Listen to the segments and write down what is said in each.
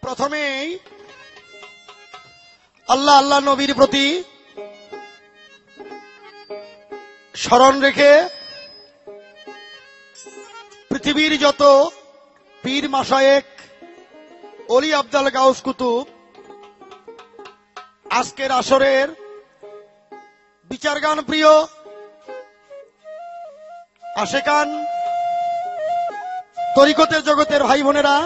প্রথমেই আল্লাহ আল্লাহ নবীর প্রতি স্মরণ রেখে পৃথিবীর যত পীর মাশায়েখ অলি আব্দাল গাউস কুতুব আজকের আসরের বিচারগান প্রিয় আশেকান তরিকতের জগতের ভাই বোনেরা,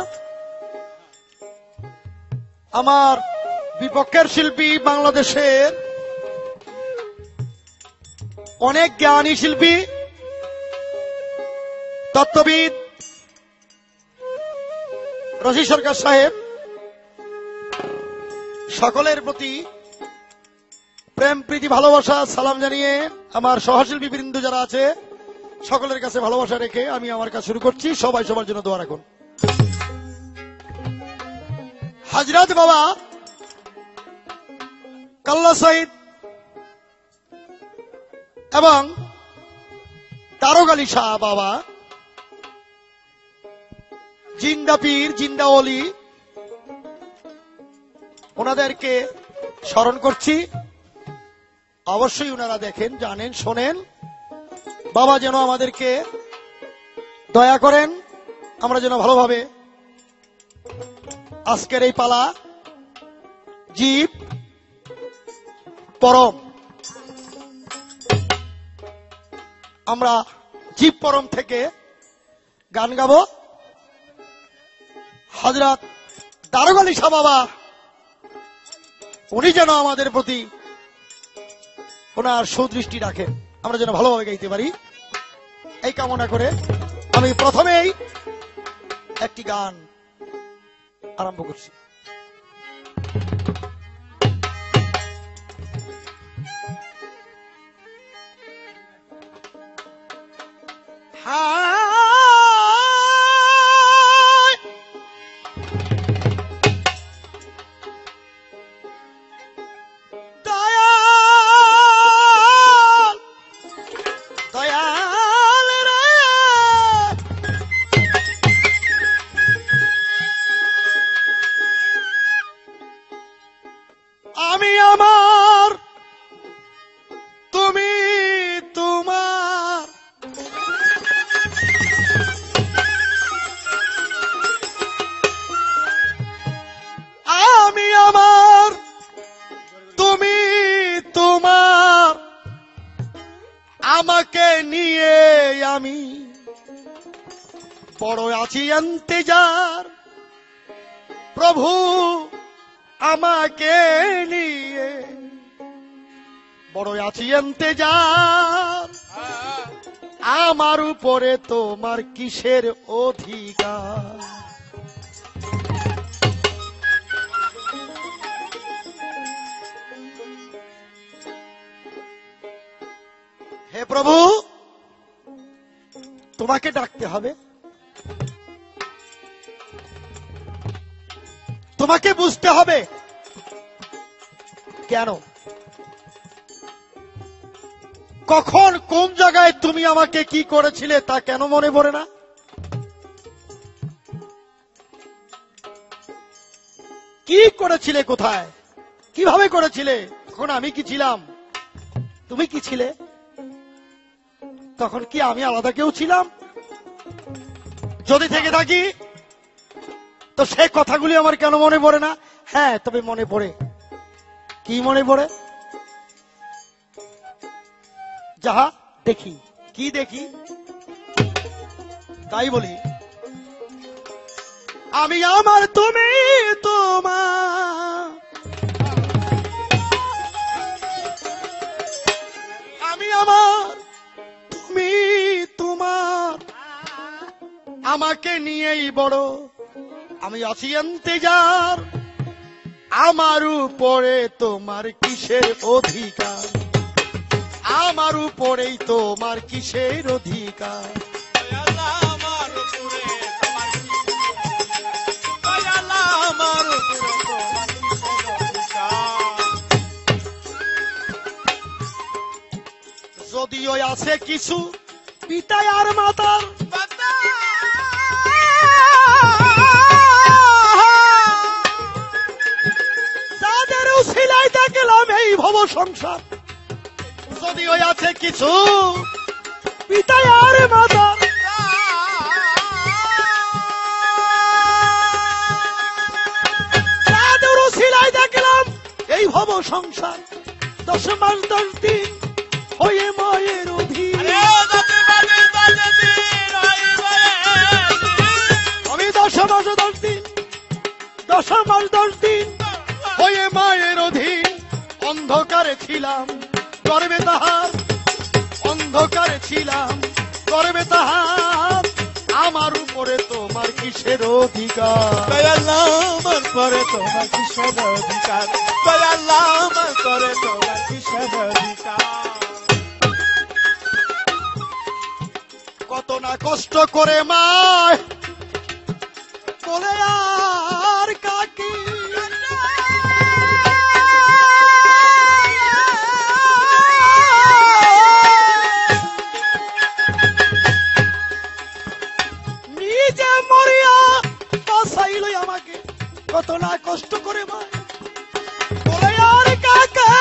আমার বিপক্ষের শিল্পী বাংলাদেশের অনেক জ্ঞানী শিল্পী, তত্ত্ববিদ রশি সরকার সাহেব, সকলের প্রতি প্রেম প্রীতি ভালোবাসা সালাম জানিয়ে আমার সহশিল্পী বৃন্দ যারা আছে সকলের কাছে ভালোবাসা রেখে আমি আমার কাজ শুরু করছি। সবাই সবার জন্য দোয়া রাখুন। হাজরাত বাবা কাল্লা সাইদ এবং তারক আলী শাহ বাবা জিন্দা পীর জিন্দা ওলি, ওনাদেরকে স্মরণ করছি। অবশ্যই ওনারা দেখেন, জানেন, শোনেন। বাবা যেন আমাদেরকে দয়া করেন, আমরা যেন ভালোভাবে আজকের এই পালা জীব পরম, আমরা জীব পরম থেকে গান গাবো। হযরত তারক আলী শাহ বাবা উনি যেন আমাদের প্রতি ওনার সুদৃষ্টি রাখেন, আমরা যেন ভালোভাবে গাইতে পারি, এই কামনা করে আমি প্রথমেই একটি গান আরম্ভ করছি। আমি আমার, তুমি তোমার, আমি আমার, তুমি তোমার, আমাকে নিয়ে আমি বড় আছি ইন্তজার, প্রভু আমাকে নিয়ে বড় আছি ইন্তজার, আমার উপরে তোমার কিসের অধিকার। হে প্রভু, তোমাকে ডাকতে হবে, তোমাকে বুঝতে হবে কেন, কখন কোন জায়গায় তুমি আমাকে কি করেছিলে তা কেন মনে পড়ে না। কি করেছিলে, কোথায়, কিভাবে করেছিলে, তখন আমি কি ছিলাম, তুমি কি ছিলে, তখন কি আমি আলাদা কেউ ছিলাম? যদি থেকে থাকি তো সে কথাগুলি আমার কেন মনে পড়ে না? হ্যাঁ, তবে মনে পড়ে। কি মনে পড়ে? যাহা দেখি। কি দেখি? তাই বলি, আমি আমার, তুমি তোমার, আমি আমার, তুমি তোমার, আমাকে নিয়েই বড় আমি আছি ইন্তজার, আমার উপরে তোমার কিসের অধিকার, আমার উপরেই তোমার কিসের অধিকার। যদিও আছে কিছু পিতা আর মাতার, সংসার, যদিও আছে কিছু পিতা আর মাতা, তাদেরও সিলাই দেখলাম এই ভব সংসার। 10 মাস 10 দিন হয়ে মায়ের অধীন, আমি 10 মাস 10 দিন, 10 মাস 10 দিন হয়ে মায়ের অধীন। অন্ধকারে ছিলাম গর্বে তাহার, অন্ধকারে ছিলাম গর্বে তাহার, আমার উপরে তোমার কিসের অধিকার? দয়াল্লাহ আমার পরে তোমার কিসের অধিকার? দয়াল্লাহ আমার পরে তোমার কিসের অধিকার? কত না কষ্ট করে মায় বলে আর কাকি, নিজে মরিয়া বাঁচাইল আমাকে। কত না কষ্ট করে মায় বলে আর কাকা,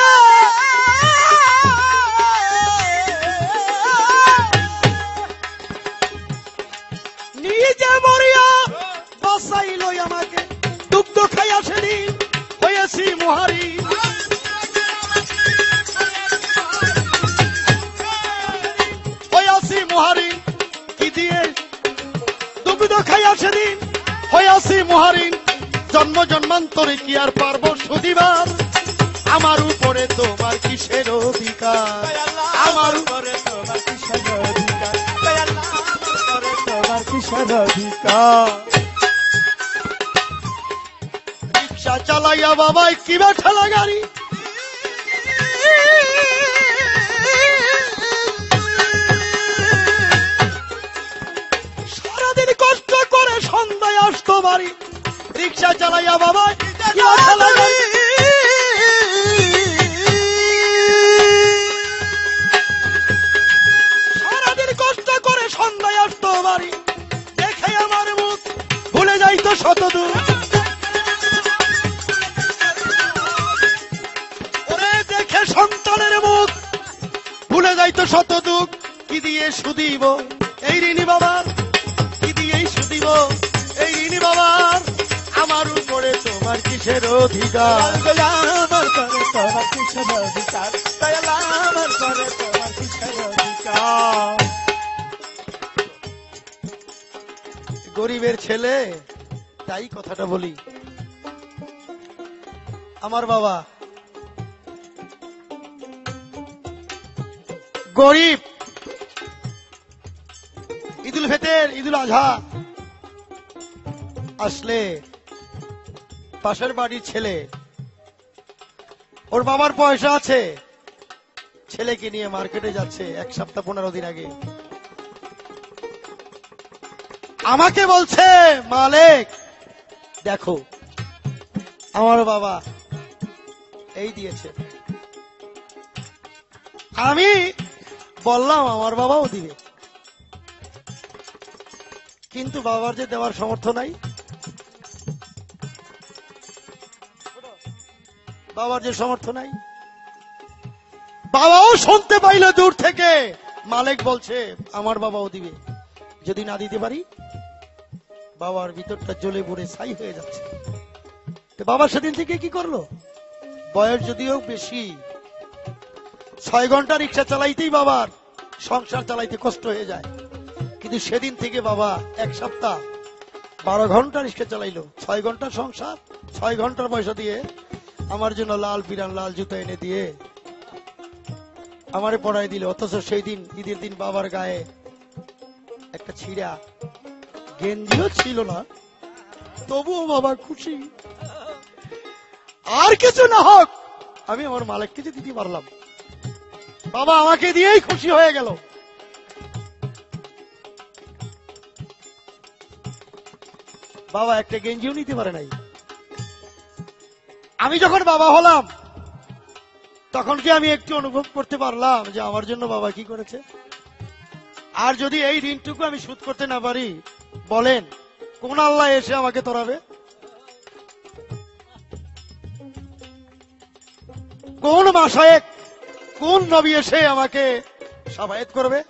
নিজে মরিয়া বাঁচাইল আমাকে। দুগ্ধ খাইয়া সেদিন হয়েছি মহারি, হয়েছি মহারি। কি দিয়ে দুগ্ধ খাইয়া সেদিন হয়েছি মহারিন, জন্ম জন্মান্তরে কি আর পারবো সুদিবার? আমার উপরে তোমার কিসের অধিকার? আমার উপরে তোমার কিসের অধিকার? দয়াল্লাহ আমার পরে তোমার কিসের অধিকার? রিক্সা চালাইয়া বাবাই কিবা ঠেলা গাড়ি, সারাদিন কষ্ট করে সন্ধ্যায় আসতো বাড়ি। রিক্সা চালাইয়া বাবাই কিবা ঠেলা গাড়ি, সারাদিন কষ্ট করে সন্ধ্যায় আসতো বাড়ি। দেখে আমার মুখ ভুলে যাইতো শত দূর, ওরে দেখে সন্তানের মুখ ভুলে যাইতো শত দুঃখ। কি দিয়ে সুদিব এই ঋণী বাবার, কি দিয়ে সুদিব এই ঋণী বাবার? আমার উপরে তোমার কিসের অধিকার? দয়াল্লাহ আমার পরে তোমার কিসের অধিকার? দয়াল্লাহ আমার পরে তোমার কিসের অধিকার? গরিবের ছেলে, তাই কথাটা বলি। আমার বাবা গরিব, ঈদুল ফিতর ঈদুল আজহা আসলে পাশের বাড়ির ছেলে, ওর বাবার পয়সা আছে, ছেলেকে নিয়ে মার্কেটে যাচ্ছে 1 সপ্তাহ 15 দিন আগে। আমাকে বলছে, মালিক দেখো আমার বাবা এই দিয়েছে। আমি বললাম আমার বাবাও দিবে, কিন্তু বাবার যে দেওয়ার সামর্থ্য নাই, বাবার যে সামর্থ্য নাই। বাবাও শুনতে পাইল দূর থেকে, মালিক বলছে আমার বাবাও দিবে। যদি না দিতে পারি, বাবার ভিতরটা জ্বলে পুড়ে ছাই হয়ে যাচ্ছে। তো বাবা সেদিন থেকে কি করলো? বয়স যদিও বেশি, 6 ঘন্টা রিক্সা চালাইতেই বাবার সংসার চালাইতে কষ্ট হয়ে যায়, কিন্তু সেদিন থেকে বাবা 1 সপ্তাহ 12 ঘন্টা রিক্সা চালাইলো। 6 ঘন্টা সংসার, 6 ঘন্টার পয়সা দিয়ে আমার জন্য লাল পিরান লাল জুতা এনে দিয়ে আমারে পড়াই দিল। অথচ সেই দিন ঈদের দিন বাবার গায়ে একটা ছিঁড়া গেঞ্জিও ছিল না, তবুও বাবা খুশি। আর কিছু না হোক, আমি আমার মালিককে যে দিতে পারলাম, বাবা আমাকে দিয়েই খুশি হয়ে গেল। বাবা একটা গেঞ্জিও নিতে পারে নাই। আমি যখন বাবা হলাম, তখন কি আমি একটু অনুভব করতে পারলাম যে আমার জন্য বাবা কি করেছে? আর যদি এই ঋণটুকু আমি শোধ করতে না পারি, বলেন কোন আল্লাহ এসে আমাকে তরাবে? কোন মাশায়েখ, কোন নবী এসে আমাকে সাফায়াত করবে?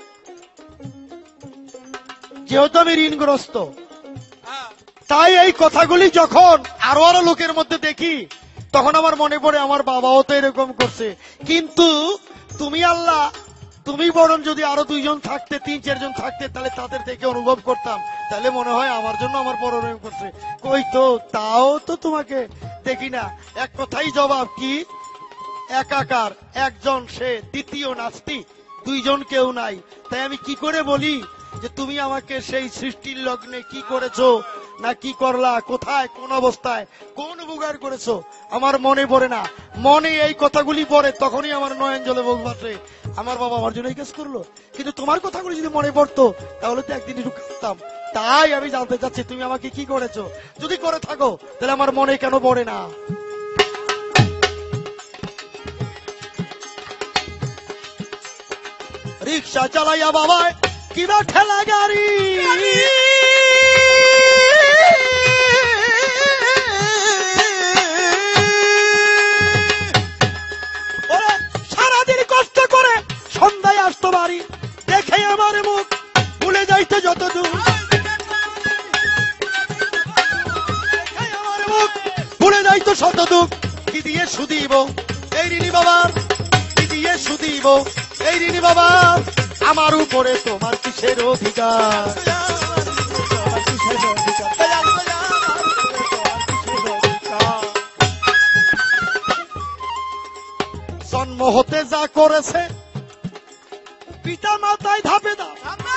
যেহেতু আমি ঋণগ্রস্ত, তাই এই কথাগুলি যখন আরো আরো লোকের মধ্যে দেখি, তখন আমার মনে পড়ে আমার বাবাও তো এরকম করছে। কিন্তু তুমি আল্লাহ, তুমি বরং যদি আরো 2 জন থাকতে, 3-4 জন থাকতে, তাহলে তাদের থেকে অনুভব করতাম, তাহলে মনে হয় আমার জন্য আমার বড় প্রেম করছে। কই তো, তাও তো তোমাকে দেখি না। এক কথাই জবাব কি, একাকার, একজন সে দ্বিতীয় নাস্তি, 2 জন কেউ নাই। তাই আমি কি করে বলি যে তুমি আমাকে সেই সৃষ্টির লগ্নে কি করেছো, না কি করলা, কোথায়, কোন অবস্থায়, কোন উপকার করেছো, আমার মনে পড়ে না। মনে এই কথাগুলি পড়ে, তখনই আমার নয়ন জলে বলবাসে, আমার বাবা আমার জন্য এই কাজ করলো। কিন্তু তোমার কথাগুলি যদি মনে পড়তো, তাহলে তো একদিন একটু কাঁদতাম। তাই আমি জানতে চাচ্ছি তুমি আমাকে কি করেছো, যদি করে থাকো তাহলে আমার মনে কেন পড়ে না? রিক্সা চালাইয়া বাবায় কিবা ঠেলা গাড়ি, ওরে সারাদিন কষ্ট করে সন্ধ্যায় আসতো বাড়ি, দেখে আমার মুখ ভুলে যাইতে যত দূর, দেখে আমার মুখ ভুলে যাইতো শত দুঃখ। কি দিয়ে সুদিব এই ঋণী বাবার, কি দিয়ে সুদিব এই ঋণী বাবার, আমার উপরে তোমার কিসের অধিকার? জন্ম হতে যা করেছে পিতা মাতায় ধাপে দাও,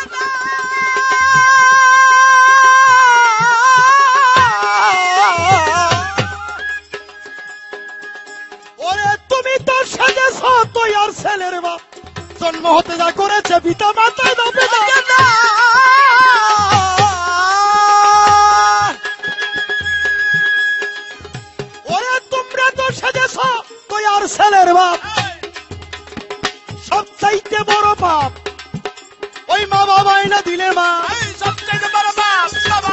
ওরে তুমি তো সেজেছ তুই আর ছেলের বাপ। জন্ম হতে যা করেছে পিতা মাতায় ধাপে দাও, ওরে তোমরা তো সেজেছ তুই আর ছেলের বাপ। সবচাইতে বড় পাপ ওই মা বাবাই না দিলে মা, সবচাইতে বড় পাপ,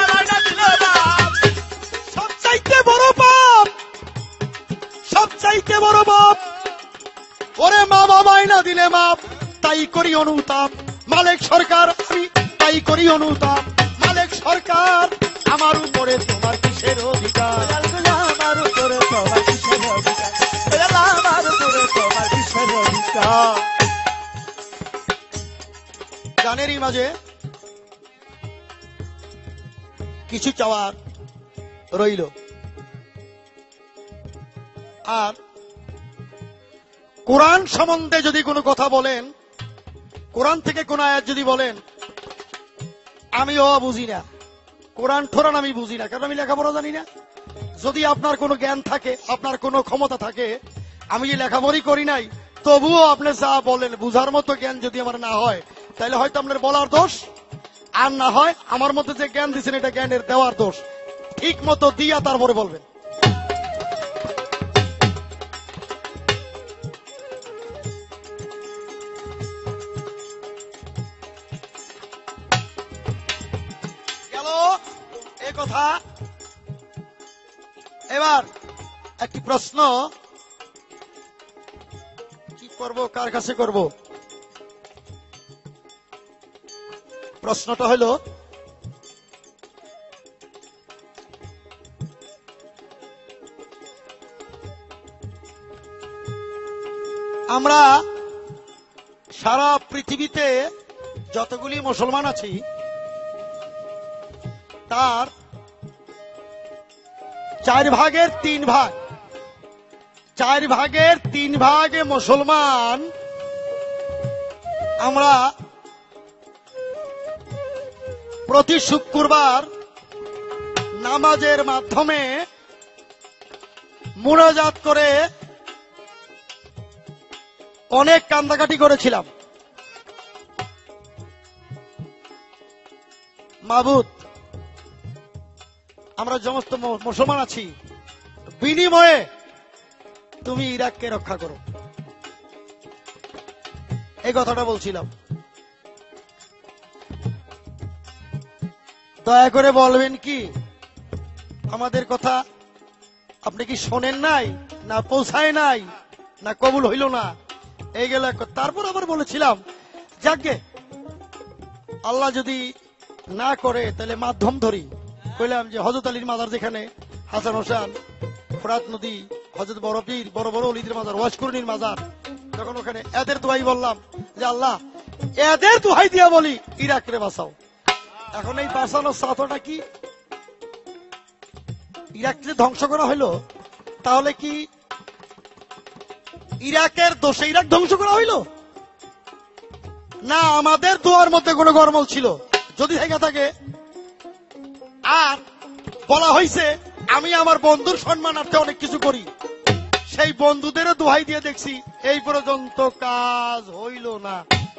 সবচাইতে বড় পাপ, সবচাইতে বড় পাপ, ওরে মা বাবাই না দিলে মাপ। তাই করি অনুতাপ মালিক সরকার, আমি তাই করি অনুতাপ মালিক সরকার, আমার উপরে তোমার কিসের অধিকার? আমার উপরে তোমার কিসের অধিকার? আমার উপরে তোমার কিসের অধিকার? গানেরই মাঝে কিছু চাওয়ার রইল। আর কোরআন সম্বন্ধে যদি কোনো কথা বলেন, কোরআন থেকে কোন আয়াত যদি বলেন, আমিও বুঝি না, কোরআন ঠোরান আমি বুঝি না, কারণ আমি লেখাপড়া জানি না। যদি আপনার কোনো জ্ঞান থাকে, আপনার কোনো ক্ষমতা থাকে, আমি যে লেখাপড়ি করি নাই, তবুও আপনি যা বলেন বুঝার মতো জ্ঞান যদি আমার না হয়, তাহলে হয়তো আপনার বলার দোষ, আর না হয় আমার মধ্যে যে জ্ঞান দিচ্ছেন এটা জ্ঞানের দেওয়ার দোষ। ঠিক মতো দিয়া তারপরে বলবেন। গেল এ কথা। এবার একটি প্রশ্ন, কি করব, কার কাছে করব? প্রশ্নটা হলো, আমরা সারা পৃথিবীতে যতগুলি মুসলমান আছি, তার 4 ভাগের 3 ভাগ, 4 ভাগের 3 ভাগে মুসলমান আমরা প্রতি শুক্রবার নামাজের মাধ্যমে মুনাজাত করে অনেক কান্দাকাটি করেছিলাম। মাবুদ, আমরা সমস্ত মুসলমান আছি, বিনিময়ে তুমি ইরাককে রক্ষা করো, এই কথাটা বলছিলাম। দয়া করে বলবেন কি আমাদের কথা আপনি কি শোনেন নাই, না পৌঁছায় নাই, না কবুল হইল না, এই গেল। তারপর আবার বলেছিলাম যাকে আল্লাহ যদি না করে তাহলে মাধ্যম ধরি। কইলাম যে হযরত আলীর মাজার যেখানে, হাসান হোসেন, ফোরাত নদী, হযরত বড় পীর, বড় বড় অলিদের মাজার, ওয়াশকুরনির মাজার, তখন ওখানে এদের দোয়াই বললাম যে আল্লাহ এদের দোহাই দিয়া বলি ইরাকরে বাঁচাও। এখন এই বাঁচানোর সাথটা কি? ইরাককে ধ্বংস করা হইলো, তাহলে কি ইরাকের দোষে ইরাক ধ্বংস করা হইল? না আমাদের দোয়ার মধ্যে কোনো গরমল ছিল? যদি থেকে থাকে। আর বলা হয়েছে আমি আমার বন্ধুর সম্মানার্থে অনেক কিছু করি, সেই বন্ধুদেরও দোহাই দিয়ে দেখছি এই পর্যন্ত কাজ হইল না।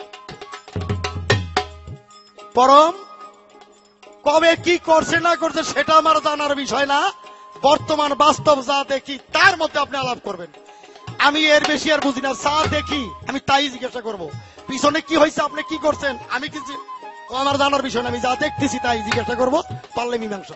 পরম কবে কি করছে না করছে সেটা আমার জানার বিষয় না, বর্তমান বাস্তব যা দেখি তার মধ্যে আপনি আলাপ করবেন। আমি এর বেশি আর বুঝি না, যা দেখি আমি তাই জিজ্ঞাসা করব। পিছনে কি হয়েছে, আপনি কি করছেন, আমি কিছু আমার জানার বিষয় না, আমি যা দেখতেছি তাই জিজ্ঞাসা করব, পারলে মীমাংসা।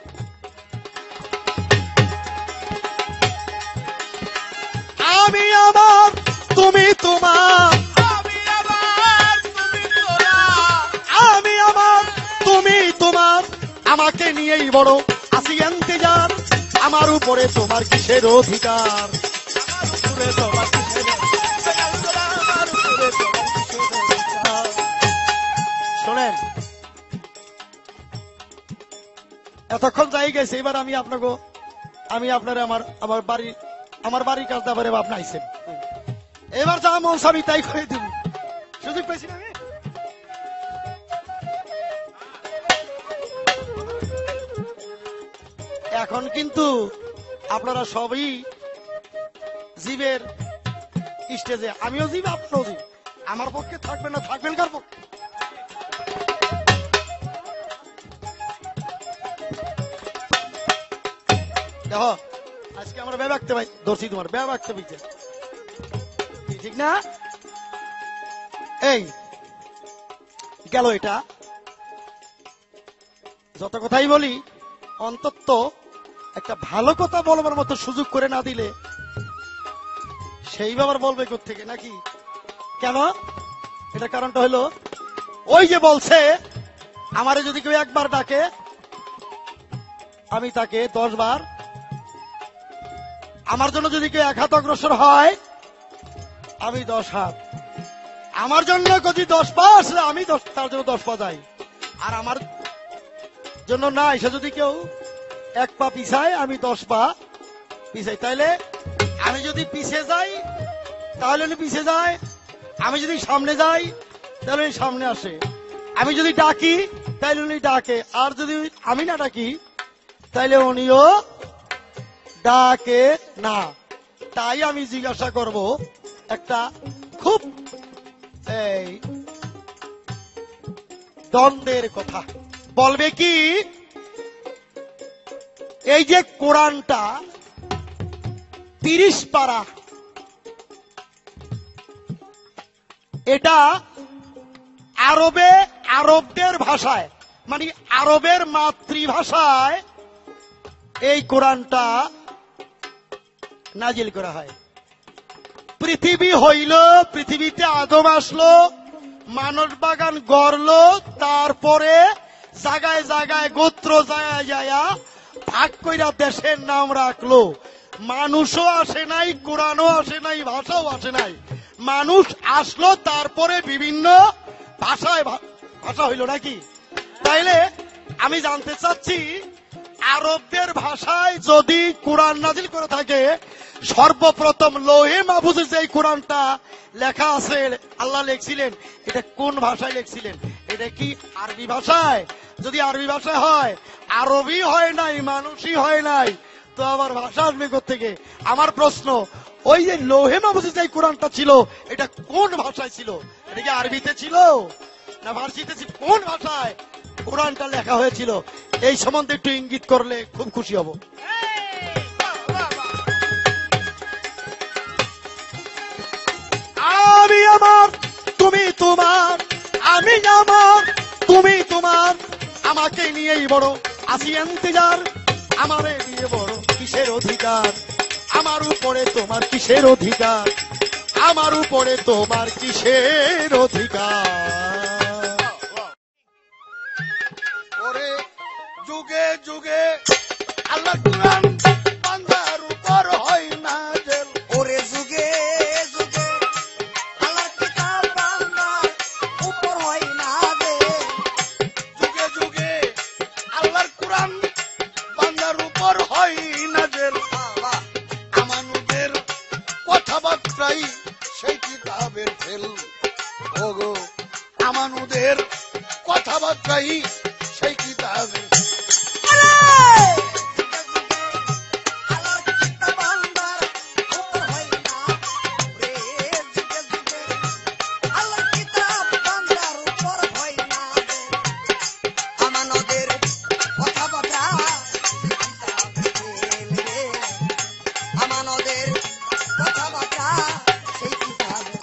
আমি আমার তুমি তোমার, আমি আমার তুমি তোমার, আমি আমার তুমি তোমার, আমাকে নিয়েই বড় আসি ইন্তজার, আমার উপরে তোমার কিসের অধিকার? আমার উপরে তোমার কিসের অধিকার? আমার উপরে তোমার কিসের অধিকার? শোনেন, এতক্ষণ যাই গেছে, এবার আমি আপনাকে আপনার আমার বাড়ির কাজ দাবারে আপনি আইছেন, এবার যা মন আমি তাই করে দিব। সুযোগ পেয়েছি না আমি? এখন কিন্তু আপনারা সবই জীবের স্টেজে, আমিও জীব আপনারও জীব, আমার পক্ষে থাকবেন না, থাকবেন কার পক্ষে? দেখো আজকে আমরা ব্যয় রাখতে পাই, ধরছি তোমার ব্যয় রাখতে পাইছে, ঠিক না? এই গেল এটা। যত কথাই বলি অন্তত একটা ভালো কথা বলবার মতো সুযোগ করে না দিলে সেই ব্যাপার বলবে কোত্থেকে নাকি? কেন? এটা কারণটা হলো ওই যে বলছে আমারে যদি কেউ একবার ডাকে আমি তাকে 10 বার, আমার জন্য যদি কেউ 1 হাত অগ্রসর হয় আমি 10 হাত, আমার জন্য যদি 10 পা আসলে আমি তার জন্য 10 পা যাই, আর আমার জন্য নাই সে যদি কেউ 1 পা পিছায় আমি 10 পা পিছাই। তাইলে আমি যদি পিছে যাই তাহলে উনি পিছে যায়, আমি যদি সামনে যাই তাহলে উনি সামনে আসে, আমি যদি ডাকি তাইলে উনি ডাকে, আর যদি আমি না ডাকি তাইলে উনিও ডাকে না। তাই আমি জিজ্ঞাসা করব একটা খুব এই দ্বন্দ্বের কথা। বলবে কি এই যে কোরআনটা 30 পারা, এটা আরবদের ভাষায়, মানে আরবের মাতৃভাষায় এই কোরআনটা নাজিল করা হয়। পৃথিবী হইল, পৃথিবীতে আদম আসলো, মানব বাগান গড়লো, তারপরে জায়গায় জায়গায় গোত্র জায়গায় জায়গা ভাগ কইরা দেশের নাম রাখলো। মানুষও আসে নাই, কোরআনও আসে নাই, ভাষাও আসে নাই, মানুষ আসলো, তারপরে বিভিন্ন ভাষায় ভাষা হইল নাকি? তাইলে আমি জানতে চাচ্ছি আরবদের ভাষায় যদি কোরআন নাজিল করে থাকে, সর্বপ্রথম লৌহে মাহফুজে যে কোরআনটা লেখা আছে আল্লাহ লিখছিলেন, এটা কোন ভাষায় লিখছিলেন? এটা কি আরবি ভাষায়? যদি আরবি ভাষায় হয়, আরবি হয় নাই, মানুষই হয় নাই, তো আবার ভাষা আসবে কোত্থেকে? আমার প্রশ্ন, ওই যে লৌহে মাহফুজে যে কোরআনটা ছিল এটা কোন ভাষায় ছিল? এটা কি আরবিতে ছিল না ফার্সিতে ছিল? কোন ভাষায় কোরআনটা লেখা হয়েছিল? এই সম্বন্ধে একটু ইঙ্গিত করলে খুব খুশি হব। আমি আমার তুমি তোমার, আমি আমার তুমি তোমার, আমাকে নিয়েই বড় আসি ইন্তজার, আমারে নিয়ে বড় কিসের অধিকার? আমার উপরে তোমার কিসের অধিকার? আমার উপরে তোমার কিসের অধিকার? ওরে যুগে যুগে আল্লাহ কুরআন বান্দার উপর হয় নাযিল। ওরে যুগে যুগে আল্লাহর কিতাব বান্দার উপর হয় নাযিল। যুগে যুগে আল্লাহর কুরআন বান্দার উপর হয় নাযিল। বাবা আমানুদের কথাবার্তাই সেই কিতাবের ফেল। ওগো আমানুদের কথাবার্তাই সেই কিতাবের ফেল। আল্লাহর কিতাব বান্দার উপর হয় না রে। যুগে যুগে আল্লাহর কিতাব বান্দার উপর হয় না রে। আমানদের কথাবার্তা আমানদের কথাবার্তা সেই কিতাবে।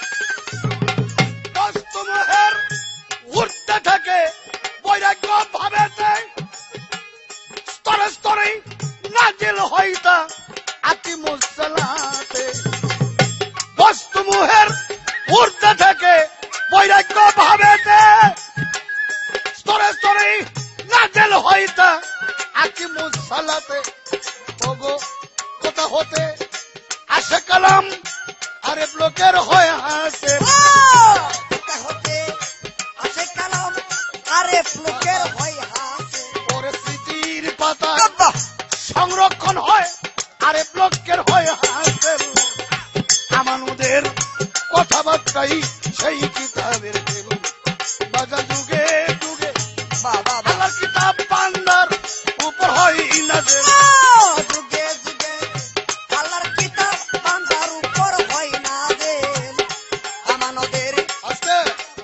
দস্তমোহের উঠতে থাকে বৈরাগ্য ভাবেতে স্তরে স্তরে নাজিল হইতা আকিমুসসালাতে। দস্তমোহের উঠতে থাকে বৈরাগ্য ভাবেতে স্তরে স্তরে নাজিল হইতা আকিমুসসালাতে। ওগো কথা হতে আসে কালাম আরে ব্লকের হয় হাসে। কথা হতে আসে কালাম আরে ফ্লুকের হয় হাসে। ওরে স্মৃতির পাতা আব্বা সংরক্ষণ হয় আরে ব্লকের হয় হাসেল। আমানুদের কথাবার্তাই সেই কিতাবের ফেল। বাজা যুগে যুগে বাবা আল্লাহর কিতাব বান্দার উপর হয় নাযিল। যুগে যুগে আল্লাহর কিতাব বান্দার উপর হয় নাযিল। আমানদের আস্তে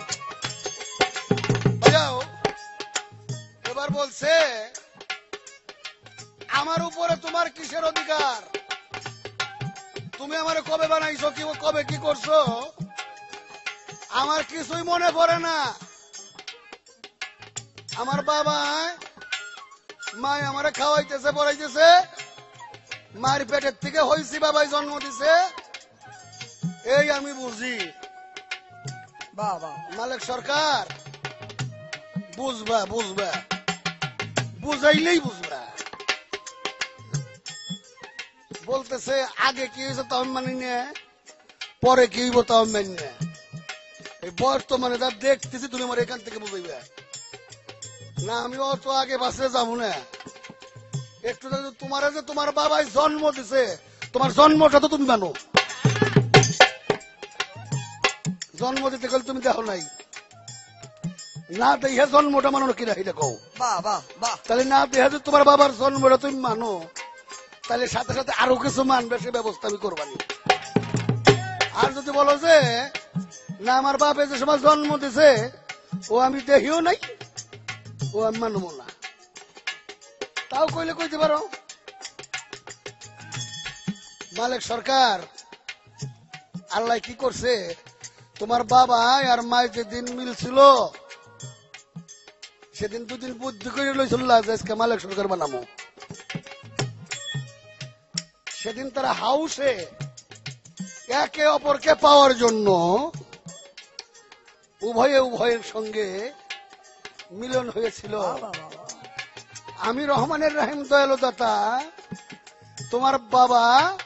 বাজাও। এবার বলছে আমার উপরে তোমার কিসের অধিকার? তুমি আমারে কবে বানাইছো, কি কবে কি করছো আমার কিছুই মনে পড়ে না। আমার বাবা মায় আমারে খাওয়াইতেছে পড়াইতেছে, মায়ের পেটের থেকে হইছি, বাবাই জন্ম দিছে, এই আমি বুঝি। বাবা মালিক সরকার বুঝবা বুঝবা বুঝাইলেই বুঝবা। বলতেছে আগে কি হয়েছে তাও আমি মানি না, পরে কি হইব তাও আমি মানি না। এই বর্তমানে যা দেখতেছি তুমি আমার এখান থেকে বুঝাইবে না। আমি অত আগে বাসে যাবো না। একটু যদি তোমার যে তোমার বাবাই জন্ম দিছে, তোমার জন্মটা তো তুমি মানো। জন্ম দিতে গেলে তুমি দেখো নাই, না দেখে জন্মটা মানো না কিনা এটা কও। বাবা বাহ তাহলে না দেখে যদি তোমার বাবার জন্মটা তুমি মানো, তাহলে সাথে সাথে আরো কিছু মানবে, সে ব্যবস্থা আমি করবানি। আর যদি বলো যে না আমার বাপে যে সময় জন্ম দিছে ও আমি দেখিও নাই, ও আমি মানবো না, তাও কইলে কইতে পারো। মালিক সরকার আল্লাহ কি করছে, তোমার বাবা আর মায়ের যেদিন মিল ছিল সেদিন দুদিন বুদ্ধি করে লইছিল যে আজকে মালিক সরকার বানাবো। সেদিন তারা হাউসে একে অপরকে পাওয়ার জন্য উভয়ে উভয়ের সঙ্গে মিলন হয়েছিল। আমি রহমানের রহিম দয়ালু দাতা, তোমার বাবা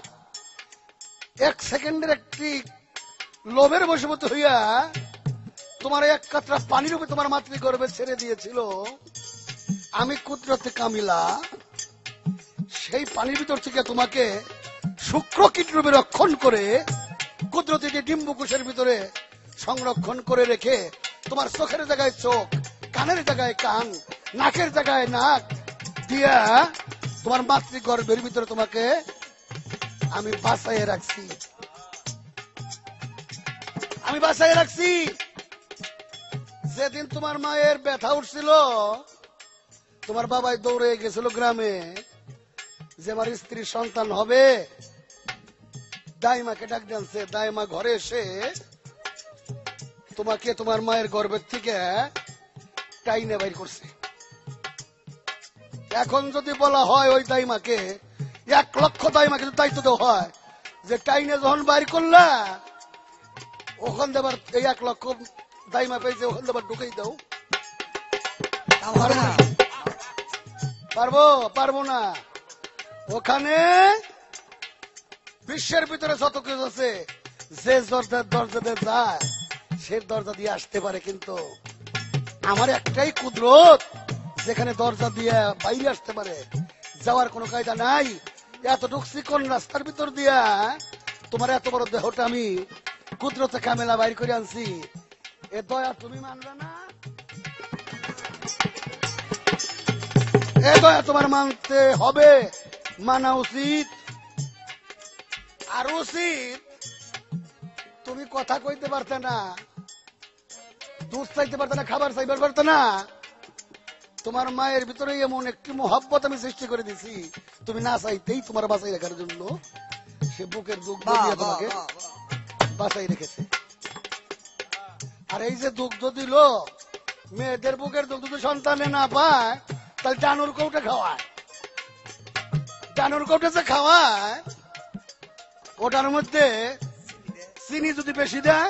এক সেকেন্ডের একটি লোভের বশবর্তী হইয়া তোমার এক কাতরা পানির উপরে তোমার মাতৃগর্ভে ছেড়ে দিয়েছিল। আমি কুদরতে কামিলা সেই পানির ভিতর থেকে তোমাকে শুক্রকীট রূপে রক্ষণ করে কুদরতি যে ডিম্বকোষের ভিতরে সংরক্ষণ করে রেখে তোমার চোখের জায়গায় চোখ, কানের জায়গায় কান, নাকের জায়গায় নাক দিয়া তোমার মাতৃগর্ভের ভিতরে তোমাকে আমি বাঁচাইয়ে রাখছি। আমি বাঁচাইয়ে রাখছি। যেদিন তোমার মায়ের ব্যথা উঠছিল, তোমার বাবাই দৌড়ে গেছিল গ্রামে যে আমার স্ত্রীর সন্তান হবে। দাইমাকে ডাক জানছে, দাইমা ঘরে এসে তোমাকে তোমার মায়ের গর্ভের থেকে টাইনে বাইর করছে। এখন যদি বলা হয় ওই দাইমাকে 1 লক্ষ দাইমাকে দায়িত্ব দেওয়া হয় যে টাইনে যখন বাইর করলা ওখান দেবার এই 1 লক্ষ দাইমা পেয়েছে, ওখান দেবার ঢুকেই দাও। কাম হবে না। পারবো পারবো না। ওখানে বিশ্বের ভিতরে যত কিছু আছে, যে দরজা দিয়ে যায় সে দরজা দিয়ে আসতে পারে, কিন্তু আমার একটাই কুদরত, যেখানে দরজা দিয়ে বাইরে আসতে পারে, যাওয়ার কোনো কায়দা নাই। এতটুকু চিকন রাস্তার ভিতর দিয়া তোমার এত বড় দেহটা আমি কুদরতে কামেলা বাইর করে আনছি, এ দয়া তুমি মানবে না? এ দয়া তোমার মানতে হবে, মানা উচিত। আর উচিত তুমি কথা কইতে পারতে না, দুধ চাইতে পারতে না, খাবার চাইতে পারতে না। তোমার মায়ের ভিতরে এমন একটি মোহাব্বত আমি সৃষ্টি করে দিছি, তুমি না চাইতেই তোমার বাঁচাই রাখার জন্য সে বুকের দুগ্ধ বাহ, দিয়ে বাহ, তোমাকে বাহ, বাহ। বাঁচাই রেখেছে। আর এই যে দুগ্ধ দিল, মেয়েদের বুকের দুগ্ধ যদি সন্তানে না পায়, তাহলে ডানুর কৌটে খাওয়ায়। ডানুর কৌটে যে খাওয়ায়, ওটার মধ্যে চিনি যদি বেশি দেয়,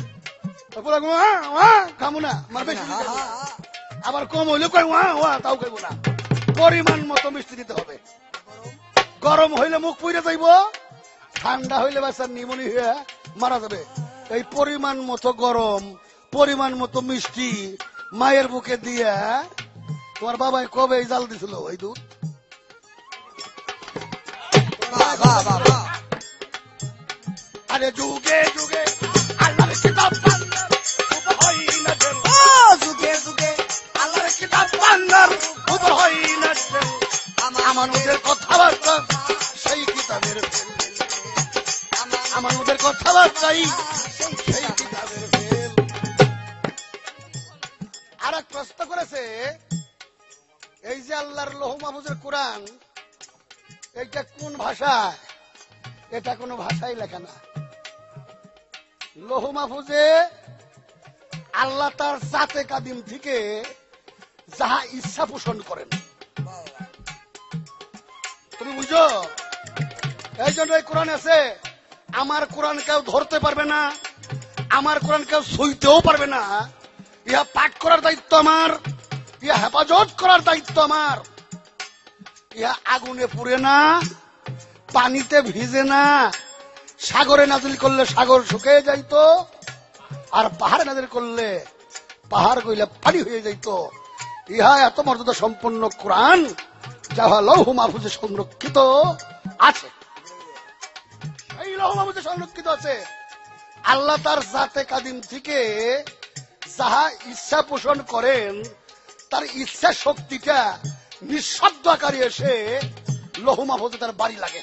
খামু না, আমার বেশি হা, দিতে হা, হবে। হা। আবার কম হইলে কই তাও খাইব না, পরিমাণ মতো মিষ্টি দিতে হবে। গরম হইলে মুখ পুড়ে যাইব, ঠান্ডা হইলে বাচ্চার নিমনি হয়ে মারা যাবে। এই পরিমাণ মতো গরম, পরিমাণ মতো মিষ্টি মায়ের বুকে দিয়ে তোমার বাবাই কবে এই জাল দিছিল ওই দুধ? বাহ, বাহ, বাহ, বাহ। আরে যুগে যুগে আল্লাহর কিতাব বান্দার উপর হয় না ঢেউ। ও যুগে যুগে আল্লাহর কিতাব বান্দার উপর হয় না ঢেউ। আমানুদের কথাবার্তা সেই কিতাবের ফেল। আমানুদের কথাবার্তাই সেই কিতাবের ফেল। আর এক প্রশ্ন করেছে, এই যে আল্লাহর লৌহ মাহফুজের কোরআন, এইটা কোন ভাষায়? এটা কোন ভাষায় লেখা না। লৌহ মাহফুজে আল্লাহ তার জাতে কাদিম থেকে যাহা ইচ্ছা পোষণ করেন, তুমি বুঝো? এই জন্য এই কোরআন আছে, আমার কোরআন কেউ ধরতে পারবে না, আমার কোরআন কেউ ছুঁইতেও পারবে না। ইহা পাঠ করার দায়িত্ব আমার, ইহা হেফাজত করার দায়িত্ব আমার। ইহা আগুনে পুড়ে না, পানিতে ভিজে না, সাগরে নাজিল করলে সাগর শুকিয়ে যাইতো, আর পাহাড়ে নাজিল করলে পাহাড় গইলে পানি হয়ে যাইতো। ইহা এত মর্যাদা সম্পন্ন কোরআন, যাহা লৌহ মাহফুজে সংরক্ষিত আছে। এই লৌহ মাহফুজে সংরক্ষিত আছে। আল্লাহ তার জাতে কাদিম থেকে যাহা ইচ্ছা পোষণ করেন, তার ইচ্ছা শক্তিটা নিঃশব্দ আকারে এসে লৌহ মাহফুজে তার বাড়ি লাগে।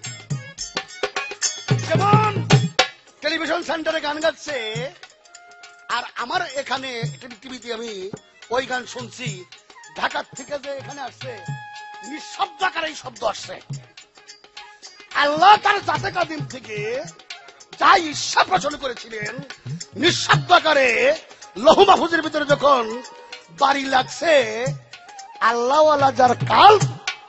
যেমন টেলিভিশন সেন্টারে গান গাচ্ছে, আর আমার এখানে টিভিতে আমি ওই গান শুনছি, ঢাকার থেকে যে এখানে আসছে নিঃশব্দ আকারে এই শব্দ আসছে। আল্লাহ তার জাতে কাদিম থেকে যা ইচ্ছা পোষণ করেছিলেন, নিঃশব্দ আকারে লৌহ মাহফুজের ভিতরে যখন বাড়ি লাগছে, আল্লাহওয়ালা যার কাল,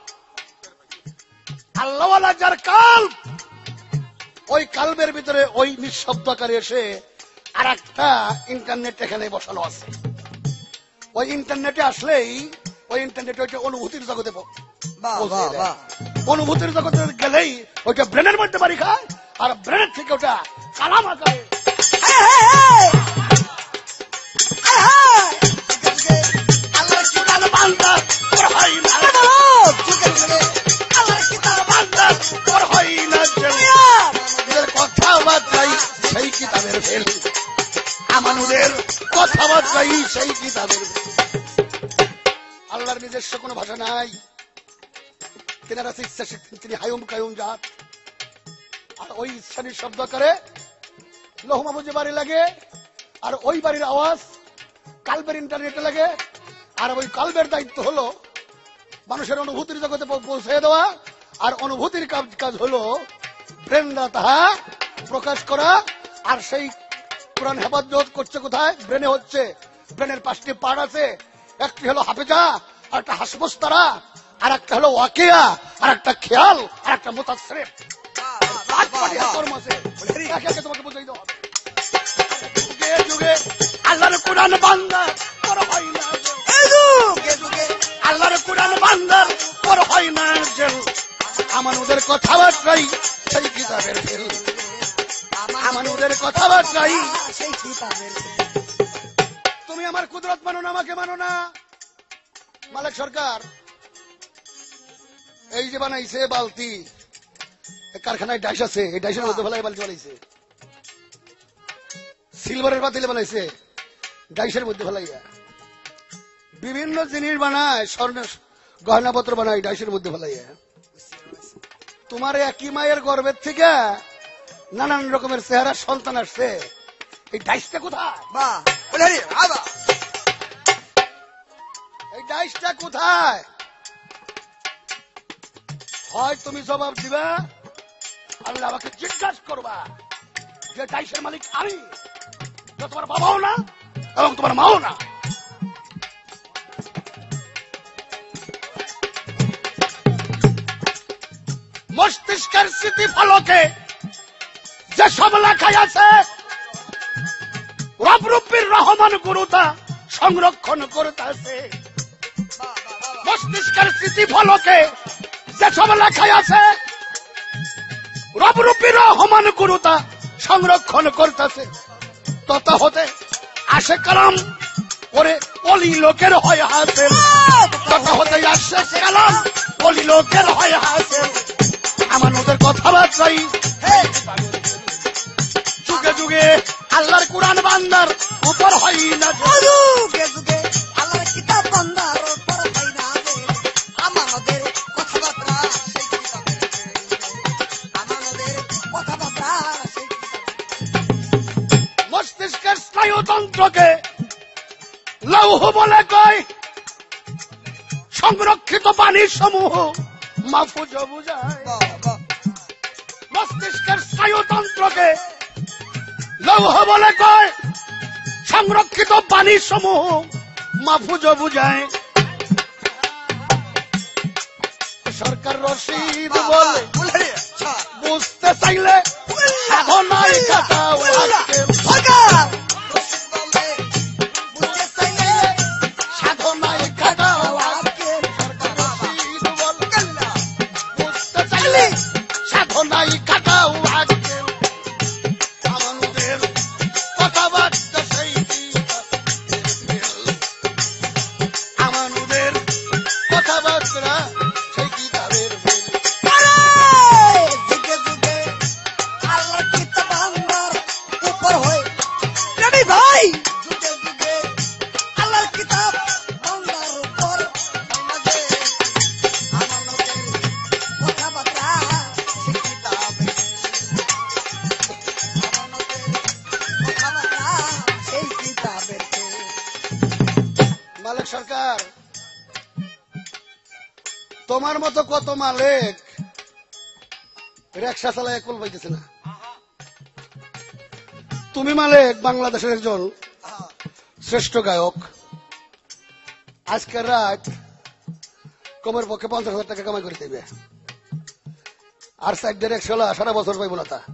আল্লাহওয়ালা যার কাল, ওই কালবের ভিতরে ওই নিঃশব্দ আকারে এসে আর একটা ইন্টারনেট এখানে বসানো আছে। ওই ইন্টারনেটে আসলেই ওই ইন্টারনেটে ওইটা অনুভূতির জগতে বাহ, পৌঁছে বাহ, দেয়। বাহ। অনুভূতির জগতে গেলেই ওইটা ব্রেনের মধ্যে বাড়ি খায়, আর ব্রেনের থেকে ওটা কালাম আকারে আল্লাহর কিতাব বান্দা তোর হয় না, যুগে যুগে আল্লাহর কিতাব বান্দা তোর হয় না ঢেউ। আমানুদের কথাবার্তাই সেই কিতাবের ফেল। আমানুদের কথাবার্তাই সেই কিতাবের ফেল। আল্লাহর নিজস্ব কোনো ভাষা নাই, তেনার আছে ইচ্ছা শক্তি, তিনি হায়ুম কায়ুম জাত। আর ওই ইচ্ছা নিঃশব্দ করে লৌহ মাহফুজে বাড়ি লাগে, আর ওই বাড়ির আওয়াজ কালবের ইন্টারনেটে লাগে। আর ওই কালবের দায়িত্ব হলো মানুষের অনুভূতির জগতে পৌঁছে দেওয়া, আর অনুভূতির কাজ হলো ব্রেন দ্বারা তাহা প্রকাশ করা। আর সেই কোরআন হেফাজত করছে কোথায়? ব্রেনে হচ্ছে। ব্রেনের 5টি পার্ট আছে, একটি হলো হাফেজা, আর একটা হাসবস্তারা, আর একটা হলো ওয়াকিয়া, আর একটা খেয়াল, আর একটা মুতাসরিফ। বাহ, বাহ, বাহ, বাহ। কর্ম আছে, একে একে তোমাকে বুঝাই দেওয়া হবে। যুগে যুগে আল্লাহর কোরআন বান্দার পর হয় না জেল। এই যুগে যুগে আল্লাহর কোরআন বান্দার পর হয় না জেল। আমানুদের কথাবার্তাই সেই কিতাবের ফেল। আমানুদের কথাবার্তাই। সেই কিতাবের তুমি আমার কুদরত মানো না, আমাকে মানো না। মালিক সরকার এই যে বানাইছে বালতি, কারখানায় ডাইস আছে, এই ডাইসের মধ্যে ফেলাই বালতি বানাইছে। সিলভারের বাতিলে বানাইছে, ডাইসের মধ্যে ফেলাইয়া। বিভিন্ন জিনিস বানায়, স্বর্ণের গহনাপত্র বানায়, ডাইসের মধ্যে ফেলাইয়া। তোমার একই মায়ের গর্ভের থেকে নানান রকমের চেহারা সন্তান আসছে, এই ডাইসটা কোথায়? বাহ বলে রে বাবা এই ডাইসটা কোথায়? হয় তুমি জবাব দিবা, আল্লাহ আমাকে জিজ্ঞাসা করবা যে ডাইসের মালিক আমি, যে তোমার বাবাও না এবং তোমার মাও না। মস্তিষ্কের স্মৃতি ফলকে যে সব লেখাই আছে, রবরুব্বির রহমান গুরুতা সংরক্ষণ করতেছে। মস্তিষ্কের স্মৃতি ফলকে যে সব লেখাই আছে, রবরুব্বির রহমান গুরুতা সংরক্ষণ করতেছে। তত হতে আসে কালাম ওরে অলি লোকের হয় হাসেল। তত হতে আসে কালাম অলি লোকের হয় হাসেল। আমাদের কথাবার্তাই যুগে যুগে আল্লাহর কোরআন বান্দার উপর হয় না জেল। যুগে যুগে আল্লাহর কিতাব বান্দার উপর হয় না জেল। আমাদের কথাবার্তা সেই কিতাবের আমাদের কথাবার্তা সেই মস্তিষ্কের স্নায়ুতন্ত্রকে লৌহ বলে কয়, সংরক্ষিত পানির সমূহ মাহফুজ বুঝায়। বাবা মস্তিষ্কের স্নায়ুতন্ত্রকে লৌহ বলে কয়, সংরক্ষিত পানির সমূহ মাহফুজ বুঝায়। সরকার রশিদ বলে বলে রে আচ্ছা বুঝতে চাইলে সাধনায় কাটাও আজকে। সরকার রশিদ বলে বুঝতে চাইলে সাধনায় কাটাও আজকে। সরকার রশিদ বলে বুঝতে চাইলে সাধনায় কাটাও আজকে। আমাদের কথাবার্তা সেই আমাদের কথাবার্তা সেই কিতাবের ফেল। যুগে যুগে আল্লাহর কিতাব বান্দার উপর হয় রেডি ভাই। যুগে যুগে আল্লাহর কিতাব বান্দার উপর হয় না জেল। আমাদের কথাবার্তা সেই কিতাবের আমাদের কথাবার্তা সেই কিতাবের মালিক সরকার, তোমার মতো কত মালিক রিক্সা চালায় কুল পাইতেছে না। তুমি মালিক বাংলাদেশের একজন শ্রেষ্ঠ গায়ক। আজকের রাত কমের পক্ষে 50,000 টাকা কামাই করে দেবে, আর সাইডের রিক্সাওয়ালা সারা বছর পাইব না। তা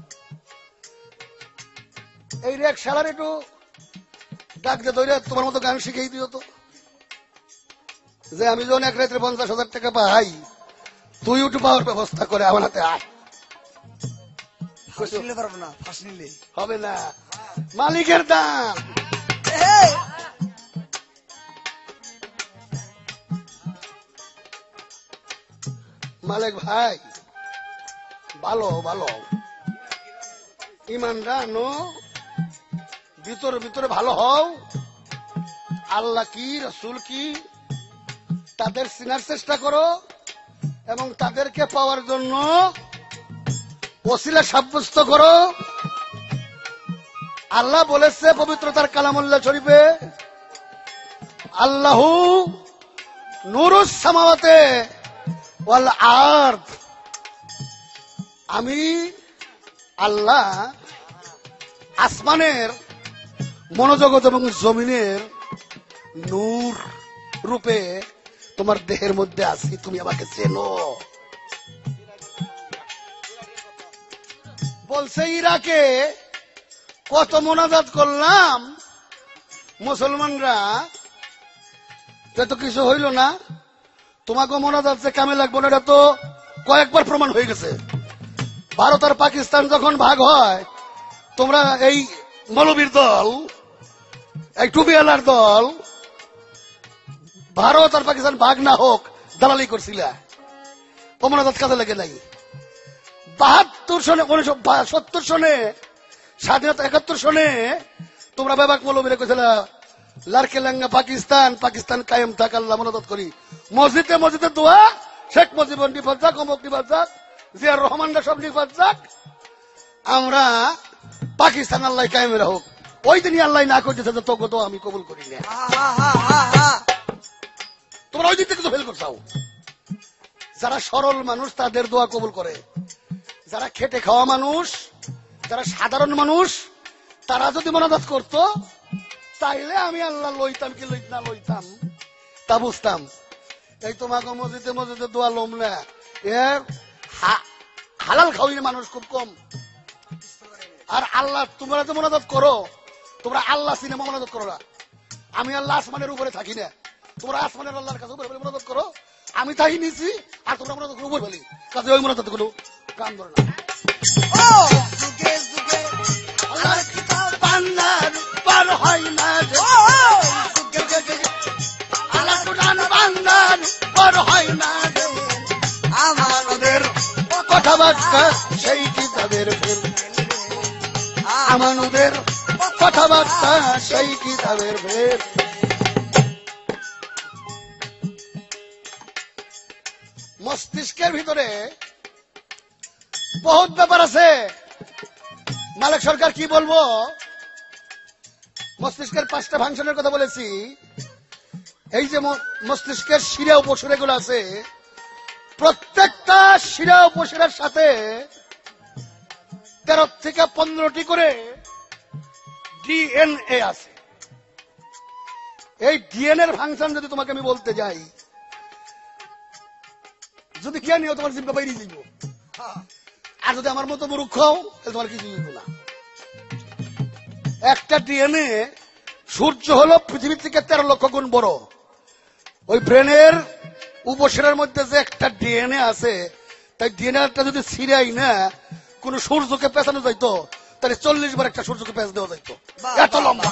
এই রিক্সাওয়ালার একটু ডাক দিয়ে ধরে তোমার মতো গান শিখিয়ে দিও তো, যে আমি যখন এক রাত্রে 50,000 টাকা পাই, তুই একটু পাওয়ার ব্যবস্থা করে আমার হাতে আয়। ফাঁস নিলে পারবো না, ফাঁস নিলে হবে না, মালিকের দাম। মালিক ভাই ভালো ভালো ইমানরা আনো, ভিতরে ভিতরে ভালো হও। আল্লাহ কি রসুল কি তাদের চিনার চেষ্টা করো এবং তাদেরকে পাওয়ার জন্য ওসিলা সাব্যস্ত করো। আল্লাহ বলেছে পবিত্রতার কালামুল্লাহ শরীফে, আল্লাহু নূরুস সামাওয়াতে ওয়াল আরদ, আমি আল্লাহ আসমানের মনোজগৎ এবং জমিনের নূর রূপে তোমার দেহের মধ্যে আছি, তুমি আমাকে চেনো। বলছে ইরাকে কত মোনাজাত করলাম মুসলমানরা, তো কিছু হইল না। তোমাকে মোনাজাত যে কামে লাগবো না, এটা তো কয়েকবার প্রমাণ হয়ে গেছে। ভারত আর পাকিস্তান যখন ভাগ হয়, তোমরা এই মৌলবীর দল, এই টুবিওয়ালার দল, ভারত আর পাকিস্তান ভাগ না হোক দালালি করছিলা। ও মোনাজাত কাজে লাগে নাই। 72 সনে, 1970 সনে, স্বাধীনতা 71 সনে তোমরা বেবাক মৌলবীরা কইছিলা লারকে লাঙ্গা পাকিস্তান, পাকিস্তান কায়েম থাক, আল্লাহ মোনাজাত করি। মসজিদে মসজিদে দোয়া, শেখ মুজিবুর নিপাত যাক, অমুক নিপাত যাক, জিয়ার রহমানরা সব নিপাত যাক, আমরা পাকিস্তান আল্লাহ কায়েম রাখুক। ওই দিনই আল্লাহ না করতেছে যে তোকে তো আমি কবুল করি না। তোমরা ওই দিন থেকে তো ফেল করছাও। যারা সরল মানুষ তাদের দোয়া কবুল করে, যারা খেটে খাওয়া মানুষ, যারা সাধারণ মানুষ, তারা যদি মোনাজাত করতো তাইলে আমি আল্লাহ লইতাম কি না লইতাম তা বুঝতাম। এই তোমাকে মসজিদে মসজিদে দোয়া লম না, এর হালাল খাওয়ি মানুষ খুব কম। আর আল্লাহ তোমরা যে মোনাজাত করো, তোমরা আল্লাহ সিনেমা মোনাজাত করো না। আমি আল্লাহ আসমানের উপরে থাকি না, তোমরা আসমানের আল্লাহর কাছে উপরে মোনাজাত করো। আমি তাই নিছি আর তোমরা মোনাজাত করো উপরে ফেলি, কাজে ওই মোনাজাত গুলো কান ধরে না। ও যুগে যুগে আল্লাহর কিতাব বান্দার পার হয় না যে, ও যুগে যুগে আল্লাহ কুরআন বান্দার পার হয় না যে, আমাদের কথাবার্তা সেই কিতাবের ফেল, আমানুদের কথাবার্তা সেই কিতাবের ফেল। মস্তিষ্কের ভিতরে বহুত ব্যাপার আছে। মালিক সরকার কি বলবো, মস্তিষ্কের 5টা ফাংশনের কথা বলেছি। এই যে মস্তিষ্কের শিরা উপশিরা গুলো আছে, প্রত্যেকটা শিরা উপশিরার সাথে 13 থেকে 15টি করে ডিএনএ আছে। এই ডিএনএ এর ফাংশন যদি তোমাকে আমি বলতে যাই, যদি জ্ঞানী হও তোমার জিব্বা বাইরে যাইব, আর যদি আমার মতো মূর্খ হও তাহলে তোমার কিছু যাইব না। একটা ডিএনএ, সূর্য হলো পৃথিবী থেকে 13 লক্ষ গুণ বড়। ওই ব্রেনের উপশিরার মধ্যে যে একটা ডিএনএ আছে, তাই ডিএনএটা যদি ছিঁড়াই না কোন সূর্যকে পেঁচানো যাইতো, তাহলে 40 বার একটা সূর্যকে পেঁচ দেওয়া যাইতো, এত লম্বা।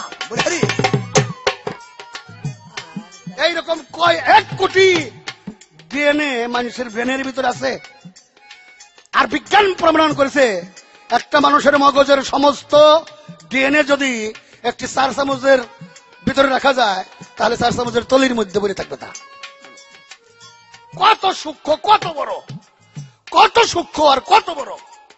এইরকম কয় 1 কোটি ডিএনএ মানুষের ব্রেনের ভিতরে আছে। আর বিজ্ঞান প্রমাণ করেছে একটা মানুষের মগজের সমস্ত ডিএনএ যদি একটি 4 চামচের ভিতরে রাখা যায়, তাহলে 4 চামচের তলির মধ্যে পড়ে থাকবে। তা কত সূক্ষ্ম, কত বড়, কত সূক্ষ্ম আর কত বড়।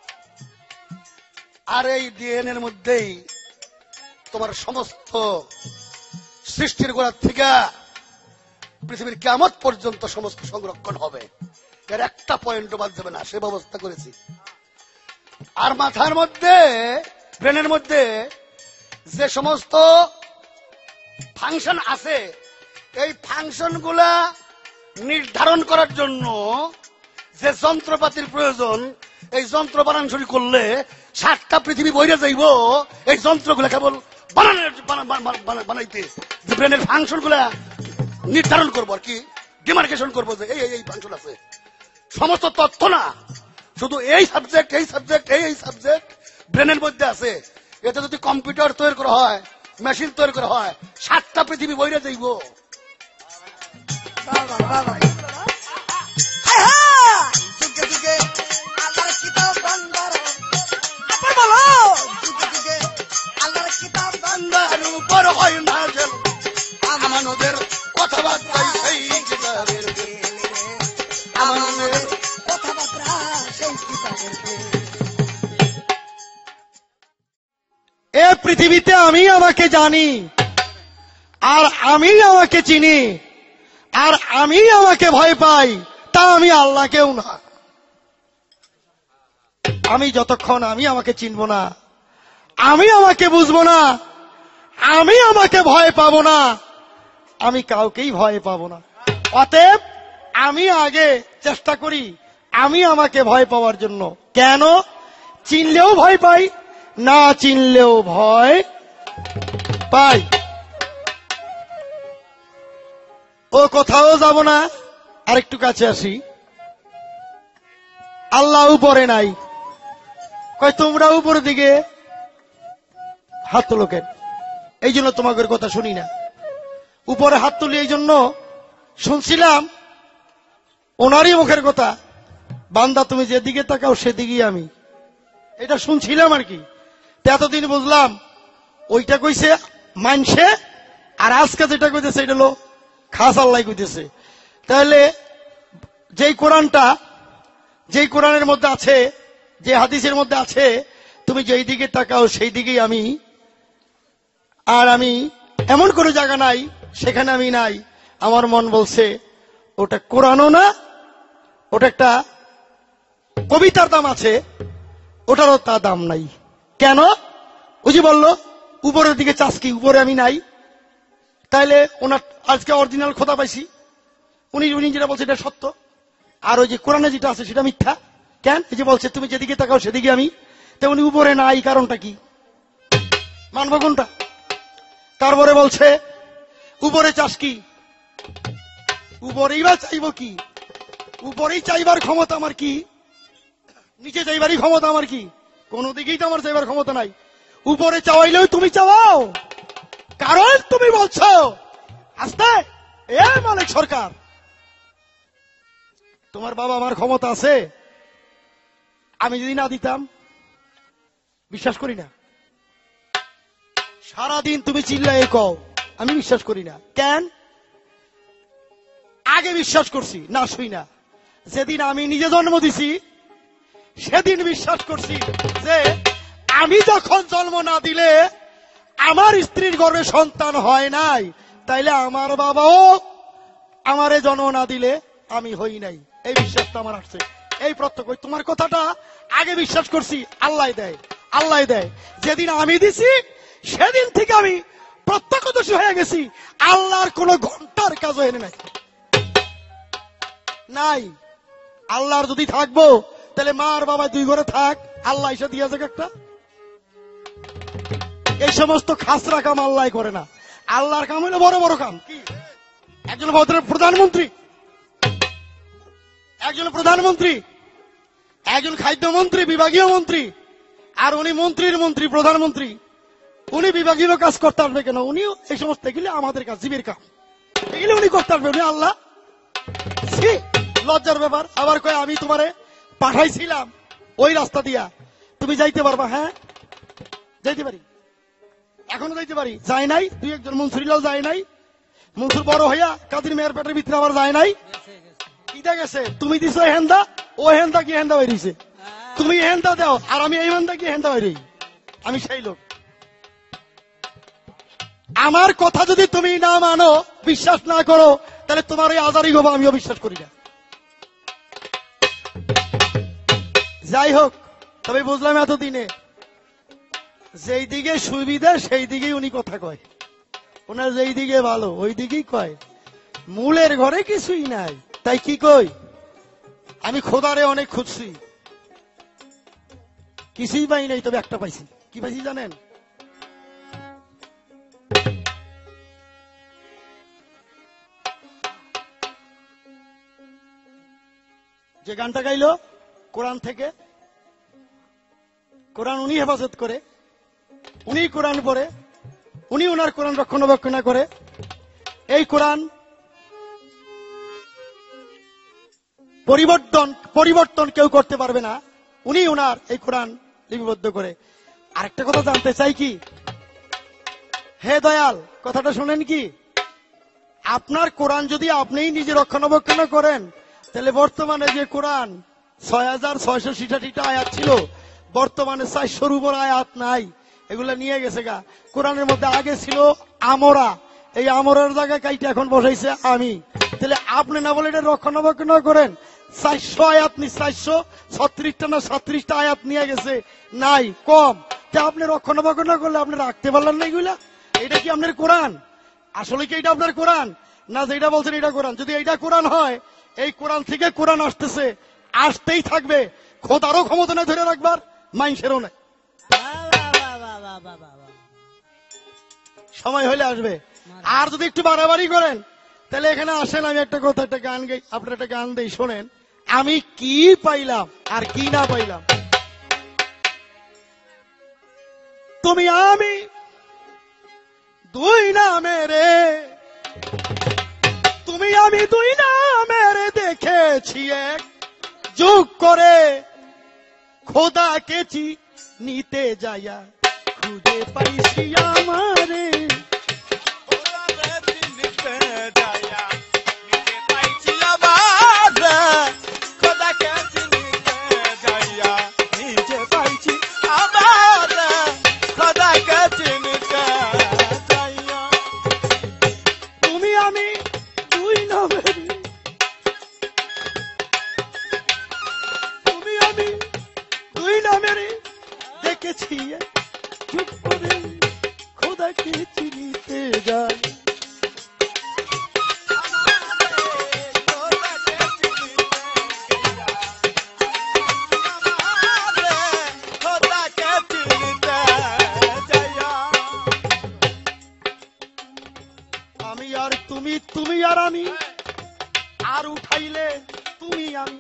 আর এই ডিএনএ এর মধ্যেই তোমার সমস্ত সৃষ্টির গোড়া থেকে পৃথিবীর কিয়ামত পর্যন্ত সমস্ত সংরক্ষণ হবে। এর একটা পয়েন্টও বাদ যাবে না, সে ব্যবস্থা করেছি। আর মাথার মধ্যে, ব্রেনের মধ্যে যে সমস্ত ফাংশন আছে, এই ফাংশন গুলা নির্ধারণ করার জন্য যে যন্ত্রপাতির প্রয়োজন, এই যন্ত্র বানান শুরু করলে 7টা পৃথিবী বইরে যাইব। এই যন্ত্রগুলা কেবল বানাইতে, যে ব্রেনের ফাংশন গুলা নির্ধারণ করবো আর কি, ডিমার্কেশন করবো যে এই ফাংশন আছে। সমস্ত তথ্য না, শুধু এই সাবজেক্ট, এই সাবজেক্ট, এই সাবজেক্ট ব্রেনের মধ্যে আছে। এতে যদি কম্পিউটার তৈরি করা হয়, মেশিন তৈরি করা হয়, 7টা পৃথিবী বইরে যাইব। যুগে যুগে আল্লাহর কিতাব বান্দার, আবার বলো যুগে যুগে আল্লাহর কিতাব বান্দার উপর হয় না যে, আমানুদের কথাবার্তা সেই কিতাবের ফেল, আমানুদের কথাবার্তা সেই কিতাবের ফেল। এ পৃথিবীতে আমি আমাকে জানি, আর আমি আমাকে চিনি, আর আমি আমাকে ভয় পাই, তা আমি আল্লাহকেও না। আমি যতক্ষণ আমি আমাকে চিনব না, আমি আমাকে বুঝবো না, আমি আমাকে ভয় পাবো না, আমি কাউকেই ভয় পাবো না। অতএব আমি আগে চেষ্টা করি আমি আমাকে ভয় পাওয়ার জন্য। কেন? চিনলেও ভয় পাই, না চিনলেও ভয় পাই। ও কোথাও যাব না, আরেকটু কাছে আসি। আল্লাহ উপরে নাই, কয় তোমরা উপরের দিকে হাত তোলো কেন? এই জন্য তোমাদের কথা শুনি না। উপরে হাত তুলি এই জন্য শুনছিলাম ওনারই মুখের কথা, বান্দা তুমি যেদিকে তাকাও সেদিকেই আমি। এটা শুনছিলাম আর কি। এতদিন বুঝলাম ওইটা কইছে মানছে, আর আজকে যেটা কইতেছে এটা হলো খাস আল্লাহ কইতেছে। তাহলে যেই কোরআনের মধ্যে আছে, যে হাদিসের মধ্যে আছে, তুমি যেই দিকে তাকাও সেই দিকেই আমি, আর আমি এমন কোনো জায়গা নাই সেখানে আমি নাই। আমার মন বলছে ওটা কোরআনও না, ওটা একটা কবিতার দাম আছে, ওটারও তা দাম নাই। কেন? ওই যে বললো উপরের দিকে চাষকি, উপরে আমি নাই। তাইলে ওনার আজকে অরিজিনাল খোদা পাইছি, উনি যেটা বলছে এটা সত্য, আর ওই যে কোরআনে যেটা আছে সেটা মিথ্যা। কেন? এই যে বলছে তুমি যেদিকে তাকাও সেদিকে আমি, তো উনি উপরে নাই, কারণটা কি? মানব কোনটা? তারপরে বলছে উপরে চাষ কি, উপরেই বা চাইব কি? উপরেই চাইবার ক্ষমতা আমার কি? নিচে চাইবারই ক্ষমতা আমার কি? কোন দিকেই তো আমার চাইবার ক্ষমতা নাই। উপরে চাওয়াইলেও তুমি চাওয়াও, কারণ তুমি বলছো আস্তে এ মালিক সরকার, তোমার বাবা আমার ক্ষমতা আছে, আমি যদি না দিতাম, বিশ্বাস করি না। সারাদিন তুমি চিল্লায় কও, আমি বিশ্বাস করি না। কেন? আগে বিশ্বাস করছি না শুই না, যেদিন আমি নিজে জন্ম দিছি সেদিন বিশ্বাস করছি যে আমি যখন জন্ম না দিলে আমার স্ত্রীর গর্ভে সন্তান হয় নাই, তাইলে আমার বাবাও আমারে জন্ম না দিলে আমি হই নাই। এই বিশ্বাসটা আমার আসছে, এই প্রত্যক্ষ। তোমার কথাটা আগে বিশ্বাস করছি, আল্লাহ দেয়, আল্লাহ দেয়। যেদিন আমি দিছি সেদিন থেকে আমি প্রত্যক্ষদর্শী হয়ে গেছি, আল্লাহর কোন ঘন্টার কাজ এনে নাই নাই। আল্লাহর যদি থাকবো তাহলে মার বাবা দুই ঘরে থাক, আল্লাহ এসে দিয়েছে একটা। এই সমস্ত খাসরা কাম আল্লাহ করে না, আল্লাহর কাম হলো বড় বড় কাম। কি? একজন প্রধানমন্ত্রী, একজন খাদ্যমন্ত্রী, বিভাগীয় মন্ত্রী, আর উনি মন্ত্রীর মন্ত্রী, প্রধানমন্ত্রী। উনি বিভাগীয় কাজ করতে আসবে কেন? উনিও এই সমস্ত এগুলি আমাদের কাজ, জীবের কাম, এগুলি উনি করতে আসবে। উনি আল্লাহ, লজ্জার ব্যাপার। আবার কয় আমি তোমারে পাঠাইছিলাম ওই রাস্তা দিয়া, তুমি যাইতে পারবা? হ্যাঁ যাইতে পারি, এখনো যাইতে পারি। যায় নাই, দুই একজন মনসুরিলাল যায় নাই। মনসুর বড় হইয়া কাদির মেয়ের পেটের ভিতরে আবার যায় নাই। কিটা গেছে? তুমি দিছো হেন্দা, ও হেন্দা কি হেন্দা বেরিয়েছে। তুমি হেন্দা দাও আর আমি এই হেন্দা কি হেন্দা বেরিয়ে, আমি সেই লোক। আমার কথা যদি তুমি না মানো, বিশ্বাস না করো, তাহলে তোমার এই আজারি হবো, আমিও বিশ্বাস করি না। যাই হোক, তবে বুঝলাম এতদিনে যেই দিকে সুবিধা সেই দিকেই উনি কথা কয়, ওনার যেই দিকে ভালো ওই দিকেই কয়। মূলের ঘরে কিছুই নাই, তাই কি কই? আমি খোদারে অনেক খুঁজছি, কিছুই পাই নাই, তবে একটা পাইছি। কি পাইছি জানেন? যে গানটা গাইলো কোরআন থেকে, কোরআন উনি হেফাজত করে, উনি কোরআন পড়ে, উনি ওনার কোরআন রক্ষণাবেক্ষণ করে। এই কোরআন পরিবর্তন কেউ করতে পারবে না, উনি ওনার এই কোরআন লিপিবদ্ধ করে। আরেকটা কথা জানতে চাই, কি হে দয়াল, কথাটা শুনেন, কি আপনার কোরআন যদি আপনিই নিজে রক্ষণাবেক্ষণ করেন, তাহলে বর্তমানে যে কোরআন 6666টা আয়াত ছিল, বর্তমানে 400-র উপর আয়াত নাই, এগুলা নিয়ে গেছে গা। কোরআনের মধ্যে আগে ছিল আমরা, এই আমরার জায়গায় কাইটা এখন বসাইছে আমি। তাহলে আপনি না বলে এটা রক্ষণাবেক্ষণ করেন, 400 আয়াত নি, 436টা না 37টা আয়াত নিয়ে গেছে, নাই কম। আপনি রক্ষণাবেক্ষণ করলে আপনি রাখতে পারলেন না এগুলা? এটা কি আপনার কোরআন? আসলে কি এটা আপনার কোরআন? না যেটা বলছেন এটা কোরআন? যদি এটা কোরআন হয়, এই কোরআন থেকে কোরআন আসতেই থাকবে, খোদারও ক্ষমতা নেই ধরে রাখবার, মাইন্সেরও নাই। বাবা বাবা সময় হলে আসবে। আর যদি একটু বাড়াবাড়ি করেন তাহলে এখানে আসেন, আমি একটা কথা, একটা গান গাই, আপনার একটা গান দেই, শোনেন আমি কি পাইলাম আর কি না পাইলাম। তুমি আমি দুই নামেরে, তুমি আমি দুই নামেরে দেখেছি এক যোগ করে, খোদাকে নিতে যাইয়া খুঁজে পাইছি আমারে। তুমি আমি দুই নামেরে, তুমি আমি দুই নামেরে দেখেছি চুপ করে, খোদাকে চিনিতে যাই। আমি আর তুমি, তুমি আর আমি, আর উঠাইলে তুমি আমি,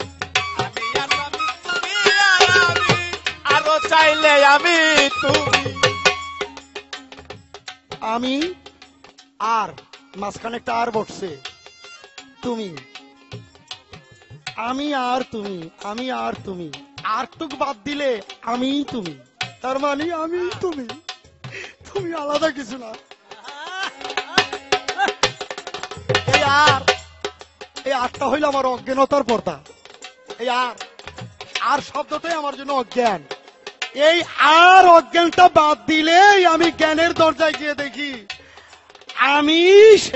আরো চাইলে আমি তুমি, আমি আর মাঝখানে একটা আর বসছে তুমি, আমি আর তুমি, আমি আর তুমি, আরটুক বাদ দিলে আমি তুমি, তার মানে আমি তুমি, তুমি আলাদা কিছু না। এই আরটা হইল আমার অজ্ঞানতার পর্দা। এই আর শব্দটাই আমার জন্য অজ্ঞান। এই আর অজ্ঞানটা বাদ দিলেই আমি জ্ঞানের দরজায় গিয়ে দেখি আমি সে।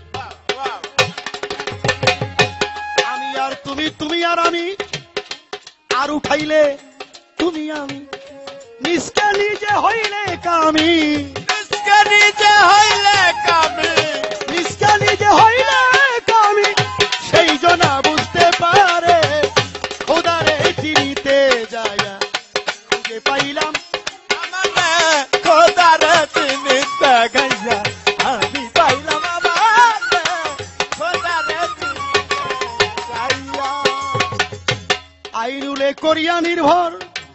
আমি আর তুমি, তুমি আর আমি, আর উঠাইলে তুমি আমি, নিজকে নিজে হইলে কামি, নিজকে নিজে হইলে কামি, নিজকে নিজে হইলে কামি, সেই জনা বুঝতে পারে খোদারে চিনিতে যায়া খুঁজে পাইলাম খোদারে চিনিতে গাইয়া আমি পাইলাম আমার খোদারে চিনিতে গাইয়া। আইনুলে করিয়া নির্ভর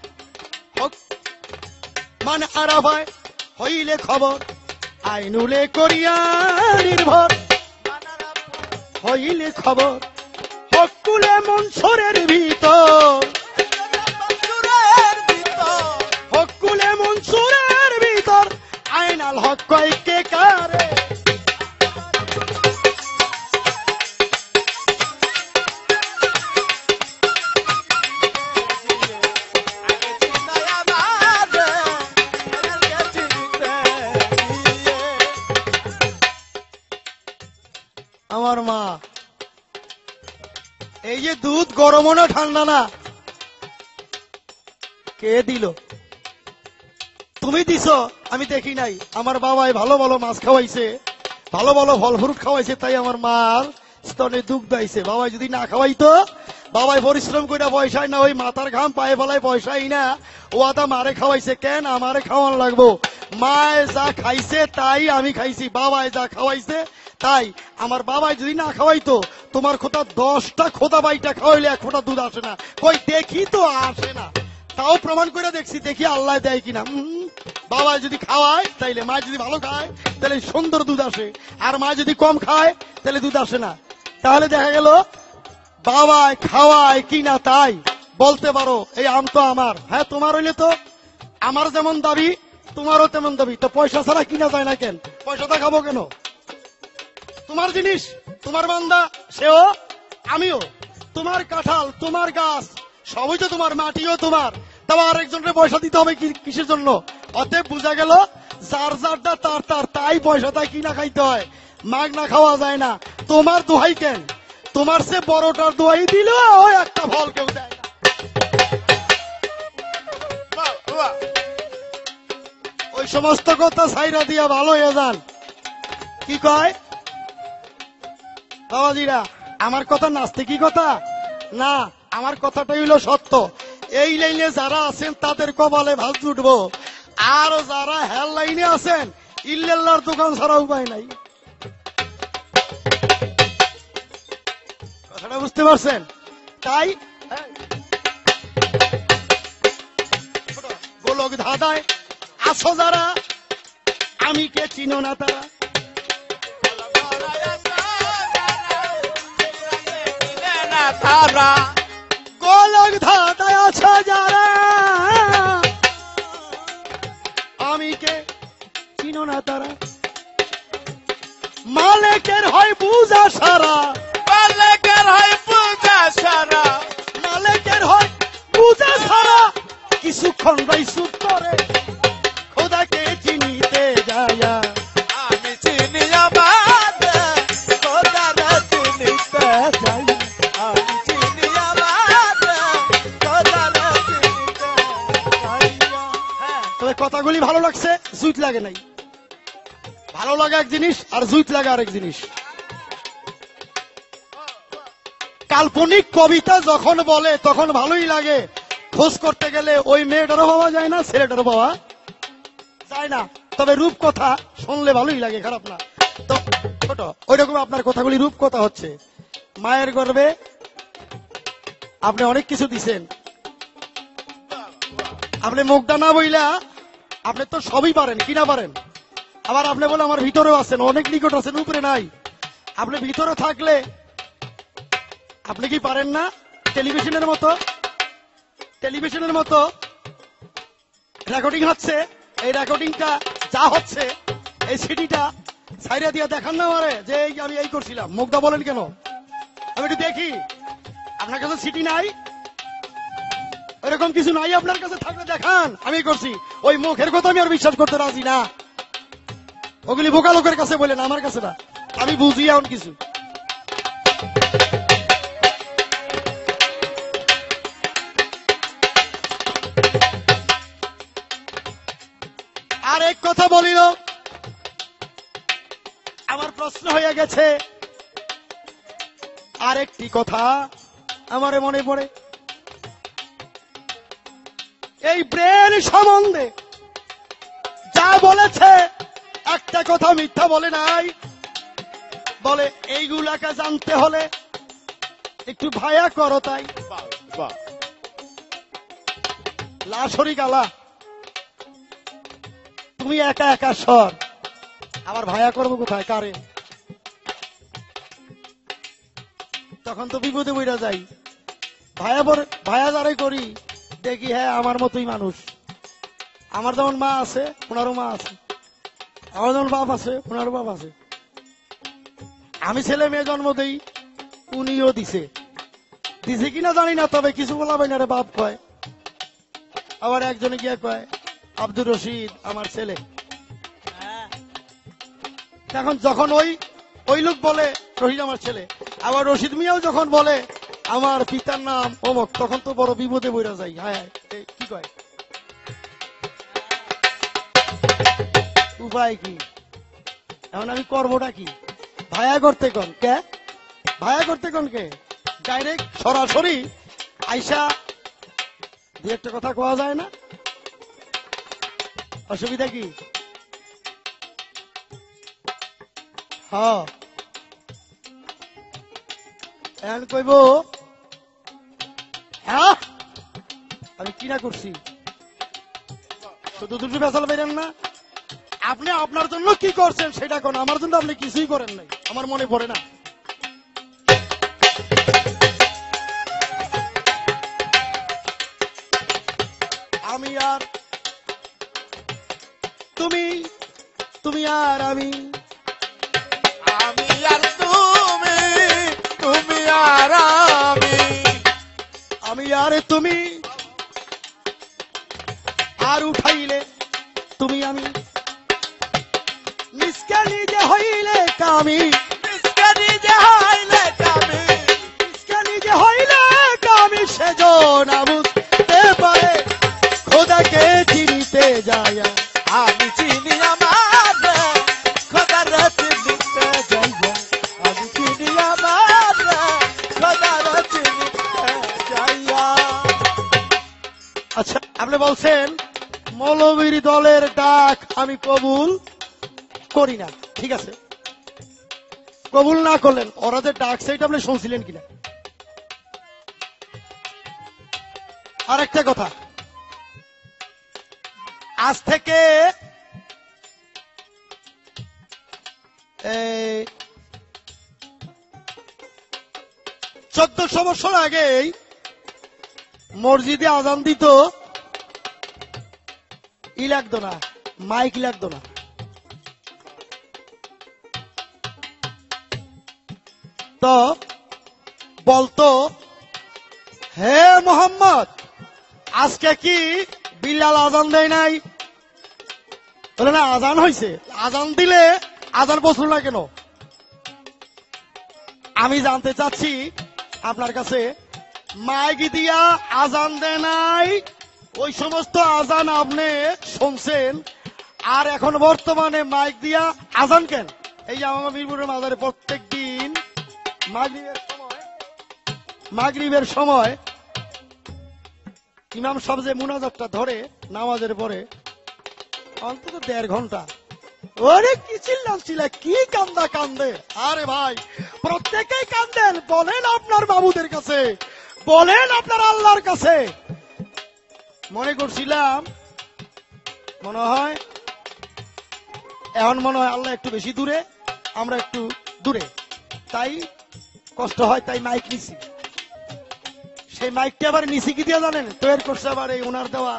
মানে আরাভায় হইলে খবর, আইনুলে করিয়া নির্ভর হইলে খবর, হকুলে মনসুরের ভিতর, হকুলে মনসুরের ভিতর, আইনাল হক কয়কে কারে। আমার মা, এই যে দুধ গরম না ঠান্ডা না, কে দিল? তুমি দিছ, আমি দেখি নাই। আমার বাবাই ভালো ভালো মাছ খাওয়াইছে, ভালো ভালো ফল ফ্রুট খাওয়াইছে, তাই আমার মার স্তনে দুধ দাইছে। বাবাই যদি না খাওয়াইতো, বাবাই পরিশ্রম করে পয়সায় না, ওই মাথার ঘাম পায়ে ফেলায় পয়সাই না, ও আদা মারে খাওয়াইছে। কেন আমারে খাওয়ানো লাগবো? মায়ে যা খাইছে তাই আমি খাইছি, বাবাই যা খাওয়াইছে তাই। আমার বাবাই যদি না খাওয়াইতো, তোমার খোদা 10টা খোদা বাইটা খাওয়াইলে 1 ফোঁটা দুধ আসে না। কই দেখি তো আসে না, তাও প্রমাণ করে দেখছি, দেখি আল্লাহ দেয় কিনা। বাবা যদি খাওয়ায় তাইলে, মা যদি ভালো খায় তাহলে সুন্দর দুধ আসে, আর মা যদি কম খায় তাহলে দুধ আসে না। তাহলে দেখা গেল বাবা খাওয়ায় কিনা তাই বলতে পারো এই আম তো আমার। হ্যাঁ, তোমার হইলে তো আমার যেমন দাবি তোমারও তেমন দাবি, তো পয়সা ছাড়া কিনা যায় না কেন? পয়সাটা খাবো কেন? তোমার জিনিস, তোমার বান্দা, সেও আমিও, তোমার কাঁঠাল, তোমার গাছ, সবই তো তোমার, মাটিও তোমার, তাও আরেকজনের পয়সা দিতে হবে কিসের জন্য? অতএব বোঝা গেল যার যারটা তার তার, তাই পয়সাটা কিনা খাইতে হয়, মাগ না খাওয়া যায় না। তোমার দোহাই কেন? তোমার সে বড়টার দোহাই দিল ওই একটা ফল কেউ দেয় না। ওই সমস্ত কথা ছাইরা দিয়া ভালো হয়ে যান। কি কয় বাবাজিরা? আমার কথা নাস্তে কি কথা না, আমার কথাটাই হইল সত্য। এই লাইনে যারা আছেন তাদের কপালে ভাঁজ উঠবো, আর যারা হেল লাইনে আছেন ইল্লাল্লাহর দোকান ছাড়া উপায় নাই। কথাটা বুঝতে পারছেন? তাই গোলক ধাঁধায় আছো যারা, আমি কে চিনো না তারা। তারা গোলক ধাঁধায় আছো যারা, আমি কে চিনো না তারা। মালিকের হয় পূজা সারা, মালিকের হয় পূজা সারা, মালিকের হয় পূজা সারা, কিছুক্ষণ রাই চুপ করে খোদাকে চিনিতে যায়া। আমি চিনি আমার খোদারে চিনিতে যাই, আমি চিনি আমার খোদারে চিনিতে যাই। হ্যাঁ, তবে কথাগুলি ভালো লাগছে, জুইত লাগে নাই। ভালো লাগা এক জিনিস আর জুইত লাগা আরেক জিনিস। কাল্পনিক কবিতা যখন বলে তখন ভালোই লাগে, খোঁজ করতে গেলে ওই মেয়েটারও পাওয়া যায় না, ছেলেটারও পাওয়া যায় না। তবে রূপকথা শুনলে ভালোই লাগে, খারাপ না। তো ছোট ওই রকম আপনার কথাগুলি রূপকথা হচ্ছে। মায়ের গর্ভে আপনি অনেক কিছু দিছেন, আপনি মুখটা না বইলা আপনি তো সবই পারেন, কিনা পারেন। আবার আপনি বলে আমার ভিতরেও আছেন, অনেক নিকট আছেন, উপরে নাই। আপনি ভিতরে থাকলে আপনি কি পারেন না টেলিভিশনের মতো, টেলিভিশনের মতো রেকর্ডিং হচ্ছে, এই রেকর্ডিংটা যা হচ্ছে এই সিডিটা সাইডে দিয়ে দেখান না আমারে যে এই আমি এই করছিলাম। মুখটা বলেন কেন? আমি একটু দেখি। আপনার কাছে সিডি নাই, এরকম কিছু নাই আপনার কাছে, থাকলে দেখান আমি করছি। ওই মুখের কথা আমি আর বিশ্বাস করতে রাজি না। ওগুলি বোকা লোকের কাছে বলেন, আমার কাছে না। আমি বুঝি এমন কিছু। আর এক কথা বলিল, আমার প্রশ্ন হয়ে গেছে। আর একটি কথা আমারে মনে পড়ে, এই ব্রেন সম্বন্ধে যা বলেছে একটা কথা মিথ্যা বলে নাই। বলে এইগুলাকে জানতে হলে একটু ভায়া করো, তাই বাহ, বাহ। লাশরি গালা তুমি একা একা সর, আবার ভায়া করবো কোথায়, কারে? তখন তো বিপদে বইরা যাই। ভায়া যারাই করি দেখি হ্যাঁ আমার মতোই মানুষ। আমার যেমন মা আছে ওনারও মা আছে, আমার যেমন বাপ আছে ওনারও বাপ আছে। আমি ছেলে মেয়ে জন্ম দেই, উনিও দিছে কিনা জানি না, তবে কিছু বলা হয় না রে বাপ কয়। আবার একজনে গিয়ে কয় আব্দুর রশিদ আমার ছেলে। এখন যখন ওই লোক বলে রশিদ আমার ছেলে, আবার রশিদ মিয়াও যখন বলে আমার পিতার নাম অমক, তখন তো বড় বিপদে বইরা যাই। হ্যাঁ কি কয়, উপায় কি? এখন আমি করবোটা কি? ভায়া করতে কোন কে, ভায়া করতে কোন কে? ডাইরেক্ট সরাসরি আইসা দু একটা কথা কোয়া যায় না? অসুবিধা কি? হ্যাঁ এখন কইব হ্যাঁ আমি কিনা করছি, শুধু দুটো বেসাল পাইলেন না। আপনি আপনার জন্য কি করছেন সেটা কোন, আমার জন্য আপনি কিছুই করেন নাই, আমার মনে পড়ে না। আমি আর তুমি, তুমি আর আমি, আমি আর তুমি, তুমি আর আমি, আমি আর তুমি, আর উঠাইলে তুমি আমি, নিষ্কা নিজে হইলে কামি, নিষ্কা নিজে হইলে কামি, নিষ্কা নিজে হইলে কামি, সেজন বুঝতে পারে খোদাকে চিনিতে যায়। আমি চিনি আমার খোদারে চিনিতে যাইব, আমি চিনি আমার খোদারে চিনিতে যাইয়া। আচ্ছা আপনি বলছেন মৌলবীর দলের ডাক আমি কবুল করি না। ঠিক আছে, কবুল না করলেন, ওরা যে ডাক সেটা আপনি শুনছিলেন কিনা? আর একটা কথা, আজ থেকে 1400 বছর আগেই মসজিদে আজান দিত, ই লাগতো না, মাইক লাগতো না। তো বলতো, হে মোহাম্মদ, আজকে কি বিল্লাল আজান দেয় নাই? বলে না, আজান হয়েছে। আজান দিলে আজান বসল না কেন? আমি জানতে চাচ্ছি আপনার কাছে, মাইক দিয়া আজান দেয় নাই, ওই সমস্ত আজান আপনি শুনছেন, আর এখন বর্তমানে মাইক দিয়া আজান কেন? এই যে আমার মিরপুরের মাজারে প্রত্যেক দিন মাগরিবের সময় ইমাম সাহেব যে মুনাজাতটা ধরে নামাজের পরে অন্তত 1.5 ঘন্টা, ওরে কি চিল্লা কি কান্দা কান্দে। আরে ভাই, প্রত্যেকেই কান্দেন, বলেন আপনার বাবুদের কাছে, বলেন আপনার আল্লাহর কাছে। মনে করছিলাম মনে হয় এখন মনে হয় আল্লাহ একটু বেশি দূরে, আমরা একটু দূরে, তাই কষ্ট হয়, তাই মাইক নিছি। সেই মাইকটা আবার নিছি কি দিয়ে জানেন? তৈরি করছে আবার এই ওনার দেওয়া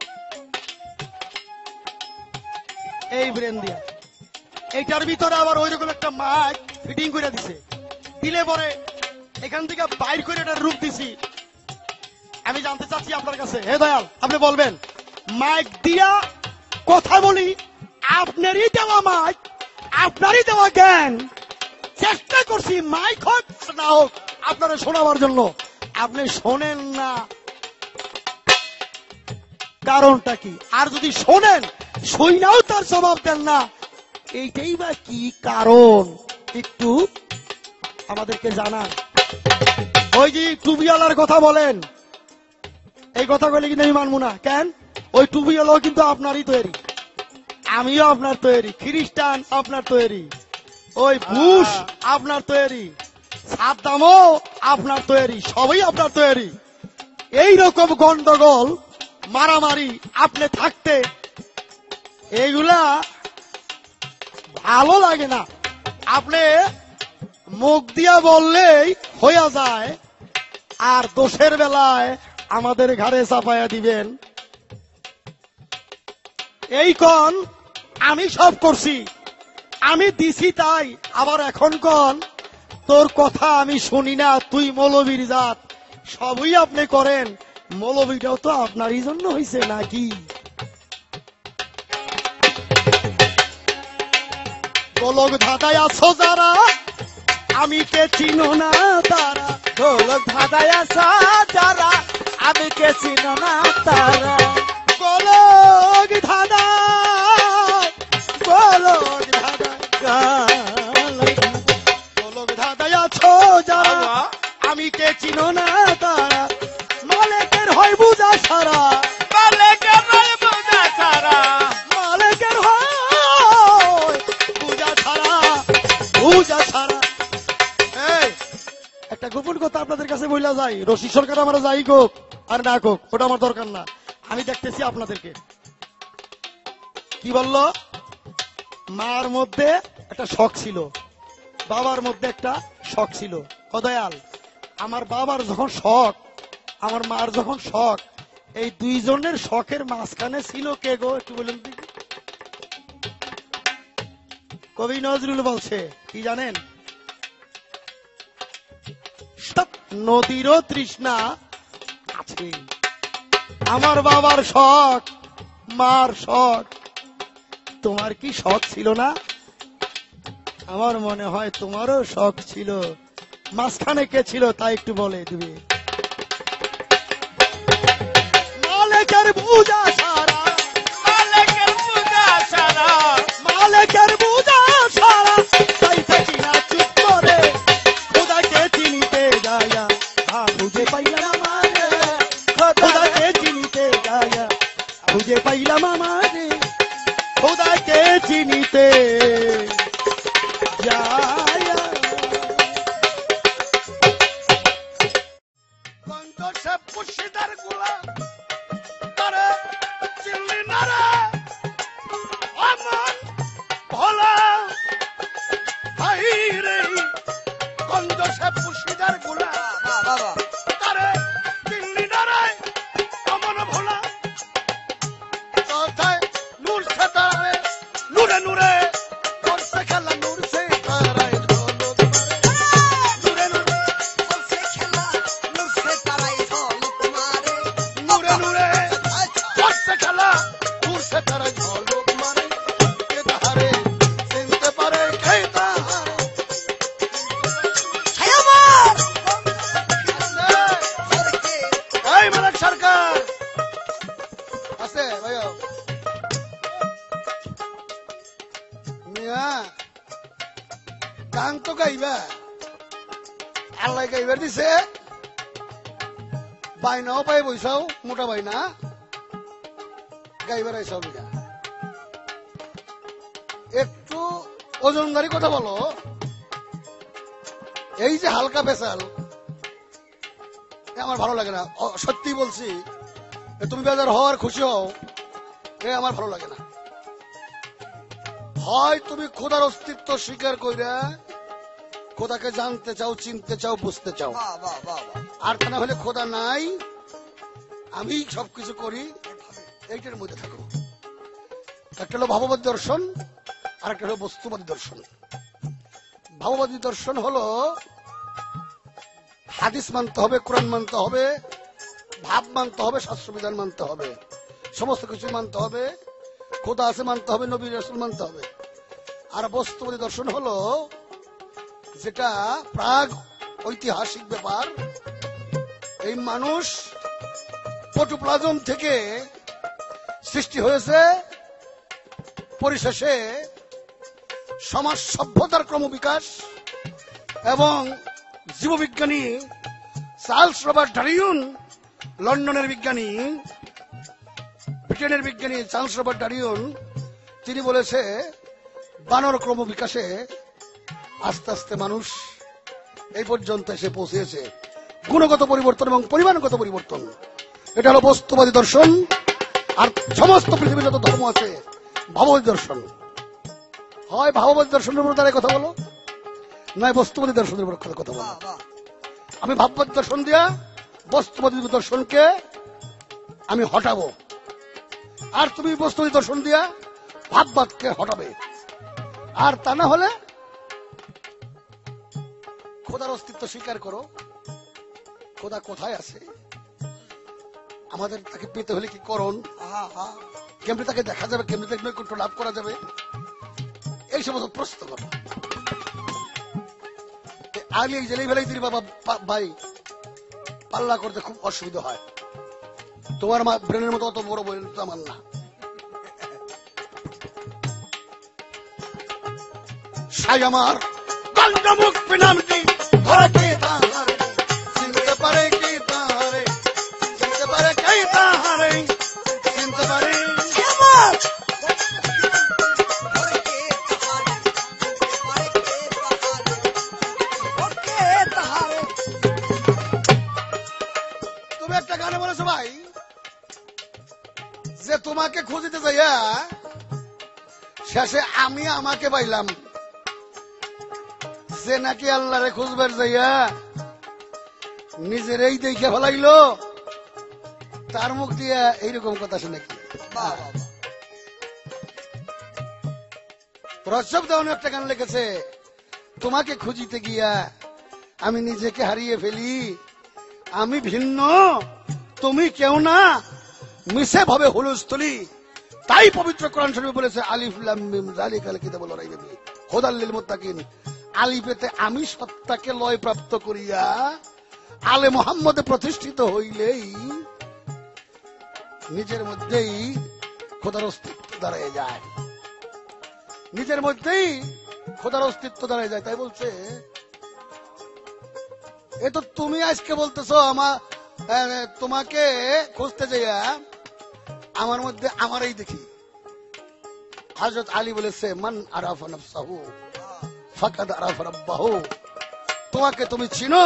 এই ব্রেন দিয়া। এইটার ভিতরে আবার ওইরকম একটা মাইক ফিটিং করে দিছে, দিলে পরে এখান থেকে বাইর করে এটার রূপ দিছি। আমি জানতে চাচ্ছি আপনার কাছে, হে দয়াল, আপনি বলবেন, মাইক দিয়া কথা বলি, আপনারই দেওয়া মাইক, আপনারই দেওয়া জ্ঞান, চেষ্টা করছি মাইক হোক না হোক আপনারা শোনাবার জন্য, আপনি শোনেন না, কারণটা কি? আর যদি শোনেন, শুইনাও তার জবাব দেন না, এইটাই বা কি কারণ? একটু আমাদেরকে জানান। ওই যে টুবিওয়ালার কথা বলেন, এই কথা বলে কিন্তু আমি মানবো না। কেন? ওই টুবিওয়ালাও কিন্তু আপনারই তৈরি, আমিও আপনার তৈরি, খ্রিস্টান আপনার তৈরি, ওই বুশ আপনার তৈরি, সাদ্দামও আপনার তৈরি, সবই আপনার তৈরি। এইরকম গন্ডগোল মারামারি আপনি থাকতে এইগুলা ভালো লাগে না। আপনি মুখ দিয়া বললেই হইয়া যায়, আর দোষের বেলায় আমাদের ঘাড়ে চাপাইয়া দিবেন। এই কন আমি সব করছি, আমি দিছি তাই, আবার এখন কন তোর কথা আমি শুনি না, তুই মৌলবীর জাত, সবই আপনি করেন, মৌলবীটাও তো আপনারই জন্য হয়েছে নাকি? গোলক ধাঁধায় আছো যারা, আমি কে চিনো না তারা, গোলক ধাঁধায় আছো যারা, আমি কে চিনো না তারা, গোলক ধাঁধায়, গোলক ধাঁধায়, গোলক ধাঁধায় আছো যারা, আমি কে চিনো না তারা, মালেকের হয় বুঝা সারা, মালেকের হয় বুঝা সারা, মালেকের হয় বুঝা সারা, বুঝা সারা। এই একটা গোপন কথা আপনাদের কাছে বইলা যাই, রশি সরকার আমার যাই কোক আর না কোক, ওটা আমার দরকার না, আমি দেখতেছি আপনাদেরকে। কি বললো? মার মধ্যে একটা শখ ছিল, বাবার মধ্যে একটা শখ ছিল। দয়াল, আমার বাবার যখন শখ, আমার মার যখন শখ, এই দুইজনের শখের মাঝখানে ছিল কে গো? একটু বলুন। কবি নজরুল বলছে কি জানেন? নদীরও তৃষ্ণা আছে, আমার বাবার শখ, মার শখ, তোমার কি শখ ছিল না? আমার মনে হয় তোমারও শখ ছিল, মাঝখানে কে ছিল তাই একটু বলে দিবে। মালেকের বুঝা সারা, মালেকের বুঝা সারা, মালেকের বুঝা সারা, তাই থাকি না চুপ করে, খোদাকে চিনিতে যায়া, বুঝে পাইলাম আমারে, খোদাকে চিনিতে যায়া, খুঁজে পাইলাম আমারে খোদাকে চিনিতে যায়। গন্ধ সে পুশিদার গুলা তারে চিল্লি নারে আমার ভোলা ভাই রে। গন্ধ সে পুশিদার গুলা বাবা তারে চিল্লি নারে আমার ভোলা কোথায় নূর সে তারে নূরে নূরে করছে খেলা নূর সে তারায় ঝলক মারে নূরে নূরে সে খেলা নুসে তারাই ঝলক মারে নূরে নূরে আচ্ছা করছে খেলা নূর সে তারায় ঝলক মারে। কে তাহারে চিনতে পারে কে তাহারে ছায়ামার আছে। সরকে এই মালিক সরকার আছে ভাইয়া মিয়া গান তো গাইবা আল্লাহ গাইবার দিছে বাইনাও পাই বইসাও মোটা বাইনা গাইবার আইসাও মিয়া একটু ওজনদারি কথা বলো। এই যে হালকা পেশাল এ আমার ভালো লাগে না। সত্যি বলছি এ তুমি বেজার হও আর খুশি হও এ আমার ভালো লাগে না। হয় তুমি খোদার অস্তিত্ব স্বীকার কইরা খোদাকে জানতে চাও চিনতে চাও বুঝতে চাও, বাবা বাবা আর তা না হলে খোদা নাই আমি সবকিছু করি এইটার মধ্যে থাকো। একটা হলো ভাববাদী দর্শন আর একটা হলো বস্তুবাদী দর্শন। ভাববাদী দর্শন হলো হাদিস মানতে হবে, কোরআন মানতে হবে, ভাব মানতে হবে, শাস্ত্র বিধান মানতে হবে, সমস্ত কিছু মানতে হবে, খোদা আছে মানতে হবে, নবী রাসূল মানতে হবে। আর বস্তুবাদী দর্শন হলো যেটা প্রাগ ঐতিহাসিক ব্যাপার। এই মানুষ প্রোটোপ্লাজম থেকে সৃষ্টি হয়েছে, পরিশেষে সমাজ সভ্যতার ক্রমবিকাশ এবং জীববিজ্ঞানী চার্লস রবার্ট ডারউইন, লন্ডনের বিজ্ঞানী, ব্রিটেনের বিজ্ঞানী চার্লস রবার্ট ডারউইন তিনি বলেছে বানর ক্রমবিকাশে আস্তে আস্তে মানুষ এই পর্যন্ত এসে পৌঁছেছে। গুণগত পরিবর্তন এবং পরিমাণগত পরিবর্তন, এটা হলো বস্তুবাদী দর্শন। আর সমস্ত পৃথিবীর যত ধর্ম আছে ভাববাদী দর্শন। হয় ভাববাদী দর্শনের উপর দাঁড়ায় কথা বলো, নয় বস্তুবাদী দর্শনের উপর কথা বলো। বাবা আমি ভাববাদী দর্শন দিয়া বস্তুবাদী দর্শনকে আমি হটাবো, আর তুমি বস্তুবাদী দর্শন দিয়া ভাববাদকে হটাবে। আর তা না হলে খোদার অস্তিত্ব স্বীকার করো। খোদা কোথায় আছে, আমাদের তাকে পেতে হলে কি করণ, কেমনি তাকে দেখা যাবে, কেমনি তাকে নৈকট্য লাভ করা যাবে, এই সমস্ত প্রশ্ন করো। আগে এই জেলেই ফেলাই দিলি বাবা ভাই পাল্লা করতে খুব অসুবিধা হয়। তোমার মা ব্রেনের মতো অত বড় বই তো আমার না। সাই আমার গঞ্জমুখ পিনামটি ধরে কে তাহারে চিনতে পারে কে তাহারে চিনতে পারে কে তাহারে চিনতে পারে ছায়ামার সরকে তাহারে ওকে তাহারে তুমি একটা গানে বলেছো ভাই যে তোমাকে খুঁজিতে যাইয়া শেষে আমি আমাকে পাইলাম, যে নাকি আল্লাহরে খুঁজবার যাইয়া নিজেরই দেখে ফেলাইলো, তার মুখ দিয়া এইরকম কথা শুনে কি। বাবা রসব দেওয়ান একটা গান লিখেছে, তোমাকে খুঁজিতে গিয়া আমি নিজেকে হারিয়ে ফেলি, আমি ভিন্ন তুমি কেউ না, মিশে ভাবে হুলস্থলি। তাই পবিত্র কোরআন শরীফে বলেছে আলিফ লাম মিম যালিকাল কিতাবুল লা রাইবা ফীহি হুদাল লিল মুত্তাকিন। আলিফেতে আমি সত্তাকে লয় প্রাপ্ত করিয়া আলে মুহাম্মদে প্রতিষ্ঠিত হইলেই নিজের মধ্যেই খোদার অস্তিত্ব দাঁড়িয়ে যায়, নিজের মধ্যেই খোদার অস্তিত্ব দাঁড়িয়ে যায়। তাই বলছে এ তো তুমি আজকে বলতেছো তোমাকে খুঁজতে যাইয়া আমার মধ্যে আমারই দেখি। হযরত আলী বলেছে, মান আরাফা নাফসাহু ফাকাদ আরাফা রাব্বাহু। তোমাকে তুমি চিনো,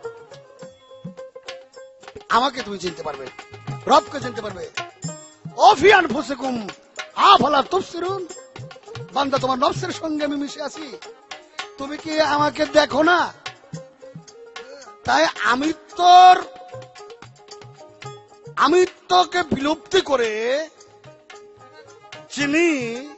আমাকে তুমি চিনতে পারবে, রবকে চিনতে পারবে। ওফি আনফুসিকুম আফালা তুবসিরুন। বান্দা, তোমার নফসের সঙ্গে আমি মিশে আছি, তুমি কি আমাকে দেখো না? তাই আমিত্বকে বিলুপ্তি করে যিনি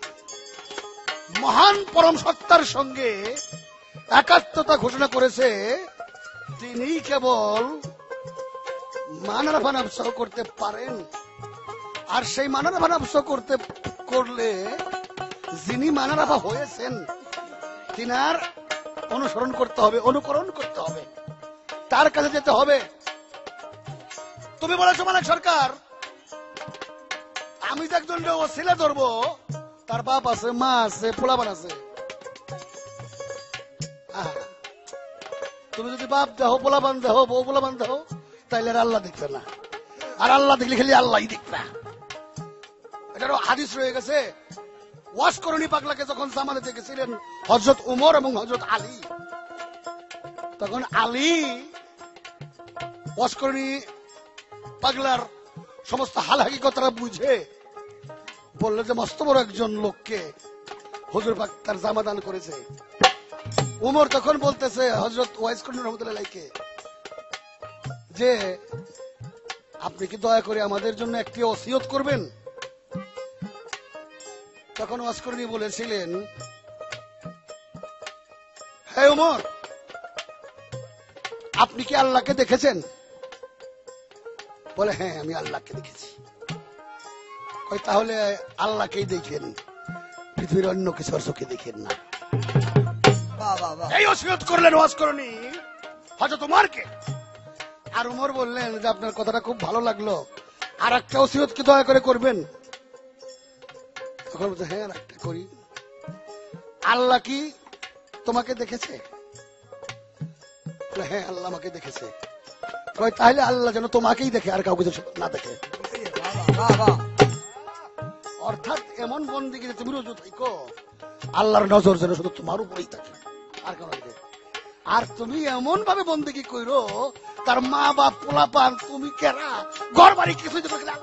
মহান পরম সত্তার সঙ্গে একাত্মতা ঘোষণা করেছে, তিনি কেবল মানারাফা নাফস করতে পারেন। আর সেই মানারাফা নাফস করলে যিনি মানারাফা হয়েছেন তিনার অনুসরণ করতে হবে, অনুকরণ করতে হবে, তার কাছে যেতে হবে। তুমি বলেছো মালিক সরকার, আমি তো একজন ওসিলা ধরবো, তার বাপ আছে, মা আছে, পোলাপান আছে। তুমি যদি বাপ দেহ, পোলাপান দেহ, বউ পোলাপান দেহ, তাইলে আর আল্লাহ দেখবে না। আর আল্লাহ দেখলে খালি আল্লাহই দেখবে। এটারও হাদিস রয়ে গেছে। ওয়াজ করণী পাগলাকে যখন জামানাতে গেছিলেন হযরত উমর এবং হযরত আলী, তখন আলী ওয়াজ করণী পাগলার সমস্ত হাল হাকিকতরা বুঝে বললো যে মস্ত বড় একজন লোককে হুজুর পাক তার জামা দান করেছে। উমর তখন বলতেছে হযরত ওয়াইস করণী রহমতুল্লাহকে যে আপনি কি দয়া করে আমাদের জন্য একটি ওসিয়ত করবেন? তখন ওয়াজ করণী বলেছিলেন, হে উমর, আপনি কি আল্লাহকে দেখেছেন? বলে, হ্যাঁ আমি আল্লাহকে দেখেছি। তাহলে আল্লাহকেই দেখেন, পৃথিবীর অন্য কিছু চোখে দেখেন না। এই ওসিয়ত করলেন ওয়াজ করণী হযরত উমরকে। আর উমর বললেন যে আপনার কথাটা খুব ভালো লাগলো, আর একটা ওসিয়ত কি দয়া করে করবেন? তখন বলছে, হ্যাঁ একটা করি। আল্লাহ কি তোমাকে দেখেছে? হ্যাঁ আল্লাহ আমাকে দেখেছে। তাহলে আল্লাহ যেন তোমাকেই দেখে, আর কাউকে না দেখে। অর্থাৎ এমন বন্দেগী যে তুমি রোজু থাকো, আল্লাহর নজর যেন শুধু তোমার উপরেই থাকে, আর কারো দিকে। আর তুমি এমন ভাবে বন্দেগী কইরো, তার মা বাপ পোলাপান তুমি কেরা ঘর বাড়ি কিছুই দেবে আল্লাহ।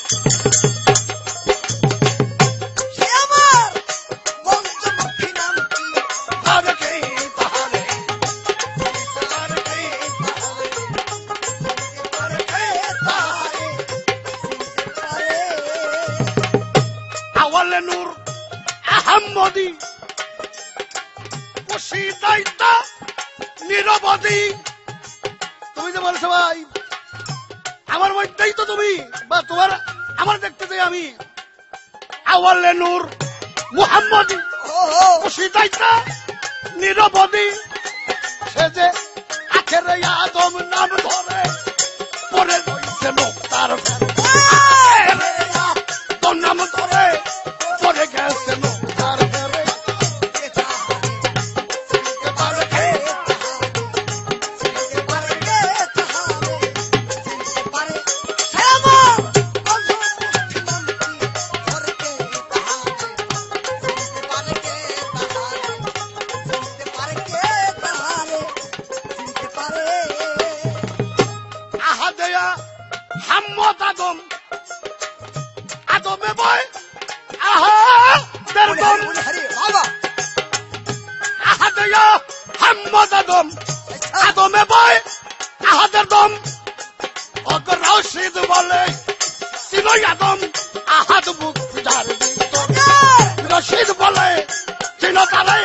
নূর আহমদি ওসিদাইতা নিরবধি। তুমি যে বলছো ভাই আমার মধ্যেই তো তুমি, বা তোমার আমার দেখতে চাই আমি। আওয়ালে নূর মুহাম্মদি ওসিদাইতা নিরবধি। সে যে আখেরে আদম নাম ধরে পরে রইছে নোক্তার নাম ধরে পরে গেছে নোক্তার ঘরে। আহাদেয়া হাম্মদ আদম, আদমে বয় আহাদের দম। আহাদেয়া হাম্মদ আদম, আদমে বয় আহাদের দম। অগর রশিদ বলে চিনই আদম আহাদ বুক পিটার ভিতর। রশিদ বলে চিনো তারে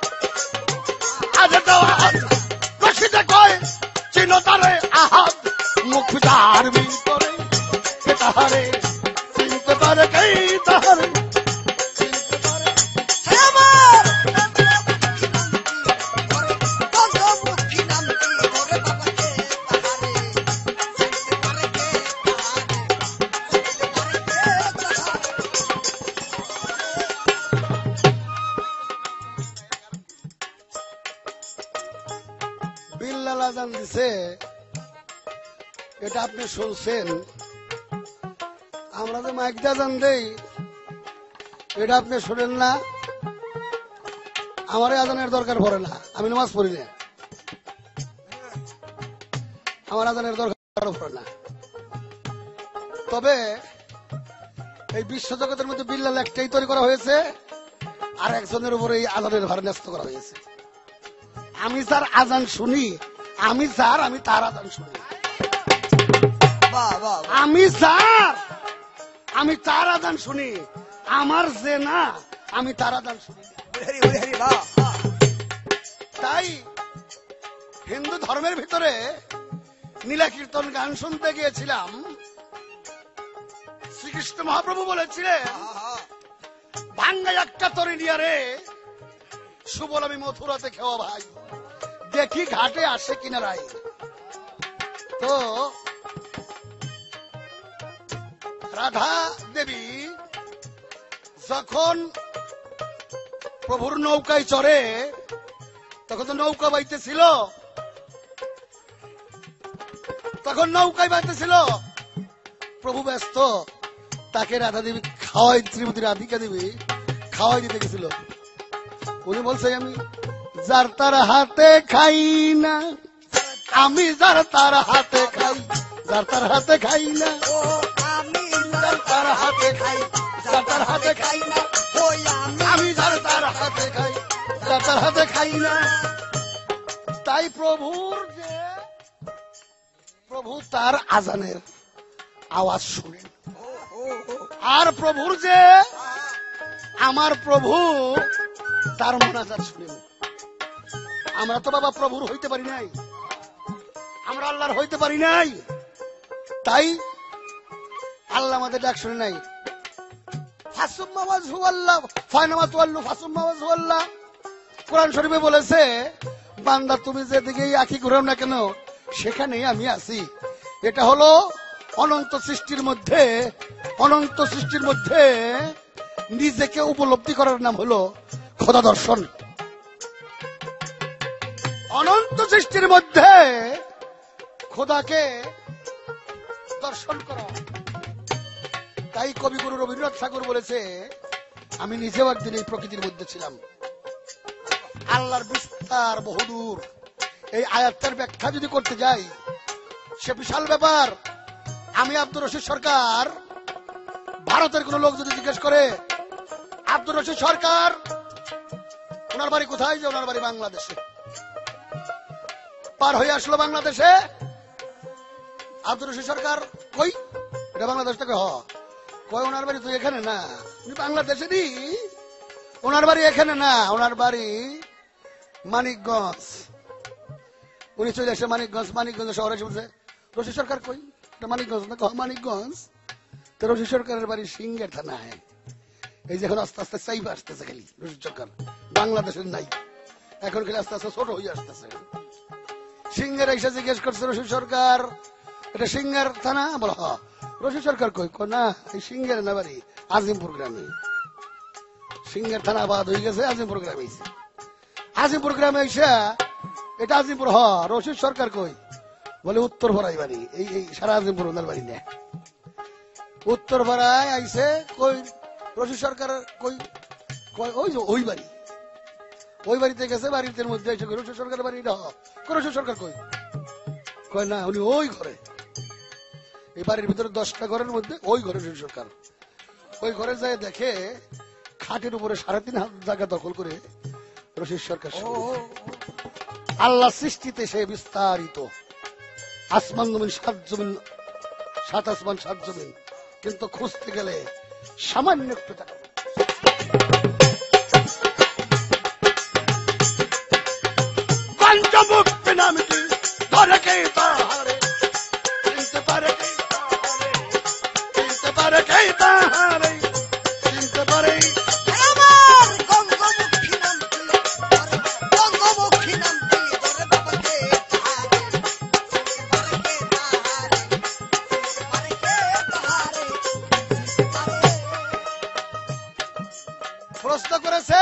আজ দেওয়া। রশিদে কয় চিনো তারে আহাদ মুখ পিটার ভিতরে। তাহারে চিনতে পারে কে তাহারে বিল্লাল আযান দিছে, এটা আপনি শুনছেন। আমরা যে মাইক দিয়ে আজান দেই এটা আপনি শোনেন না। আমার আজানের দরকার পড়ে না, আমি নামাজ পড়ি না, আমার আজানের দরকার পড়ে না। তবে এই বিশ্বজগতের মধ্যে বিল্লাল একটাই তৈরি করা হয়েছে, আর একজনের উপরে এই আজানের ভার ন্যস্ত করা হয়েছে। আমি যার আজান শুনি, আমি তার আজান শুনি। বাহ বাহ বাহ। আমি তার আজান শুনি, আমার যে না আমি তার আজান শুনি না। হরি হরি হরি বাহ বাহ। তাই হিন্দু ধর্মের ভিতরে নীলা কীর্তন গান শুনতে গিয়েছিলাম। শ্রীকৃষ্ণ মহাপ্রভু বলেছিলেন, আহা, ভাঙ্গা একটা তরি নিয়া রে সুবল আমি মথুরাতে খেওয়া ভাই, দেখি ঘাটে আসে কিনা রাই। তো রাধা দেবী যখন প্রভুর নৌকায় চড়ে, তখন তো নৌকা বাইতেছিল, প্রভু ব্যস্ত, তাকে রাধা দেবী খাওয়াই, শ্রীমতী রাধিকা দেবী খাওয়াই দিতে গেছিল। উনি বলছে, আমি যার তার হাতে খাই না, আমি যার তার হাতে খাই, যার তার হাতে খাই না, ও আমি যার তার হাতে খাই, যার তার হাতে খাই না, ওই আমি যার তার হাতে খাই, যার তার হাতে খাই না। তাই প্রভু তার আজানের আওয়াজ শুনেন, আর প্রভুর যে আমার প্রভু তার মোনাজাত শুনেন। আমরা তো বাবা প্রভুর হইতে পারি নাই, আমরা আল্লাহর হইতে পারি নাই, তাই আল্লাহ আমাদের ডাক শুনে নাই। কোরআন শরীফে বলেছে, বান্দা তুমি যেদিকেই আঁখি ঘুরাও না কেন সেখানেই আমি আছি। এটা হলো অনন্ত সৃষ্টির মধ্যে নিজেকে উপলব্ধি করার নাম হলো খোদা দর্শন। অনন্ত সৃষ্টির মধ্যে খোদাকে দর্শন করা। তাই কবিগুরু রবীন্দ্রনাথ ঠাকুর বলেছে, আমি নিজেও একদিন এই প্রকৃতির মধ্যে ছিলাম। আল্লাহর বিস্তার বহুদূর, এই আয়াতটার ব্যাখ্যা যদি করতে যাই সে বিশাল ব্যাপার। আমি আব্দুর রশিদ সরকার, ভারতের কোন লোক যদি জিজ্ঞেস করে আব্দুর রশিদ সরকার ওনার বাড়ি কোথায়, যে ওনার বাড়ি বাংলাদেশে, পার হয়ে আসলো বাংলাদেশে। আব্দুর রশিদ সরকার কই, এটা বাংলাদেশ থেকে কয় ওনার বাড়ি তুই এখানে না, উনি বাংলাদেশেরই, ওনার বাড়ি এখানে না, ওনার বাড়ি মানিকগঞ্জ। উনি চলে আসে মানিকগঞ্জ শহরে এসে বলছে, রশিদ সরকার কই, এটা মানিকগঞ্জ না, মানিকগঞ্জ। তো রশিদ সরকারের বাড়ি সিংহের থানায়। এই যে এখন আস্তে আস্তে চাইবে আসতেছে, খালি রশিদ সরকার বাংলাদেশের নাই, এখন খালি আস্তে আস্তে ছোট হয়ে আসতেছে। সিংহের এসে জিজ্ঞেস করছে, রশিদ সরকার এটা সিংহের থানা? বলো হ। রশিদ সরকার কই, না এই সিংহের না বাড়ি আজিমপুর গ্রামে। সিংহের থানা বাদ হয়ে গেছে, আজিমপুর গ্রামে। আজিমপুর গ্রামে এসে এটা আজিমপুর রশিদ সরকার কই, বলে উত্তর পাড়ায় বাড়ি। এই সারা আজিমপুর ওনার বাড়ি নেই, উত্তর পাড়ায় আইসে। কই রশিদ সরকার কই, ওই যে ওই বাড়ি, ওই বাড়িতে গেছে, বাড়িতে মধ্যে এসে রশিদ সরকার বাড়ি রশিদ সরকার কই, না উনি ওই ঘরে, এই বাড়ির ভিতরে 10টা ঘরের মধ্যে ওই ঘরে রশিদ সরকার। ওই ঘরে যায় দেখে খাটের উপরে 3.5 হাত জায়গা দখল করে রশিদ সরকার। আল্লাহ সৃষ্টিতে সে বিস্তারিত, আসমান জমিন 7 জমিন, 7 আসমান 7 জমিন, কিন্তু খুঁজতে গেলে সামান্য একটু টাকা। পঞ্চমুক্তি নামটি ধরে কে তাহারে, চিনতে পারে কে তাহারে, চিনতে পারে কে তাহারে, চিনতে পারে। আমার গঙ্গমুখী নামটি, গঙ্গমুখী নামটি ধরে বাবাকে প্রশ্ন করেছে,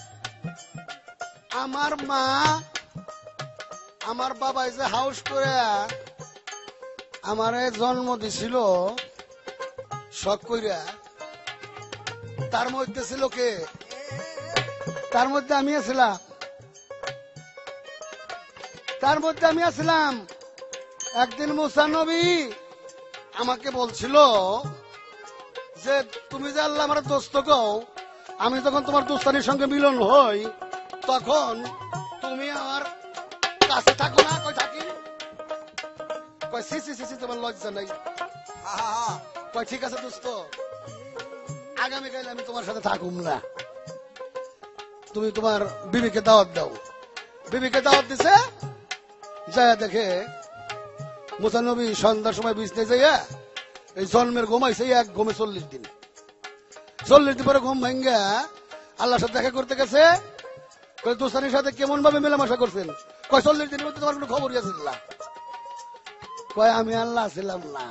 আমার মা আমার বাবা যে হাউস করে আমারে জন্ম দিছিল শখ কইরা তার মধ্যে ছিল কে? তার মধ্যে আমি আছিলাম, তার মধ্যে আমি আছিলাম। একদিন মুসা নবী আমাকে বলছিল যে তুমি যে আল্লাহ আমার দোস্ত কও, আমি যখন তোমার দোস্তানির সঙ্গে মিলন হই তখন তুমি আমার কাছে থাকো না। কই থাকি? কয় সি সি সি সি, তোমার লজ্জা নাই? কয় ঠিক আছে দোস্ত, আগামীকাল আমি তোমার সাথে থাকুম না, তুমি তোমার বিবিকে দাওয়াত দাও। বিবিকে দাওয়াত দিছে, যায় দেখে মুসা নবী সন্ধ্যার সময় বিছনে যাইয়া এই জন্মের ঘুমাইছে এক ঘুমে 40 দিন। 40 দিন পরে ঘুম ভাঙ্গা আল্লাহর সাথে দেখা করতে গেছে। কয় দোস্তানির সাথে কেমন ভাবে মেলামেশা করছেন? কয় 40 দিনের মধ্যে তোমার কোনো খবরই আছিল না। কয় আমি আল্লাহ ছিলাম না,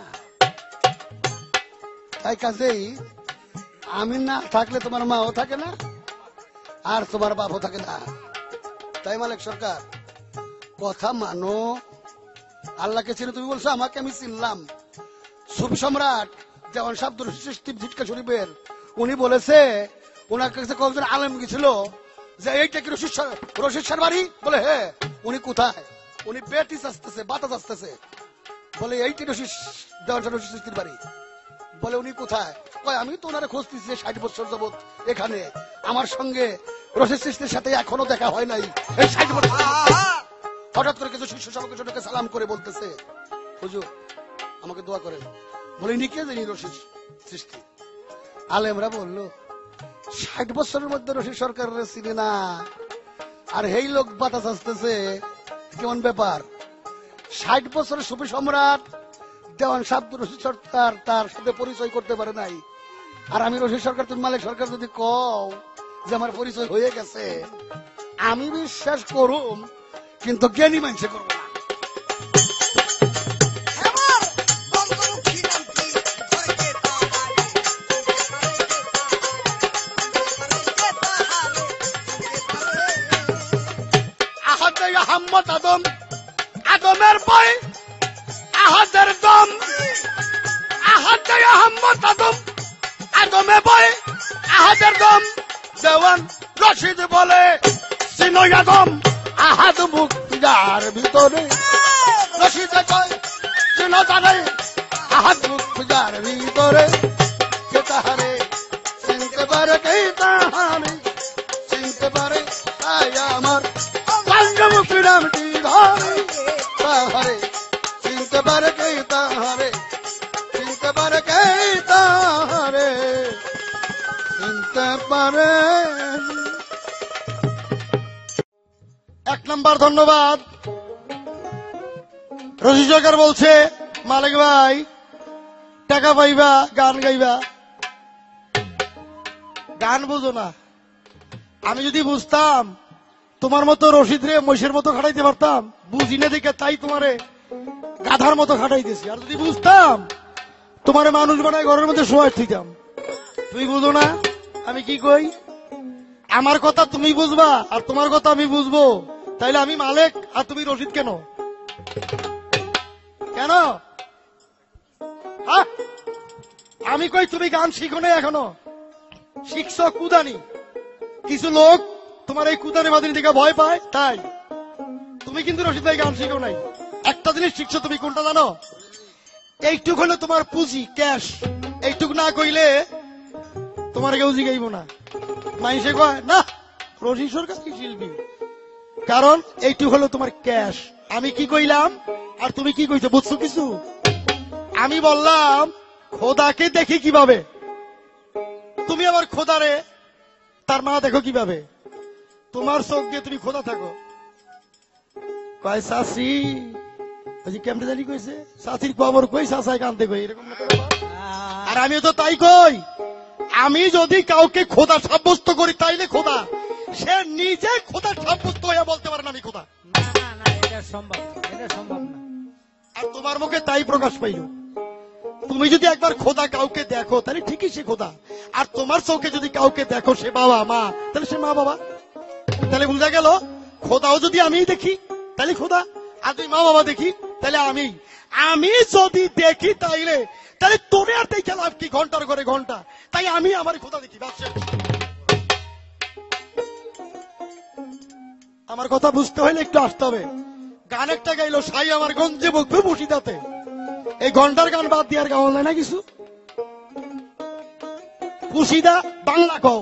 তাই কাজেই আমি না থাকলে তোমার মাও থাকে না আর তোমার বাপও থাকে না। তাই মালিক সরকার কথা মানো, আল্লাহকে চিনে। তুমি বলছো আমাকে আমি চিনলাম। সুফি সম্রাট দেওয়ান শাহ আব্দুল রশিদ ঝিটকা শরীফের উনি বলেছে, ওনার কাছে কয়েকজন আলেম গেছিল যে এইটা কি রশিদ শাহর বাড়ি? বলে হ্যাঁ। উনি কোথায়? উনি বেটিস আসতেছে, বাতাস আসতেছে। বলে এইটি দেওয়ান শাহ রশিদের বাড়ি। বলে উনি কোথায়? কয় আমি তো ওনারে খুঁজতেছি 60 বছর যাবত এখানে, আমার সঙ্গে রশিদ চিশতির সাথে এখনো দেখা হয় নাই এই 60 বছর। হঠাৎ করে কিছু শিষ্য সবকে সালাম করে বলতেছে, হুজুর আমাকে দোয়া করেন। বলে ইনি কে জানি? রশিদ চিশতি। আলেমরা বলল 60 বছরের মধ্যে রশিদ সরকারের চিনে না, আর এই লোক বাতাস আসতেছে, কেমন ব্যাপার? 60 বছরের সুফি সম্রাট দেওয়ান শাহ আব্দুল রশিদ সরকার তার সাথে পরিচয় করতে পারে নাই, আর আমি রশিদ সরকার, তুমি মালিক সরকার যদি কও যে আমার পরিচয় হয়ে গেছে, আমি বিশ্বাস করুম, কিন্তু জ্ঞানী মানুষে করবো না। আহমদ আদম, আদমের বই আহাদের দম। আহাদে আহমদ আদম, আদমে বই আহাদের দম। দেওয়ান রশিদ বলে চিনো আদম, আহাদ মুক্তিদার ভিতরে। রশিদে কয় চিনো জানে, আহাদ মুক্তিদার ভিতরে। কে তাহারে চিনতে পারে, কে তাহারে চিনতে পারে, তাই আমার মুক্তিরামটি ধরে। তাহারে চিনতে পারে, কে তাহারে চিনতে পারে, কে তাহারে চিনতে পারে। 1 নম্বর ধন্যবাদ। রশিদ সরকার বলছে মালিক ভাই টাকা পাইবা, গান গাইবা। গান বুঝো না। আমি যদি বুঝতাম তোমার মতো রশিদ রে মহিষের মতো খাটাইতে পারতাম, বুঝি না দেখে তাই তোমারে গাধার মতো খাটাইতেছি। আর যদি বুঝতাম তোমারে মানুষ বানায় ঘরের মধ্যে শোয়াই থইতাম। তুমি বুঝো না আমি কি কই? আমার কথা তুমি বুঝবা আর তোমার কথা আমি বুঝবো, তাইলে আমি মালিক আর তুমি রশিদ কেন? কেন? আমি কই তুমি গান শিখো না, এখনো শিখছ কুদানি। কিছু লোক তোমার এই কুদানি বাদিনী দিকে ভয় পায়, তাই তুমি কিন্তু রশিদ ভাই গান শিখো নাই। একটা জিনিস শিখছো তুমি, কোনটা জানো? এইটুক হলো তোমার পুঁজি, ক্যাশ। এইটুক না কইলে তোমার কেউ জিগাইব না। মাইসে কয় না রশিদ সরকার কি শিল্পী, কারণ এইটুক হলো তোমার ক্যাশ। আমি কি কইলাম আর তুমি কি কইছো বুঝছো কিছু? আমি বললাম খোদাকে দেখি কিভাবে, তুমি আবার খোদারে তার মা দেখো কিভাবে? তোমার চোখ দিয়ে তুমি খোদা থাকো। কয় চাষি কেমনে জানি কইছে, চাষির খবর কই চাষাই কানতে কই, এরকম। আর আমিও তো তাই কই, আমি যদি কাউকে খোদা সাব্যস্ত করি তাইলে খোদা, সে নিজে খোদা সাব্যস্ত হয়ে বলতে পারে না আমি খোদা। এটা সম্ভব না। আর তোমার মুখে তাই প্রকাশ পাইল। তুমি যদি একবার খোদা কাউকে দেখো তাহলে ঠিকই সে খোদা, আর তোমার চোখে যদি কাউকে দেখো সে বাবা মা, তাহলে সে মা বাবা। তাহলে বুঝা গেল খোদাও যদি আমি দেখি তাহলে খোদা, আর তুই মা বাবা দেখি তাহলে আমি যদি দেখি তাইলে তাহলে তোরে আর দেখে লাভ কি? ঘন্টার করে ঘন্টা। তাই আমি আমার খোদা দেখি। বাস। আমার কথা বুঝতে হলে একটু আসতে হবে। গান একটা গাইলো সাই আমার গঞ্জে বকবে বসিদাতে। এই ঘন্টার গান বাদ দিয়ে আর গাওয়া যায় না কিছু? পুশিদা বাংলা কও।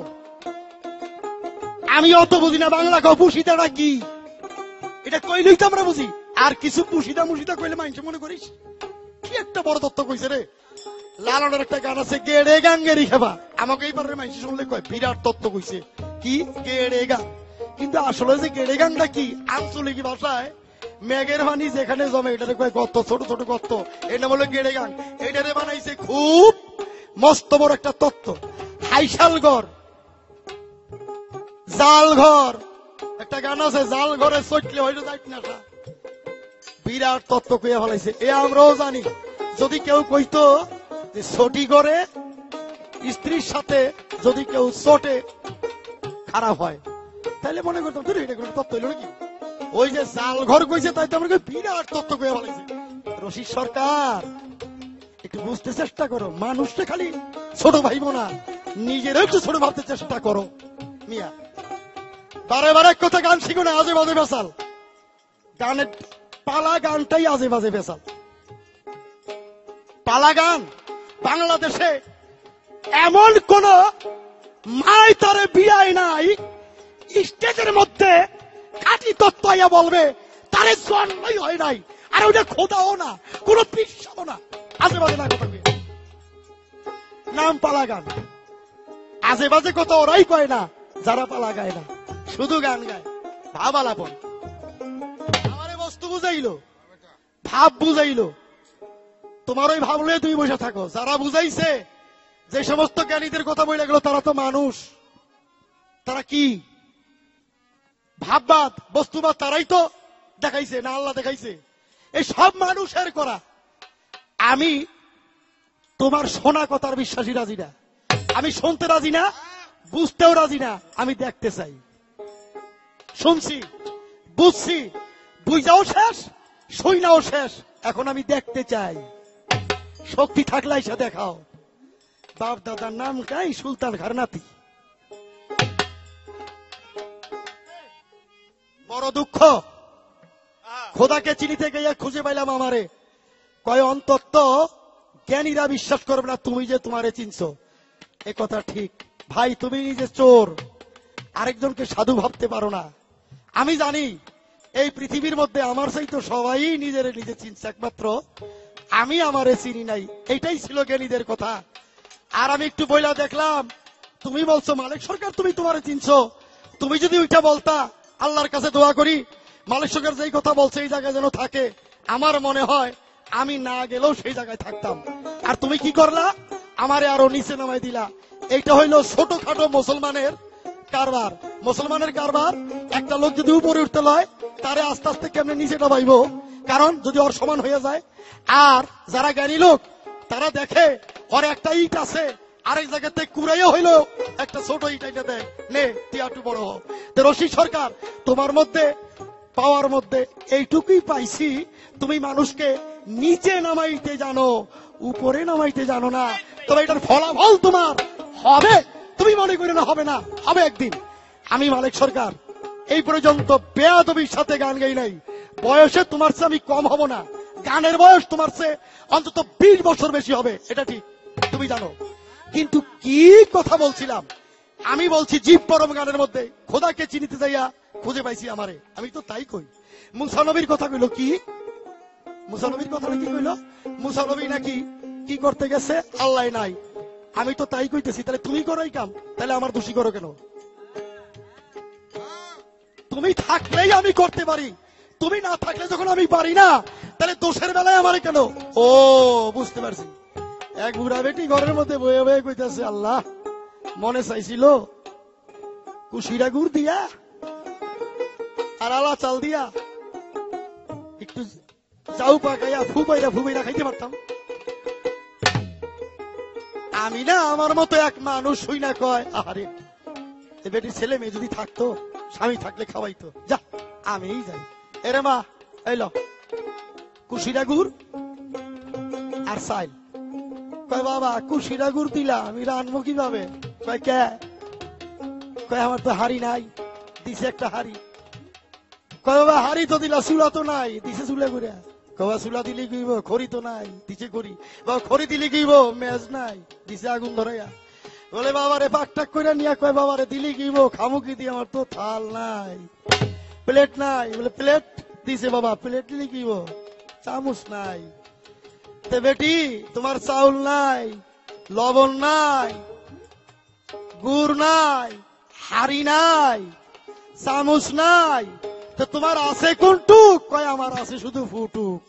আমি অত বুঝি না, বাংলা কও। পুশিদাটা কি এটা কইলেই তো আমরা বুঝি। আর কিছু পুশিদা মুশিদা কইলে মানুষ মনে করিস কি একটা বড় তত্ত্ব কইছে রে। লালনের একটা গান আছে গেড়ে গাঙ্গেরি খেবা। আমাকে এইবারের মানুষ শুনলে কয় বিরাট তত্ত্ব কইছে কি গেড়ে গান। কিন্তু আসলে যে গেড়ে গানটা কি, আঞ্চলিক ভাষায় মেঘের পানি যেখানে জমে এটারে কয় গর্ত, ছোট ছোট গর্ত, এর নাম হলো গেড়ে গান। এটারে বানাইছে খুব মস্ত বড় একটা তত্ত্ব। হাইশাল ঘর, জাল ঘর, একটা গান আছে জাল ঘরে চটলে হয়তো যাইত না। বিরাট তত্ত্ব কইয়া ফেলাইছে। এ আমরাও জানি। যদি কেউ কইতো যে ছটি ঘরে স্ত্রীর সাথে যদি কেউ চটে খারাপ হয়, তাহলে মনে করতাম তুই এটা কোনো তত্ত্ব হইল নাকি? ওই যে জাল ঘর কইছে তাই তো আমরা বিরাট তত্ত্ব কইয়া ফেলাইছে। রশিদ সরকার একটু বুঝতে চেষ্টা করো। মানুষকে খালি ছোট ভাইব না, নিজেরও একটু ছোট ভাবতে চেষ্টা করো মিয়া। বারে বারে কথা গান শিখো না, আজে বাজে বেসাল। গানের পালা গানটাই আজে বাজে বেসাল। পালা গান বাংলাদেশে এমন কোন মাই তারে বিয়ায় নাই স্টেজের মধ্যে খাঁটি তত্ত্ব আইয়া বলবে তারে জন্মই হয় নাই। আর ওইটা খোদাও না, কোন বিশ্বাসও না। আজে বাজে না কথা কই। নাম পালা গান। আজে বাজে কথা ওরাই কয় না যারা পালা গায় না, শুধু গান গায়। ভাব আলাপন। আমারে বস্তু বুঝাইলো, ভাব বুঝাইলো, তোমার ওই ভাব লয়ে তুমি বসে থাকো। যারা বুঝাইছে, যে সমস্ত জ্ঞানীদের কথা বলে গেল, তারা তো মানুষ। তারা কি ভাববাদ বস্তুবাদ তারাই তো দেখাইছে না আল্লাহ দেখাইছে? এই সব মানুষের করা। আমি তোমার শোনা কথার বিশ্বাসী রাজি না। আমি শুনতে রাজি না, বুঝতেও রাজি না। আমি দেখতে চাই। শুনছি, বুঝছি, বুঝাও শেষ, শুইনাও শেষ। এখন আমি দেখতে চাই। শক্তি থাকলে এসে দেখাও। বাপ দাদার নাম কাই সুলতান খার নাতি। বড় দুঃখ, খোদাকে চিনিতে গিয়ে খুঁজে পাইলাম আমারে। কয় অন্তত জ্ঞানীরা বিশ্বাস করবে না তুমি যে তোমারে চিনছো। এ কথা ঠিক ভাই, তুমি নিজে চোর, আরেকজনকে সাধু ভাবতে পারো না। আমি জানি এই পৃথিবীর মধ্যে আমার চাইতো সবাই নিজের নিজে চিনছে, একমাত্র আমি আমারে চিনি নাই। এইটাই ছিল জ্ঞানীদের কথা। আর আমি একটু বইলা দেখলাম, তুমি বলছো মালিক সরকার তুমি তোমারে চিনছো। তুমি যদি ওইটা বলতা, আল্লাহর কাছে দোয়া করি মালিক সরকার যেই কথা বলছে এই জায়গায় যেন থাকে। আমার মনে হয় আমি না গেলেও সেই জায়গায় থাকতাম। আর তুমি কি করলা, আমারে আরো নিচে নামাই দিলা। এইটা হইলো ছোটখাটো মুসলমানের কারবার। মুসলমানের কারবার, একটা লোক যদি উপরে উঠতে লয়, তারে আস্তে আস্তে কেমনে নিচে নামাইবো, কারণ যদি ওর সমান হয়ে যায়। আর যারা জ্ঞানী লোক, তারা দেখে ওর একটা ইট আছে, আরেক জায়গাতে কুড়াইয়া হইলো একটা ছোট ইট এটা দেয়, নে তুই একটু বড় হ। তো রশিদ সরকার, তোমার মধ্যে পাওয়ার মধ্যে এইটুকুই পাইছি, তুমি মানুষকে নিচে নামাইতে জানো, উপরে নামাইতে জানো না। তবে এটার ফলাফল তোমার হবে, তুমি মনে করি না হবে না, হবে একদিন। আমি মালিক সরকার এই পর্যন্ত বেয়াদবির সাথে গান গাই নাই। বয়সে তোমার চেয়ে আমি কম হব না। গানের বয়স তোমার চেয়ে অন্তত 20 বছর বেশি হবে, এটা ঠিক, তুমি জানো। কিন্তু কি কথা বলছিলাম, আমি বলছি জীব পরম গানের মধ্যে খোদাকে চিনিতে যাইয়া খুঁজে পাইছি আমারে। আমি তো তাই কই। মুসা নবীর কথা কইল কি, মুসা নবীর কথা কি কইল, মুসা নবী নাকি কি করতে গেছে, আল্লাহ নাই। আমি তো তাই কইতেছি, তাহলে তুমি করো এই কাম, তাহলে আমার দোষী করো কেন? তুমি থাকলেই আমি করতে পারি, তুমি না থাকলে যখন আমি পারি না, তাহলে দোষের বেলায় আমারে কেন? ও বুঝতে পারছি। এক বুড়া বেটি ঘরের মধ্যে বয়ে বয়ে কইতেছে, আল্লাহ মনে চাইছিল কুশিরা গুড় দিয়া আর আলা চাল দিয়া একটু চাউ পাকাইয়া ফুবাইরা খাইতে পারতাম। আমি না আমার মতো এক মানুষ হই না কয়, আরে এ বেটির ছেলে মেয়ে যদি থাকতো, স্বামী থাকলে খাওয়াইতো, যা আমিই যাই। এরে মা এলো কুশিরা গুড় আর চাইল, কয় বাবা কুশিরা গুড় দিলা আমি রানবো কিভাবে? কয় কে? কয় আমার তো হাড়ি নাই, দিছে একটা হাড়ি। কয় বাবা হাড়ি তো দিলা, চুলা তো নাই, দিছে চুলা করে। কবা চুলা দিলে গইব, খড়ি তো নাই, দিছে খড়ি। বাবা খড়ি দিলে গইব, মেজ নাই, দিছে আগুন ধরাইয়া। বলে বাবারে পাকটাক করে নিয়ে কয় বাবারে দিলি গইব, খামু কি দিয়ে, আমার তো থাল নাই, প্লেট নাই। বলে প্লেট দিছে বাবা, প্লেট দিলে গইব, চামচ নাই। তে বেটি তোমার চাউল নাই, লবণ নাই, গুড় নাই, হাড়ি নাই, চামচ নাই, তো তোমার আছে কোনটুক? কয় আমার আছে শুধু ফুটুক।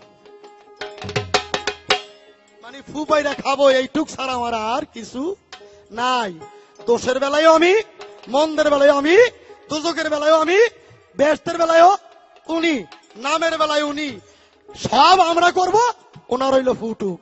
মানে ফু পাইরা খাবো এইটুক ছাড়া আমার আর কিছু নাই। দোষের বেলায়ও আমি, মন্দের বেলায়ও আমি, দুজকের বেলায়ও আমি, বেহেশতের বেলায়ও উনি, নামের বেলায় উনি, সব আমরা করব, ওনার হইল ফুটুক।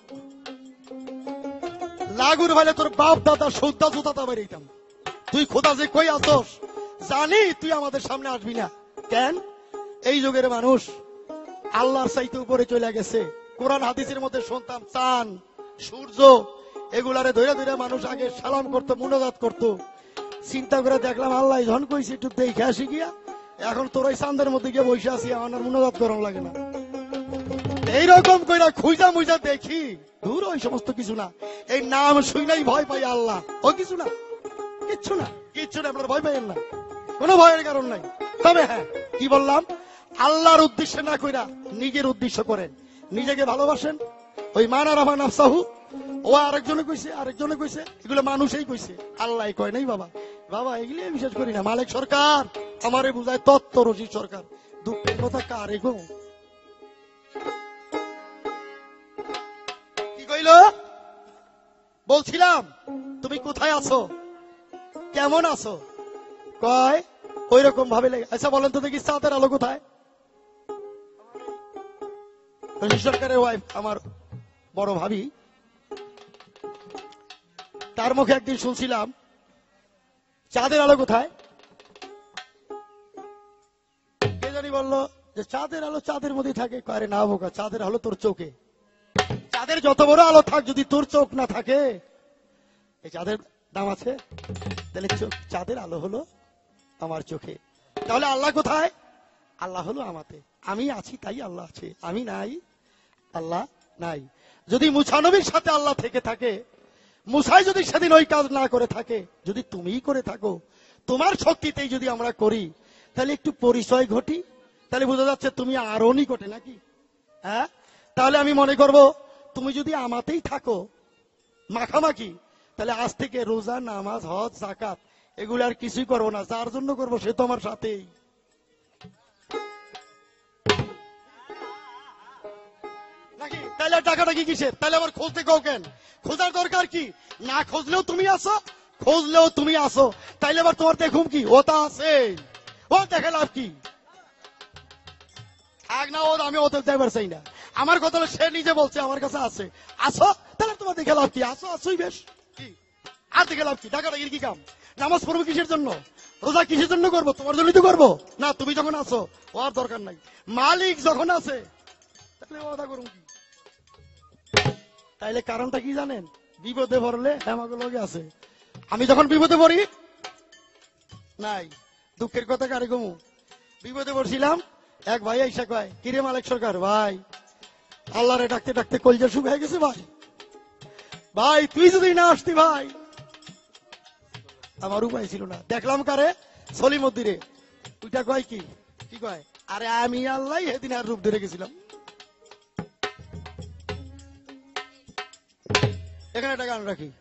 লাগুর ভাইলে তোর বাপ দাদা সৌদা জুতাতা বেরিয়েতাম। তুই খোদা যে কই আসস জানি, তুই আমাদের সামনে আসবি না কেন? এই যুগের মানুষ আল্লাহর চাইতে উপরে চলে গেছে। কোরআন হাদিসের মধ্যে শুনতাম চাঁদ, সূর্য এগুলারে ধরে ধরে মানুষ আগে সালাম করতো, মুনাজাত করতো। চিন্তা করে দেখলাম আল্লাহ যখন কইছে একটু দেখে আসি গিয়া, এখন তোর ওই চাঁদের মধ্যে গিয়ে বসে আছি, আমার আর মুনাজাত করানো লাগে না। এইরকম কইরা খুঁজা মুইজা দেখি, দূর ওই সমস্ত কিছু না। এই নাম শুইনাই ভয় পাই আল্লাহ, ও কিছু না, কিচ্ছু না, কিচ্ছু না। আপনারা ভয় পাইয়েন না, কোনো ভয়ের কারণ নাই। তবে হ্যাঁ, কি বললাম, আল্লাহর উদ্দেশ্যে না কইরা নিজের উদ্দেশ্য করেন, নিজেকে ভালোবাসেন। ওই মানা রহমান নাফসাহু, ও আরেকজনে কইছে, আরেকজনে কইছে, এগুলো মানুষই কইছে, আল্লাহ কয় নাই বাবা। বাবা এগুলি বিশ্বাস করি না। মালিক সরকার আমারে বুঝায় তত্ত্ব রশি সরকার, দুঃখের কথা কারে গো? কি কইল? বলছিলাম তুমি কোথায় আছো, কেমন আছো? কয় ওই রকম ভাবে লাগে। আচ্ছা বলেন তো দেখি চাঁদের আলো কোথায়? রশি সরকারের ওয়াইফ, আমার বড় ভাবি, তার মুখে একদিন শুনছিলাম চাঁদের আলো কোথায়? কে জানি বললো যে চাঁদের আলো চাঁদের মধ্যে থাকে। কয় না বোকা, চাঁদের আলো তোর চোখে। চাঁদের যত বড় আলো থাক, যদি তোর চোখ না থাকে, এই চাঁদের দাম আছে? তাহলে চাঁদের আলো হলো আমার চোখে। তাহলে আল্লাহ কোথায়? আল্লাহ হলো আমাতে। আমি আছি তাই আল্লাহ আছে, আমি নাই আল্লাহ নাই। যদি মুসা নবীর সাথে আল্লাহ থেকে থাকে, মুসাই যদি সেদিন ওই কাজ না করে থাকে, যদি তুমিই করে থাকো, তোমার শক্তিতেই যদি আমরা করি, তাহলে একটু পরিচয় ঘটি, তাহলে বোঝা যাচ্ছে তুমি আরো নিকটে নাকি। হ্যাঁ, তাহলে আমি মনে করব তুমি যদি আমাতেই থাকো মাখামাখি, তাহলে আজ থেকে রোজা, নামাজ, হজ, যাকাত এগুলো আর কিছুই করবো না। যার জন্য করবো সে তো আমার সাথেই। নাকি? তাহলে টাকাটা কি কিসের? তাহলে আবার খুঁজতে কও কেন? খোঁজার দরকার কি? না খুঁজলেও তুমি আসো, খুঁজলেও তুমি আসো, তাইলে আবার তোমার দেখুম কি? ও তা আছে, ও দেখে লাভ কি? থাক না, ও আমি ওতে যাইবার চাই না। আমার কথা হলো সে নিজে বলছে আমার কাছে আছে, আসো, তাহলে তোমার দেখে লাভ কি? আসো, আসোই বেশ, কি আর দেখে লাভ কি? টাকাটা কি কাম? নামাজ পড়বো কিসের জন্য? রোজা কিসের জন্য করবো? তোমার জন্যই তো করবো না। তুমি যখন আসো, ও আর দরকার নাই। মালিক যখন আছে, তাহলে ওটা করুন কি? তাইলে কারণটা কি জানেন? বিপদে পড়লে আমাকে লগে আছে, আমি যখন বিপদে পড়ি নাই। দুঃখের কথা কারে কমু? বিপদে পড়ছিলাম, এক ভাই আইসা কয়, কিরে মালিক সরকার ভাই, আল্লাহরে ডাকতে ডাকতে কলজা শুকায় গেছে ভাই, ভাই তুই যদি না আসতি ভাই, আমার উপায় ছিল না। দেখলাম কারে? সলিমুদ্দিরে। ওইটা কয় কি কি কয়, আরে আমি আল্লাহ সেদিন আর রূপ ধরে গেছিলাম। এখানে একটা গান রাখি।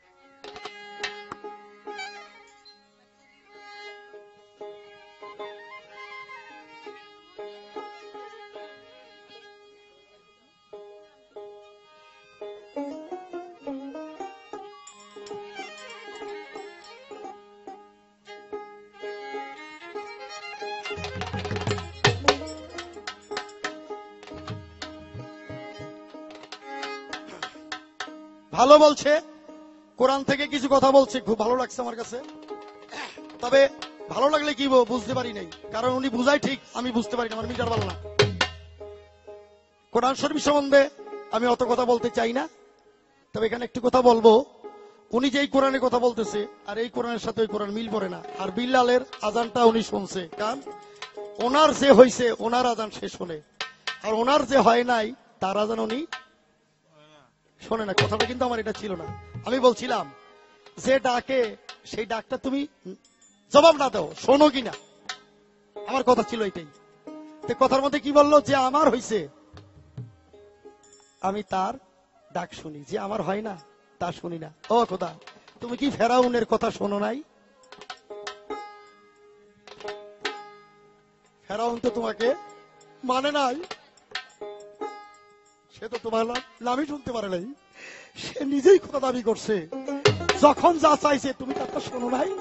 ভালো বলছে, কোরআন থেকে কিছু কথা বলছে, খুব ভালো লাগছে আমার কাছে। তবে ভালো লাগলে কি বুঝতে পারি নাই, কারণ উনি বুঝাই ঠিক, আমি বুঝতে পারি না, আমার মিটার ভালো না। কোরআন শরীফ সম্বন্ধে আমি অত কথা বলতে চাই না। তবে এখানে একটি কথা বলবো, উনি যে এই কোরআনের কথা বলতেছে আর এই কোরআনের সাথে ওই কোরআন মিল পড়ে না। আর বিল্লালের আজানটা উনি শুনছে, কারণ ওনার যে হয়েছে ওনার আজান সে শোনে, আর ওনার যে হয় নাই তার আজান উনি শোনে না। কথাটা কিন্তু আমার এটা ছিল না। আমি বলছিলাম যে ডাকে সেই ডাকটা তুমি জবাব না দাও, শোনো কিনা, আমার কথা ছিল এটাই। তো কথার মধ্যে কি বললো, যে আমার হইছে আমি তার ডাক শুনি, যে আমার হয় না তা শুনি না। ও খোদা, তুমি কি ফেরাউনের কথা শোনো নাই? ফেরাউন তো তোমাকে মানে নাই, সে তো তোমার নামই শুনতে পারে নাই, সে নিজেই কথা দাবি করছে। যখন যা চাইছে তুমি তারটা শোনো নাই।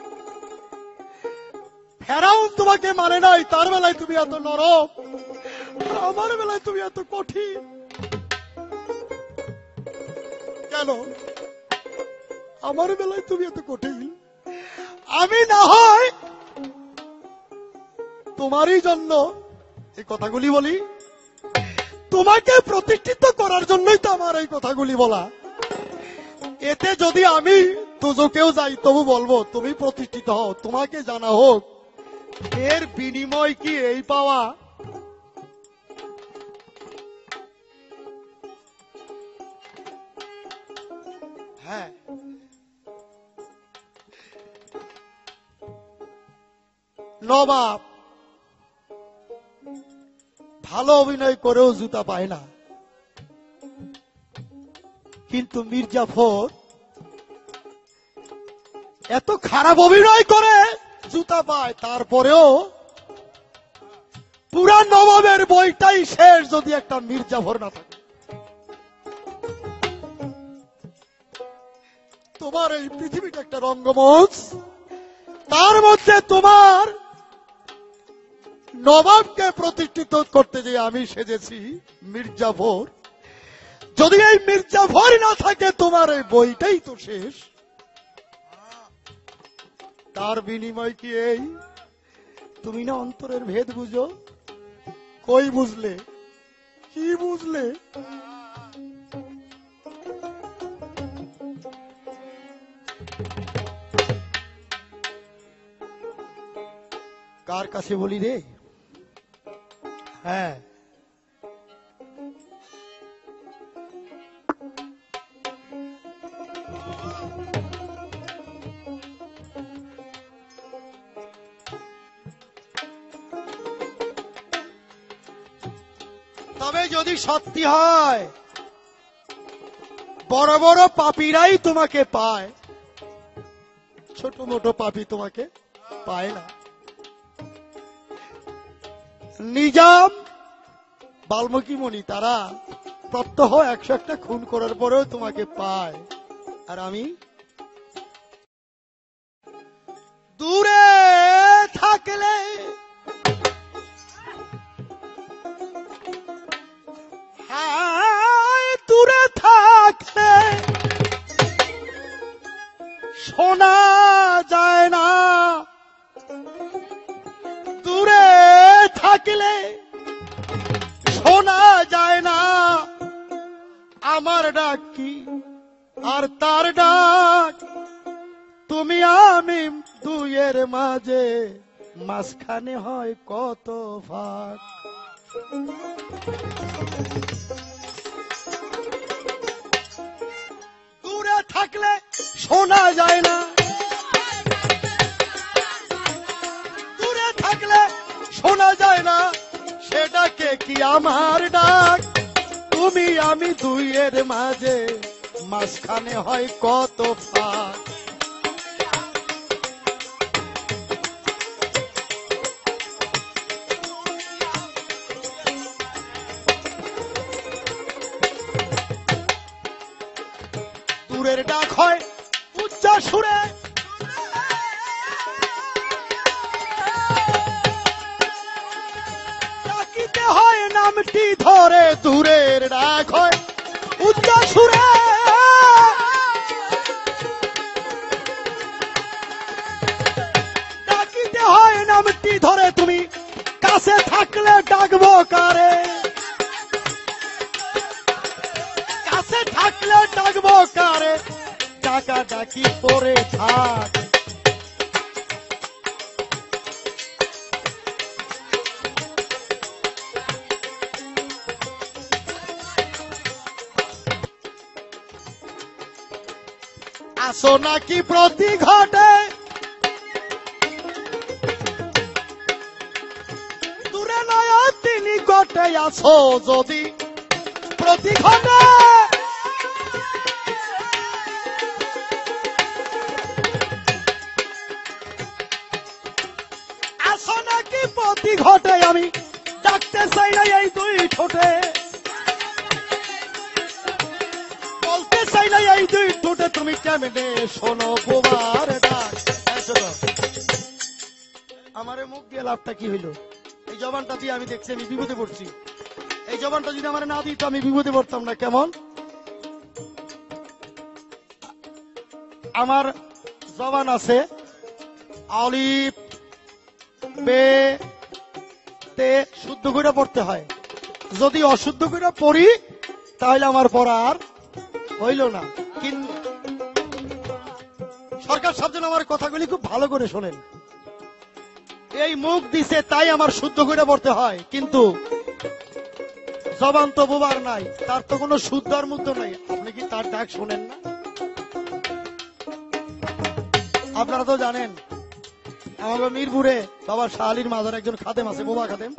ফেরাউন তোমাকে মানে নাই, তার বেলায় তুমি এত নরম, আমার বেলায় তুমি এত কঠিন কেন? আমার বেলায় তুমি এত কঠিন। আমি না হয় তোমারই জন্য এই কথাগুলি বলি, তোমাকে প্রতিষ্ঠিত করার জন্যই তো আমার এই কথাগুলি বলা। এতে যদি আমি দুজকেও যাই তবু বলবো তুমি প্রতিষ্ঠিত হও, তোমাকে জানা হোক, এর বিনিময় কি এই পাওয়া? হ্যাঁ, নবাব ভালো অভিনয় করেও জুতা পায় না, কিন্তু মির্জাফর এত খারাপ অভিনয় করে জুতা পায়, তারপরেও পুরা নবাবের বইটাই শেষ যদি একটা মির্জাফর না থাকে। তোমার এই পৃথিবীটা একটা রঙ্গমঞ্চ, তার মধ্যে তোমার নবাবকে প্রতিষ্ঠিত করতে যে আমি সেজেছি মির্জাফর। যদি এই মির্জাফর না থাকে তোমার এই বইটাই তো শেষ। তার বিনিময় কি এই? তুমি না অন্তরের ভেদ বুঝো, কই বুঝলে? কি বুঝলে? কার কাছে বলি রে? হ্যাঁ, তবে যদি সত্যি হয় বড় বড় পাপীরাই তোমাকে পায়, ছোট মোটো পাপী তোমাকে পায় না। নিজাম, বাল্মীকি মুনি তারা প্রত্যহ 101টা খুন করার পরেও তোমাকে পায়, আর আমি দূরে থাকলে দূরে থাকলে শোনা যায় না, দূরে থাকলে শোনা যায় না আমার ডাক কি আর তার ডাক। তুমি আমি দুইয়ের মাঝে, মাঝখানে হয় কত ফাঁক। দূরে থাকলে শোনা যায় না, দূরে থাকলে শোনা যায় না, সেটাকে কি আমার ডাক। তুমি আমি দুইয়ের মাঝে, মাঝখানে হয় কত ফাঁক। দূরের ডাক হয় উচ্চ সুরে, ডাকিতে হয় নামটি ধরে। দূরের ডাক হয় উচ্চ সুরে, ডাকিতে হয় নামটি ধরে। তুমি কাছে থাকলে ডাকবো কারে, কাছে থাক ডাকলে ডাকবো কারে, ডাকা ডাকি করে থাক। আসো নাকি প্রতি ঘটে, দূরে নয় তিনি ঘটে আসো যদি প্রতি ঘটে। আসো নাকি প্রতি ঘটে, আমি ডাকতে চাই না এই দুই ঠোঁটে, বলতে চাই না এই দুই ঠোঁটে তুমি কেমনে শোনো বোবার ডাক। আমারে মুখ দিয়ে লাভটা কি হইলো? এই জবানটা দিয়ে আমি দেখছি আমি বিপদে পড়ছি। এই জবানটা যদি আমার না দিত আমি বিপদে পড়তাম না। কেমন? আমার জবান আছে আলিফ বে তে শুদ্ধ করে পড়তে হয়, যদি অশুদ্ধ করে পড়ি তাহলে আমার পড়া আর হইল না। কিন্তু সরকার সাহেব যেন আমার কথাগুলি খুব ভালো করে শোনেন। এই মুখ দিছে তাই আমার শুদ্ধ করে পড়তে হয়, কিন্তু জবান তো বোবার নাই, তার তো কোনো শুদ্ধ আর মুদ্ধ নাই। আপনি কি তার ডাক শোনেন না? আপনারা তো জানেন আমাদের মিরপুরে বাবা শাহ আলীর মাজার একজন খাদেম আছে, বোবা খাদেম,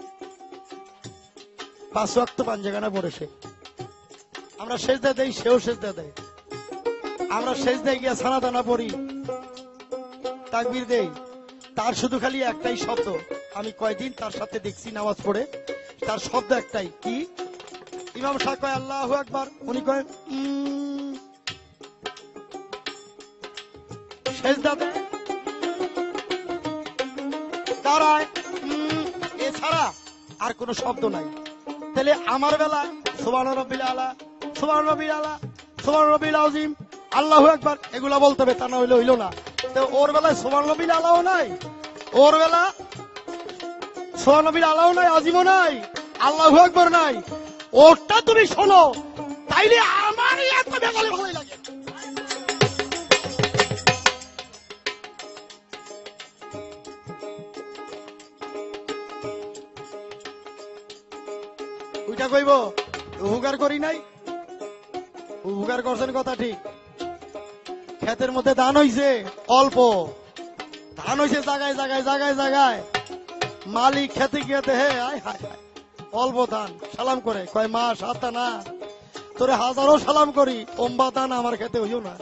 5 ওয়াক্ত পাঞ্জাগানা পড়েছে। আমরা সেজদা দেই, সেও সেজদা দেয়। আমরা সেজদায় গিয়া ছানা দানা পড়ি, তাকবীর দেই, তার শুধু খালি একটাই শব্দ। আমি কয়দিন তার সাথে দেখছি নামাজ পড়ে, তার শব্দ একটাই, কি? ইমাম সাহেব কয় আল্লাহু আকবার, উনি কয় সেজদা দেয়, দাঁড়ায়, এছাড়া আর কোন শব্দ নাই। তাহলে আমার বেলা সুবহান রাব্বিল আলা, সুবহান রাব্বিল আলা, সুবহান রাব্বিল আযীম, আল্লাহু আকবার এগুলা বলতে হবে, তা না হইলে হইল না। তো ওর বেলায় সুবহান রাব্বিল আলাও নাই, ওর বেলা সুবহান রাব্বিল আলাও নাই, আযীমও নাই, আল্লাহু আকবার নাই। ওরটা তুমি শোনো, তাইলে আমার এত বেজালে ভালোই লাগে। ওইটা কইব উপকার করি নাই, উপকার করছেন কথা ঠিক। ক্ষেতের মধ্যে ধান হইছে, অল্প ধান হইছে জায়গায় জায়গায় জায়গায় জায়গায়, মালিক খেতে গিয়ে হে আয় হায় হায় অল্প ধান, সালাম করে কয় মা সাতটা না, তোরে হাজারো সালাম করি, অম্বা ধান আমার খেতে হইও না।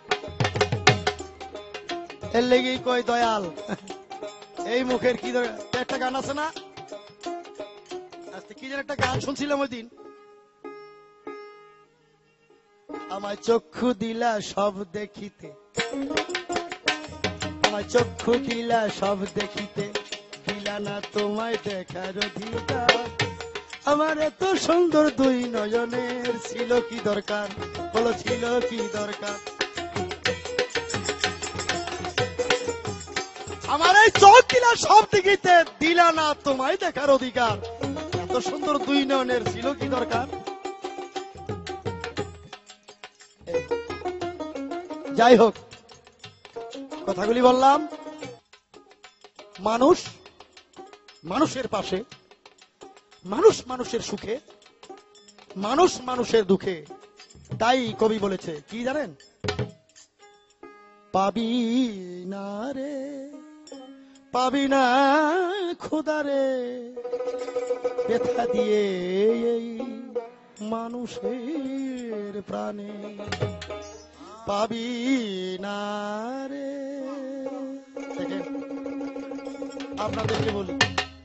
এর লেগেই কয় দয়াল এই মুখের কি একটা গান আছে না, কি যেন একটা গান শুনছিলাম ওই দিন, আমায় চক্ষু দিলা সব দেখিতে, আমায় চক্ষু দিলা সব দেখিতে, দিলা না তোমায় দেখার অধিকার, আমার এত সুন্দর দুই নয়নের ছিল কি দরকার, বলো ছিল কি দরকার। আমার এই চোখ দিলা সব দেখিতে, দিলা না তোমায় দেখার অধিকার, এত সুন্দর দুই নয়নের ছিল কি দরকার। যাই হোক, কথাগুলি বললাম, মানুষ মানুষের পাশে, মানুষ মানুষের সুখে, মানুষ মানুষের দুঃখে। তাই কবি বলেছে কি জানেন, পাবি না রে পাবি না খোদারে ব্যথা দিয়ে এই মানুষের প্রাণে, পাবি না রে। দেখেন আপনাদেরকে বলি,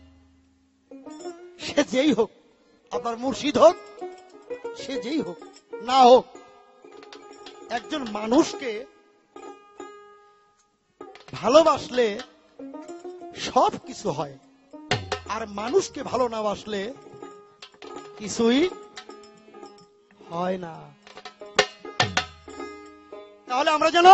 সে যেই হোক, আপনার মুর্শিদ হোক, সে যেই হোক না হোক, একজন মানুষকে ভালোবাসলে সব কিছু হয়, আর মানুষকে ভালো না বাসলে কিছুই হয় না। তাহলে আমরা যেন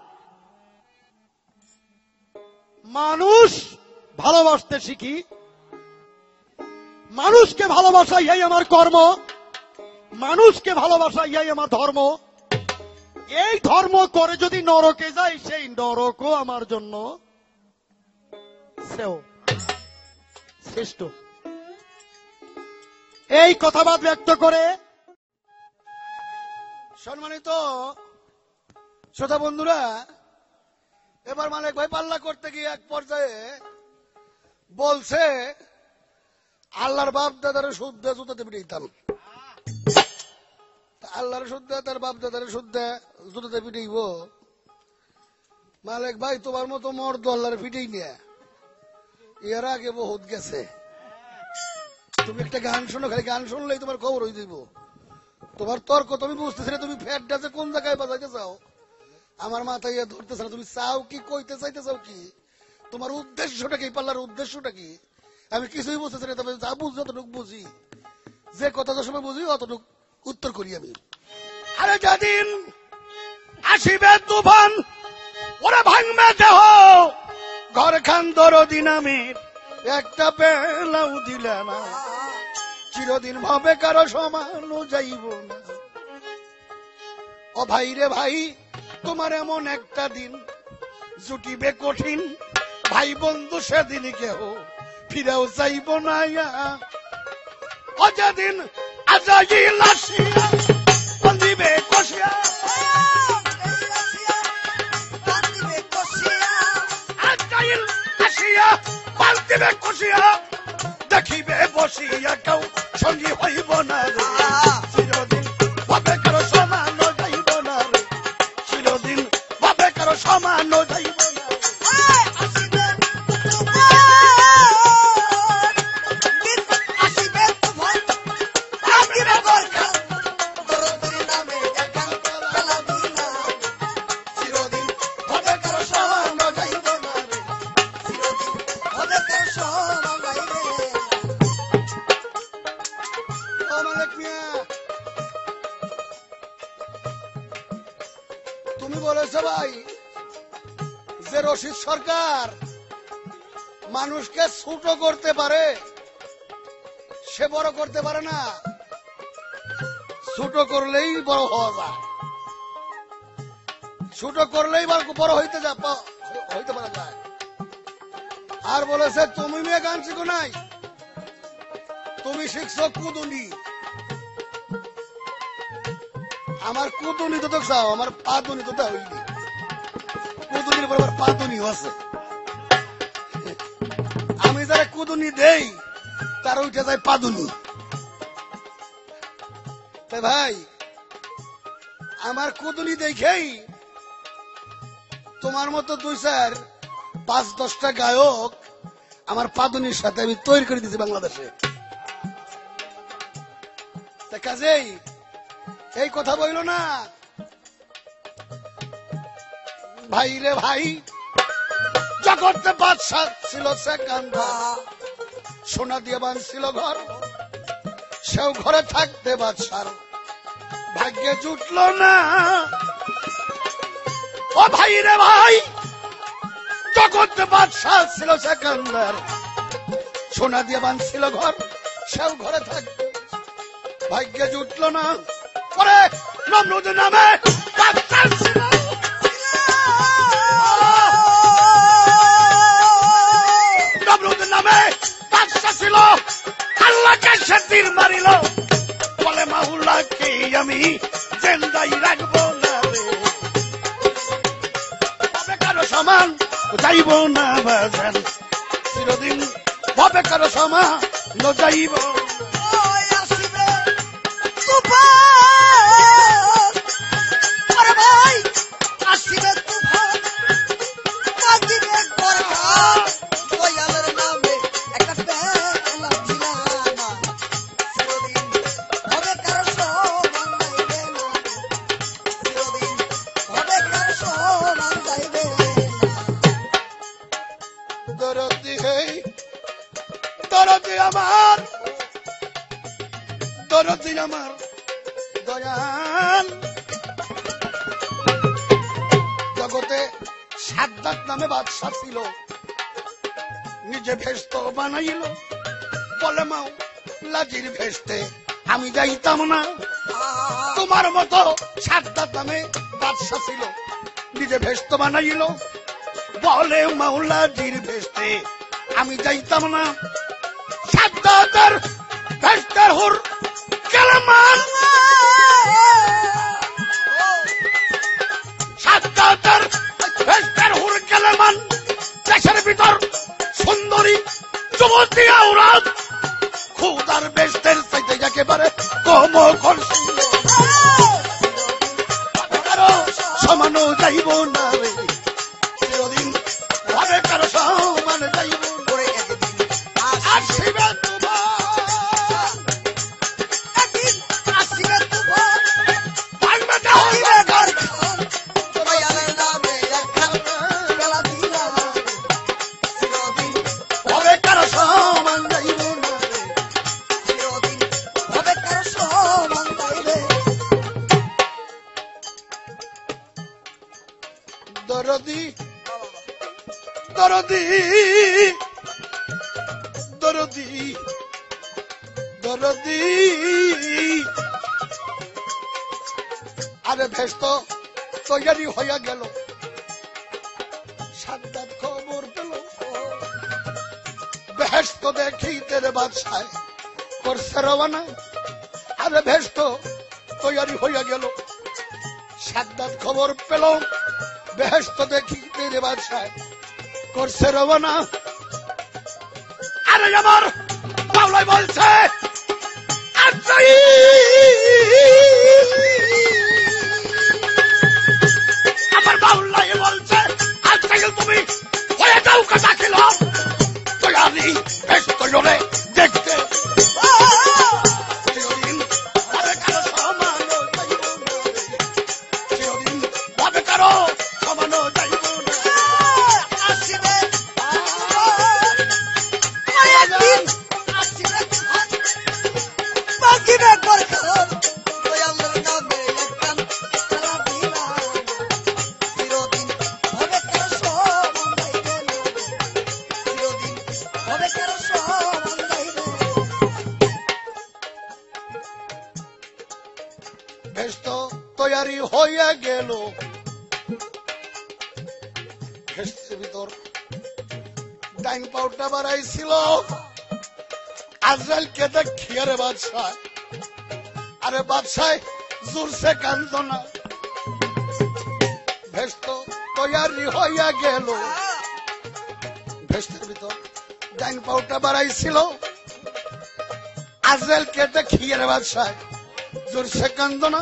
মানুষ ভালোবাসতে শিখি, মানুষকে ভালোবাসাই এই আমার কর্ম, মানুষকে ভালোবাসা ইহাই আমার ধর্ম। এই ধর্ম করে যদি নরকে যাই, সেই নরকও আমার জন্য শ্রেষ্ঠ। এই কথাবাদ ব্যক্ত করে সম্মানিত শ্রোতা বন্ধুরা, এবার মালিক ভাই পাল্লা করতে গিয়ে এক পর্যায়ে বলছে, আল্লাহর বাপ দাদারে শুদ্ধ জুতাতে পিটাইতাম। আল্লাহর শুদ্ধ তার বাপ দাদারে শুদ্ধ জুতাতে পিটাইব। মালিক ভাই তোমার মতো মর্দ আল্লাহর পিটাই নিয়ে এর আগে বহুত গেছে। তুমি একটা গান শোনো, খালি গান শুনলেই তোমার খবর হয়ে দিব। তোমার তর্ক তুমি বুঝতেছি না, তুমি ফ্যাটটা যে কোন জায়গায় বাজাইতে চাও আমার মাথায় ধরতেছে না। তুমি চাও কি, কইতে চাইতে চাও কি, তোমার উদ্দেশ্যটা কি, পাল্লার উদ্দেশ্যটা কি আমি কিছুই বুঝতেছি না। তবে যা বুঝি অতটুকু বুঝি, যে কথা সময় বুঝি অতটুকু উত্তর করি আমি। আরে যেদিন আসিবে তুফান ওরা ভাঙবে দেহ, ঘর খান দরদি নামের একটা বেলাও দিলে না, চিরদিন ভাবে কারো সমানো যাইব না। ও ভাই রে ভাই, তোমার এমন একটা দিন জুটিবে কঠিন, ভাই বন্ধু সেদিন কেহ ফিরেও যাইব না। ও যেদিন আজাইল আসিয়া বান্ধিবে কষিয়া, আজাইল আসিয়া বান্ধিবে কষিয়া, দেখিবে বসিয়া কেউ সঙ্গী হইব না রে, চিরদিন ভাবে কারো সমান যাইব না রে, চিরদিন ভাবে কারো সমান যাইব না। তুমি বলেছো ভাই যে রশিদ সরকার মানুষকে ছোট করতে পারে, সে বড় করতে পারে না। ছোট করলেই বড় হওয়া যায়, ছোট করলেই বড় হইতে পারা যায়। আর বলেছে তুমি মেয়ে গান শিখো নাই, তুমি শিখছো কুদুনি। আমার কুদুনি তো চাও, আমার পাদুনি তো হইনি। কুদুনির পর আবার পাদুনিও আছে। আমি যারা কুদুনি দেই তার উঠে যায় পাদুনি। তাই ভাই আমার কুদুনি দেখেই তোমার মতো 2-4-5-10টা গায়ক আমার পাদুনির সাথে আমি তৈরি করে দিয়েছি বাংলাদেশে। কাজেই এই কথা বইল না ভাই রে ভাই, জগতে বাদশাহ ছিল সেকান্দার, সোনা দিয়ে বাঁধছিল ঘর, সেও ঘরে থাকতে বাদশার ভাগ্যে জুটল না। ও ভাই রে ভাই, জগতে বাদশাহ ছিল সেকান্দার, সোনা দিয়ে বাঁধছিল ঘর, সেও ঘরে থাকতে ভাগ্যে জুটল না। পরে নমরুদ নামে বাদশাহ ছিল, নমরুদ নামে বাদশাহ ছিল, আল্লাহকে সে তীর মারিল, বলে মাওলাকে আমি জিন্দাই রাখবো না রে, ভাবে কারো সমান যাইব না বাজান, চিরদিন ভাবে কারো সমান যাইব। আমার দয়াল জগতে সাদ্দাত নামে বাদশা ছিল, নিজে ভেস্ত বানাইল, বলে মাও লাজির ভেস্তে আমি যাইতাম না, তোমার মতো সাদ্দাত নামে বাদশা ছিল, নিজে ভেস্ত বানাইল, বলে মাওলাজির ভেস্তে আমি যাইতাম না। সাদ্দাতের ভেস্তের হুর কালামান, সাদ্দাতের ভেস্তের হুর কালামান, দেশের ভিতর সুন্দরী যুবতী আওরাত, খুদার বেস্তের চাইতে একেবারে কম করছিল, সমানো যাইব না রে, চিরদিন ভাবে কারো সমান যাইব করে একদিন আসিবে তোমার একদিন আসিবে তোমার ভাঙবে দেহ ঘর দয়ালের নামে একখান বেলা দিলাম চিরদিন ভাবে কারো সমান যাইব না রে। চিরদিন হবে কারো সমান গাইবে দরদি দরদি দরদি দরদি, আরে ভেস্ত তৈরি হইয়া গেল, সাদ্দাত খবর পেল, ভেস্ত দেখিতে রে বাদশায় করছে রওনা। আরে ভেস্ত তৈরি হইয়া গেল, সাদ্দাত খবর পেল, বেহেশত দেখিতে রে বাদশায় করছে রওনা। আরে আমার মাওলাই বলছে আচ্ছাই, আমার মাওলাই বলছে আচ্ছাই তুমি হয়ে যাও কথা ছিল, তৈরি বেহেশত জোরে দেখতে চিরদিন ভাবে কারো সমান যাইব না রে, চিরদিন ভাবে কারো সমান যাইব না। আসিবে একদিন আসিবে বাকিবে ঘর দয়ালের নামে একখান বেলা দিলাম চিরদিন হবে কারো সমান গাইবে চিরদিন হবে কারো সমান গাইবে ভেস্ত তৈরি হইয়া গেল, ভেস্তের ভিতর ডাইন পাউটা বাড়াইছিল, আজরাইলকে দেখিয়ে রে বাদশাহ, আরে বাদশাহ জোরসে কান্দ না, ভেস্ত তৈরি হইয়া গেল, ভেস্তের ভিতর ডাইন পাউটা বাড়াইছিল, আজরাইলকে দেখিয়ে রে বাদশাহ জোরসে কান্দ না।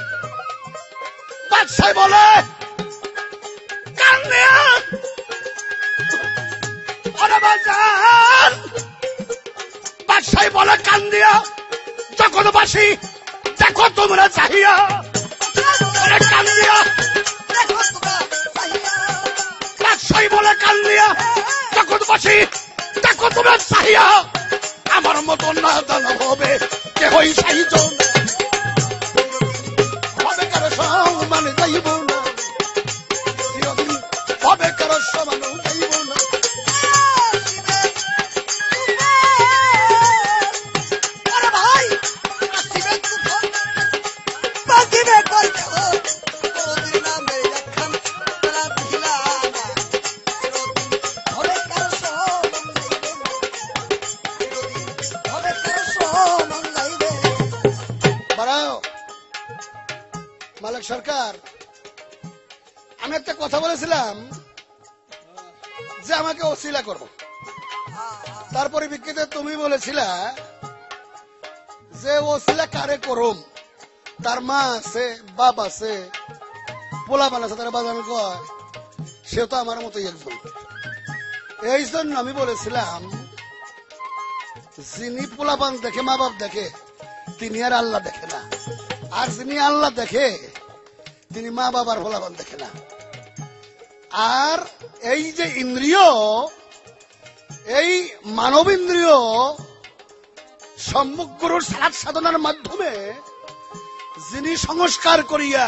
বাদশাহ বলে কান্দে ওরে বাজার, বাদশাহ বলে কান্দিয়া যখন বাসি দেখো তোমরা চাহিয়া, ওরে কান্দিয়া দেখো তোমরা চাহিয়া বাদশাহ বলে কান্দিয়া যখন বাসি দেখো তোমরা চাহিয়া, আমার মতো না দানব হবে কেহই চাইত না, হবে কারো সমান যাইব না, চিরদিন হবে কারো সমান যাইব না। আরে ভাই আসিবে তুফান বাকিবে ঘর তোদের নামে একখান বেলা দিলাম চিরদিন হবে কারো সমান গাইবে চিরদিন হবে কারো সমান গাইবে বাড়াও মালিক সরকার, আমি একটা কথা বলেছিলাম যে আমাকে ওসিলা করবো, তার পরিপ্রেক্ষিতে তুমি বলেছিলা যে ওসিলা কারে করুম, তার মা আছে, বাপ আছে, পোলাপান আছে, তারা বাজান কয় সে তো আমার মতোই একজন। এই জন্য আমি বলেছিলাম যিনি পোলাপান দেখে, মা বাপ দেখে, তিনি আর আল্লাহ দেখে না, আর যিনি আল্লাহ দেখে তিনি মা বাবার পোলাপান দেখে না। আর এই যে ইন্দ্রিয়, এই মানব ইন্দ্রিয় সম্মুখ গুরুর সাধ সাধনার মাধ্যমে যিনি সংস্কার করিয়া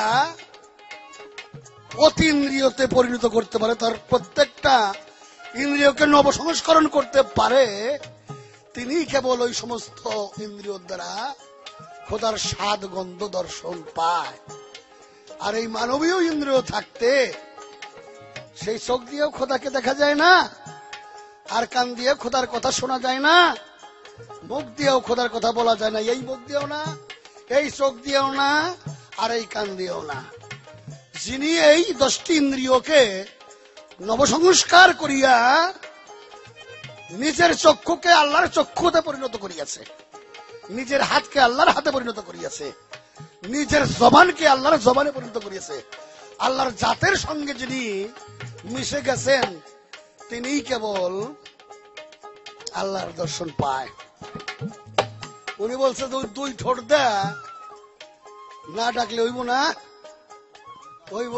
অতি ইন্দ্রিয়তে পরিণত করতে পারে, তার প্রত্যেকটা ইন্দ্রিয়কে নব সংস্করণ করতে পারে, তিনি কেবল ওই সমস্ত ইন্দ্রিয় দ্বারা খোদার স্বাদ গন্ধ দর্শন পায়। আর এই মানবীয় ইন্দ্রিয় থাকতে সেই চোখ দিয়েও খোদাকে দেখা যায় না, আর কান দিয়ে খোদার কথা শোনা যায় না, মুখ দিয়েও খোদার কথা বলা যায় না। এই মুখ দিয়েও না, এই চোখ দিয়েও না, আর এই কান দিয়েও না। যিনি এই 10টি ইন্দ্রিয়কে নবসংস্কার করিয়া নিজের চক্ষুকে আল্লাহর চক্ষুতে পরিণত করিয়াছে, নিজের হাতকে আল্লাহর হাতে পরিণত করিয়াছে, নিজের জবানকে আল্লাহর জবানে পরিণত করিয়াছে, আল্লাহর জাতের সঙ্গে যিনি মিশে গেছেন, তিনিই কেবল আল্লাহর দর্শন পায়। উনি বলছে দুই ঠোঁট দা না ডাকলে হইব না, হইব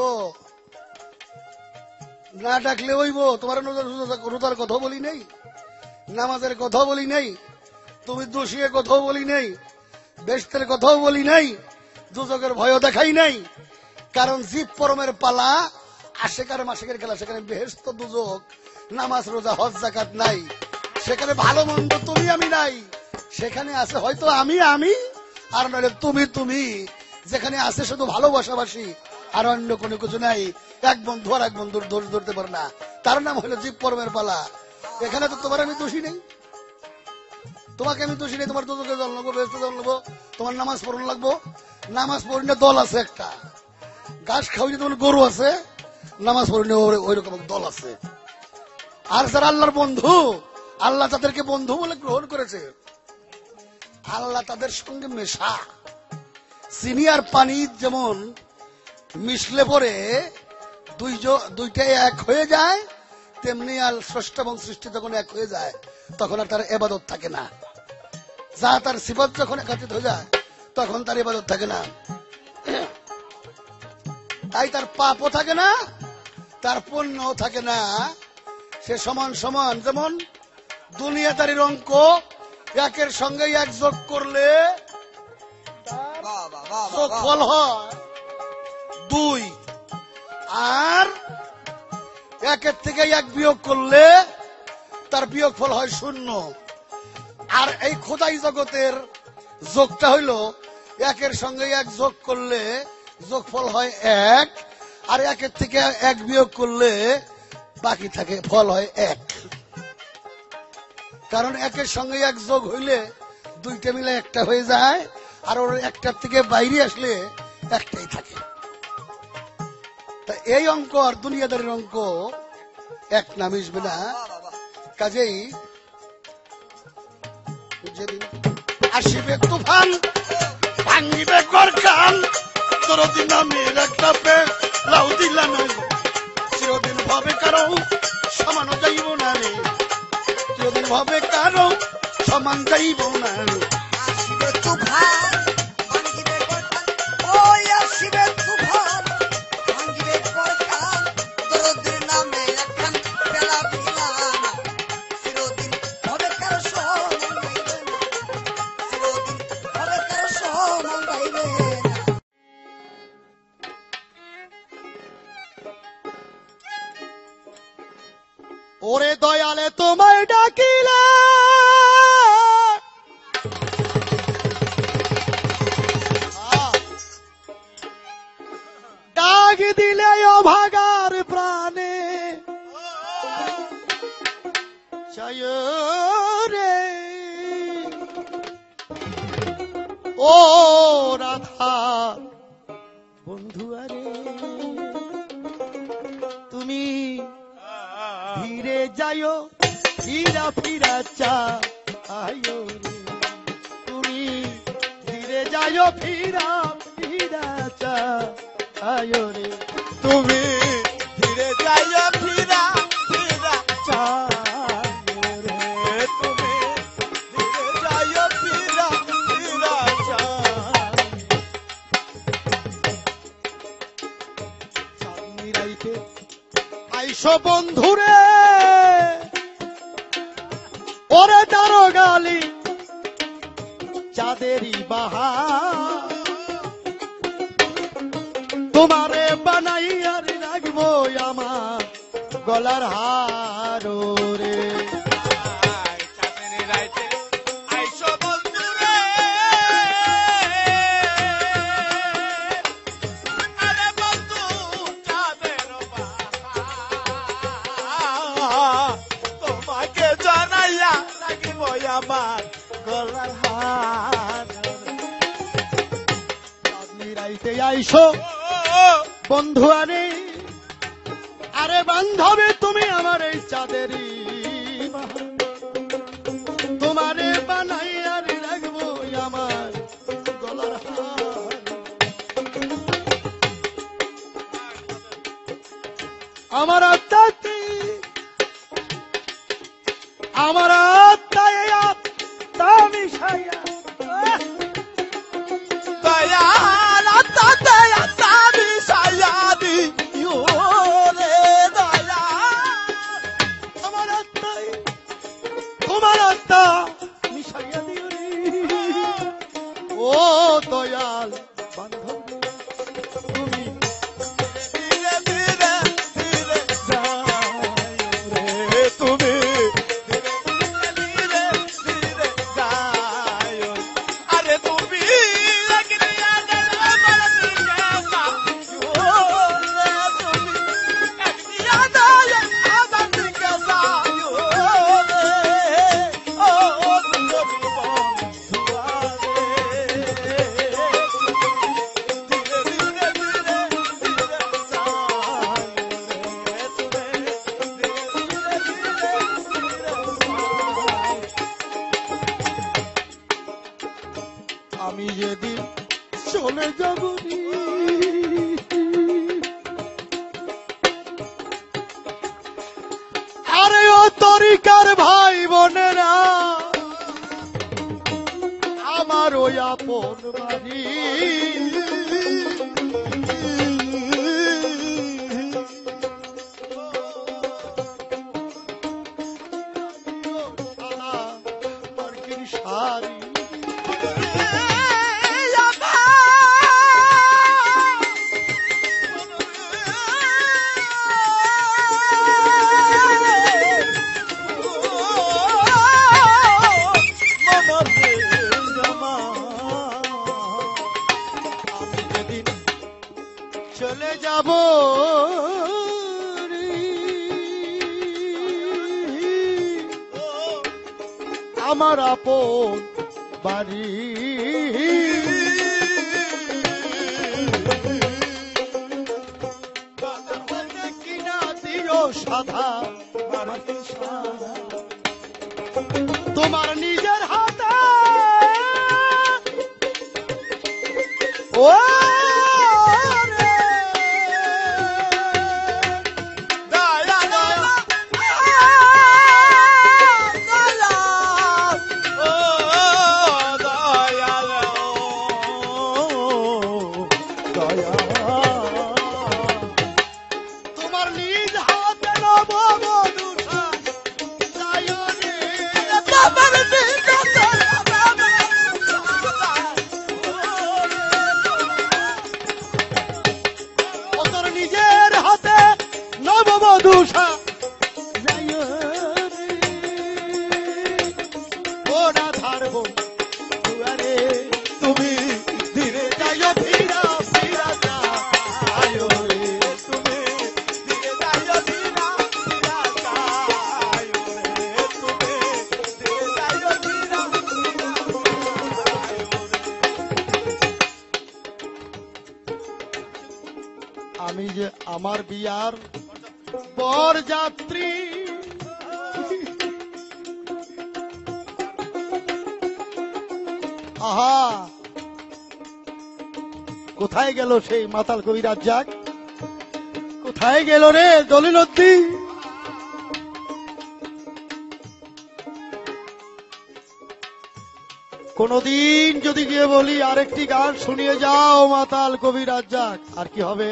না ডাকলে হইব। তোমার রোজার কথা বলি নেই, নামাজের কথা বলি নেই, তুমি দোষীর কথাও বলি নেই, বেহেশতের কথাও বলি নাই, দুজকের ভয়ও দেখাই নাই। কারণ জীব পরমের পালা, আশেকার মাসেকের খেলা। সেখানে বেহেশত দুজক, নামাজ রোজা হজ যাকাত নাই। সেখানে ভালো মন্দ তুমি আমি নাই, সেখানে আছে হয়তো আমি আর নইলে তুমি। যেখানে আছে শুধু ভালোবাসাবাসি আর অন্য কোনো কিছু নাই। এক বন্ধু আর এক বন্ধুর দোষ ধরতে পারে না, তার নাম হলো জীব পরমের পালা। এখানে তো তোমার আমি দোষী নেই, তোমাকে আমি দোষী নেই। তোমার দুজকে জল নেবো, বেহেশতে জল নেবো, তোমার নামাজ পড়ন লাগবো। নামাজ পড়িনে দল আছে একটা, ঘাস খাওয়াইলে তোমার গরু আছে, নামাজ পড়িনে ওই রকম দল আছে। আর যারা আল্লাহর বন্ধু, আল্লাহ তাদেরকে বন্ধু বলে গ্রহণ করেছে, আল্লাহ তাদের সঙ্গে মেশা। চিনি আর পানি যেমন মিশলে পরে দুইটাই এক হয়ে যায়, তেমনি আর স্রষ্টা এবং সৃষ্টি যখন এক হয়ে যায় তখন আর তার ইবাদত থাকে না। যা তার সিফাত যখন একাত্রিত হয়ে যায় তখন তার ইবাদত থাকে না। তাই তার পাপও থাকে না, তার পুণ্যও থাকে না। সে সমান সমান। যেমন দুনিয়াদারির অঙ্ক, একের সঙ্গে এক যোগ করলে যোগফল হয় 2, আর একের থেকে এক বিয়োগ করলে তার বিয়োগফল হয় 0। আর এই খোদাই জগতের যোগটা হইল একের সঙ্গে এক যোগ করলে যোগফল হয় 1, আর একের থেকে এক বিয়োগ করলে বাকি থাকে ফল হয় 1। কারণ একের সঙ্গে এক যোগ হইলে দুইটা মিলে একটা হয়ে যায়, আর ওর একটার থেকে বাইরে আসলে একটাই থাকে। তা এই অঙ্ক আর দুনিয়াদারের অঙ্ক এক না, মিশবে না। কাজেই যেদিন আসিবে তুফান, ভাঙিবে গরকান, দরদি নামের একটা পে লাউ দিলাম, চিরদিন ভাবে কারো সমান যাইব না রে, চিরদিন ভাবে কারো সমান যাইব না রে। আসিবে তুফান, ভাঙিবে গরকান, ওই আসিবে তুফান, ভাঙিবে গরকান, দরদির নামে একখান পেলা দিলাম, চিরদিন হবে কারো সমান যাইবে না, চিরদিন হবে কারো সমান যাইবে না। ওরে দয়ালে তোমায় ডাকিলে ডাক দিলে অভাগার প্রাণে চায় রে, ও রাধা বন্ধু আরে তুমি ধীরে যাইও, ফিরা ফিরা চাইও রে, তুমি ধীরে যাইও, ফিরা ফিরা চাইও রে, তুমি ধীরে যাইও, ফিরা ফিরা চাইও রে। তুমি ধীরে যাইও, ফিরা ফিরা চাঁদনি রাইতে আইসো বন্ধুরে, ওরে দারোগালি চাঁদেরই বাহার, তোমারে বানাইয়ার রাখবো আমার গলার হার রে। চাঁদের রাইতে আইসো বন্ধুরে, আমার গলার হার চাঁদনি রাইতে আইসো বন্ধু আরে আরে বান্ধবী তুমি আমার এই চাঁদেরই বাহার। তোমারে বানাইয়া রাখবো আমার গলার হার। আমার আত্মাতে আমার আত্মায় আত্মা মিশাইয়া দয়াল আমি সায়াদি রে দয়াল আমার আত্মায় তোমার আত্মা মিশাইয়া দিও রে। ও দয়াল বান্ধব তুমি ধীরে ধীরে ধীরে যায় রে তুমি ধীরে ধীরে যায় আরে তুমি লাগনিয়া গেলে বলতি কেসা রে তুমি লাগনিয়া গেলে বলতি কেসা রে ও তুমি আমি যেদিন চলে যাব রে, আরে ও তরিকার ভাই বোনেরা আমার ওই আপন বাড়ি মার্কিন শাড়ি আমি যেদিন চলে যাব রে, আমার আপন বাড়ি কিনা দিও সাধা মার্কিন সাদা তোমার নিজের হাতে ও রে, তোমার নিজ হাতে নব মধুসা যাইও রে, ও তোর নিজের হাতে নব মধুসা যাইও রে, ও না ছাড়বো দুয়ারে তুমি ধীরে যাইও ফিরা ফিরা যাইও রে, তুমি ধীরে যাইও ধীরা ধীরা যাইও রে তুমি ধীরে যাইও ধীরা ধীরা আমি যে আমার বিয়ার বরযাত্রী আহা কোথায় গেল সেই মাতাল কবি রাজ্জাক, কোথায় গেল রে দলিলউদ্দিন? কোনদিন যদি গিয়ে বলি আরেকটি গান শুনিয়ে যাও মাতাল কবি রাজ্জাক, আর কি হবে?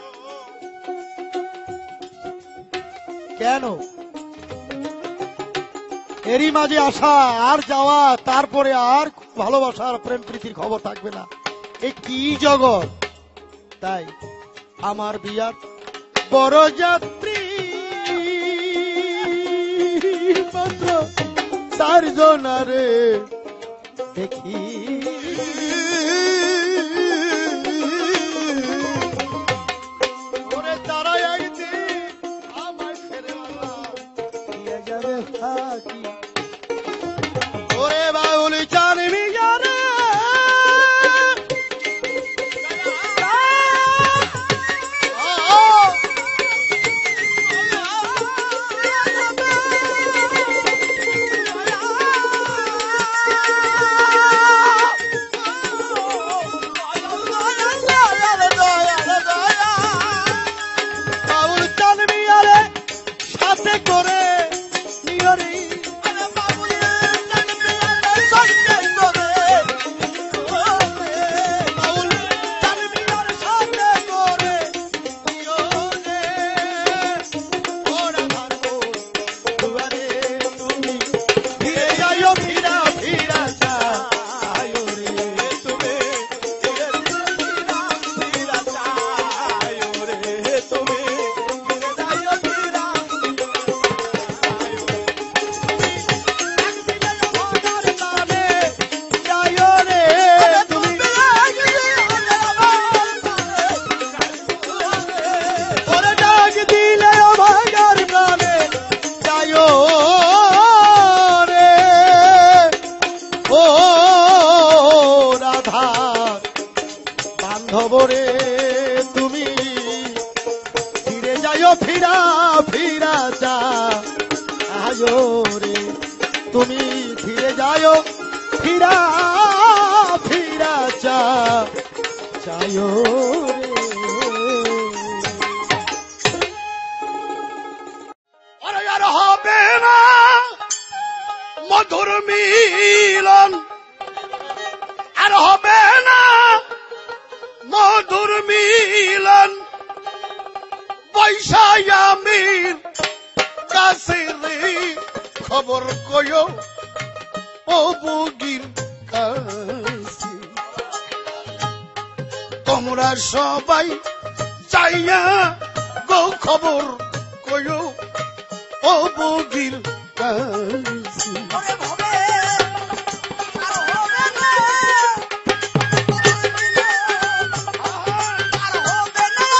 কেন এরই মাঝে আসা আর যাওয়া, তারপরে আর ভালোবাসার প্রেম প্রীতির খবর থাকবে না, এ কি জগৎ? তাই আমার বিয়ার বরযাত্রী মাত্র 4 জনারে দেখি, ওরে তারাই একদিন আমায় ফেরে দিয়ে যাবে ফাঁকি। ও সাথে করে নিয়রি আরে বাবুলে জানবিয়ারে সঙ্গে করে বাউল জানবিয়ার সাথে করে নিয়রে ওরা ভালো দুয়ারে তুমি ফিরে যাইও ফিরা ফিরা চাইও রে তুমি ফিরা চাইও রে তুমি ফিরা ফিরা যাইও রে তুমি ওরে ডাক দিলে ভাগার প্রাণে যাইও রে ও রাধা বান্ধব রে তুমি ফিরে যাইও ফিরা ফিরা যা আয়ো রে তুমি ফিরে যাইও ফিরা ফিরা যা যাইও রে আরে আর হবে না মধুর মিলন, আর হবে না মধুর মিলন, বৈশায়ামীর কাছে রে খবর কয়ো ও বুগির কাছে। তোমরা সবাই চাইয়া গো খবর কয়ো ও বুগির কাছে। ওরে ভবে আর হবে না আর হবে না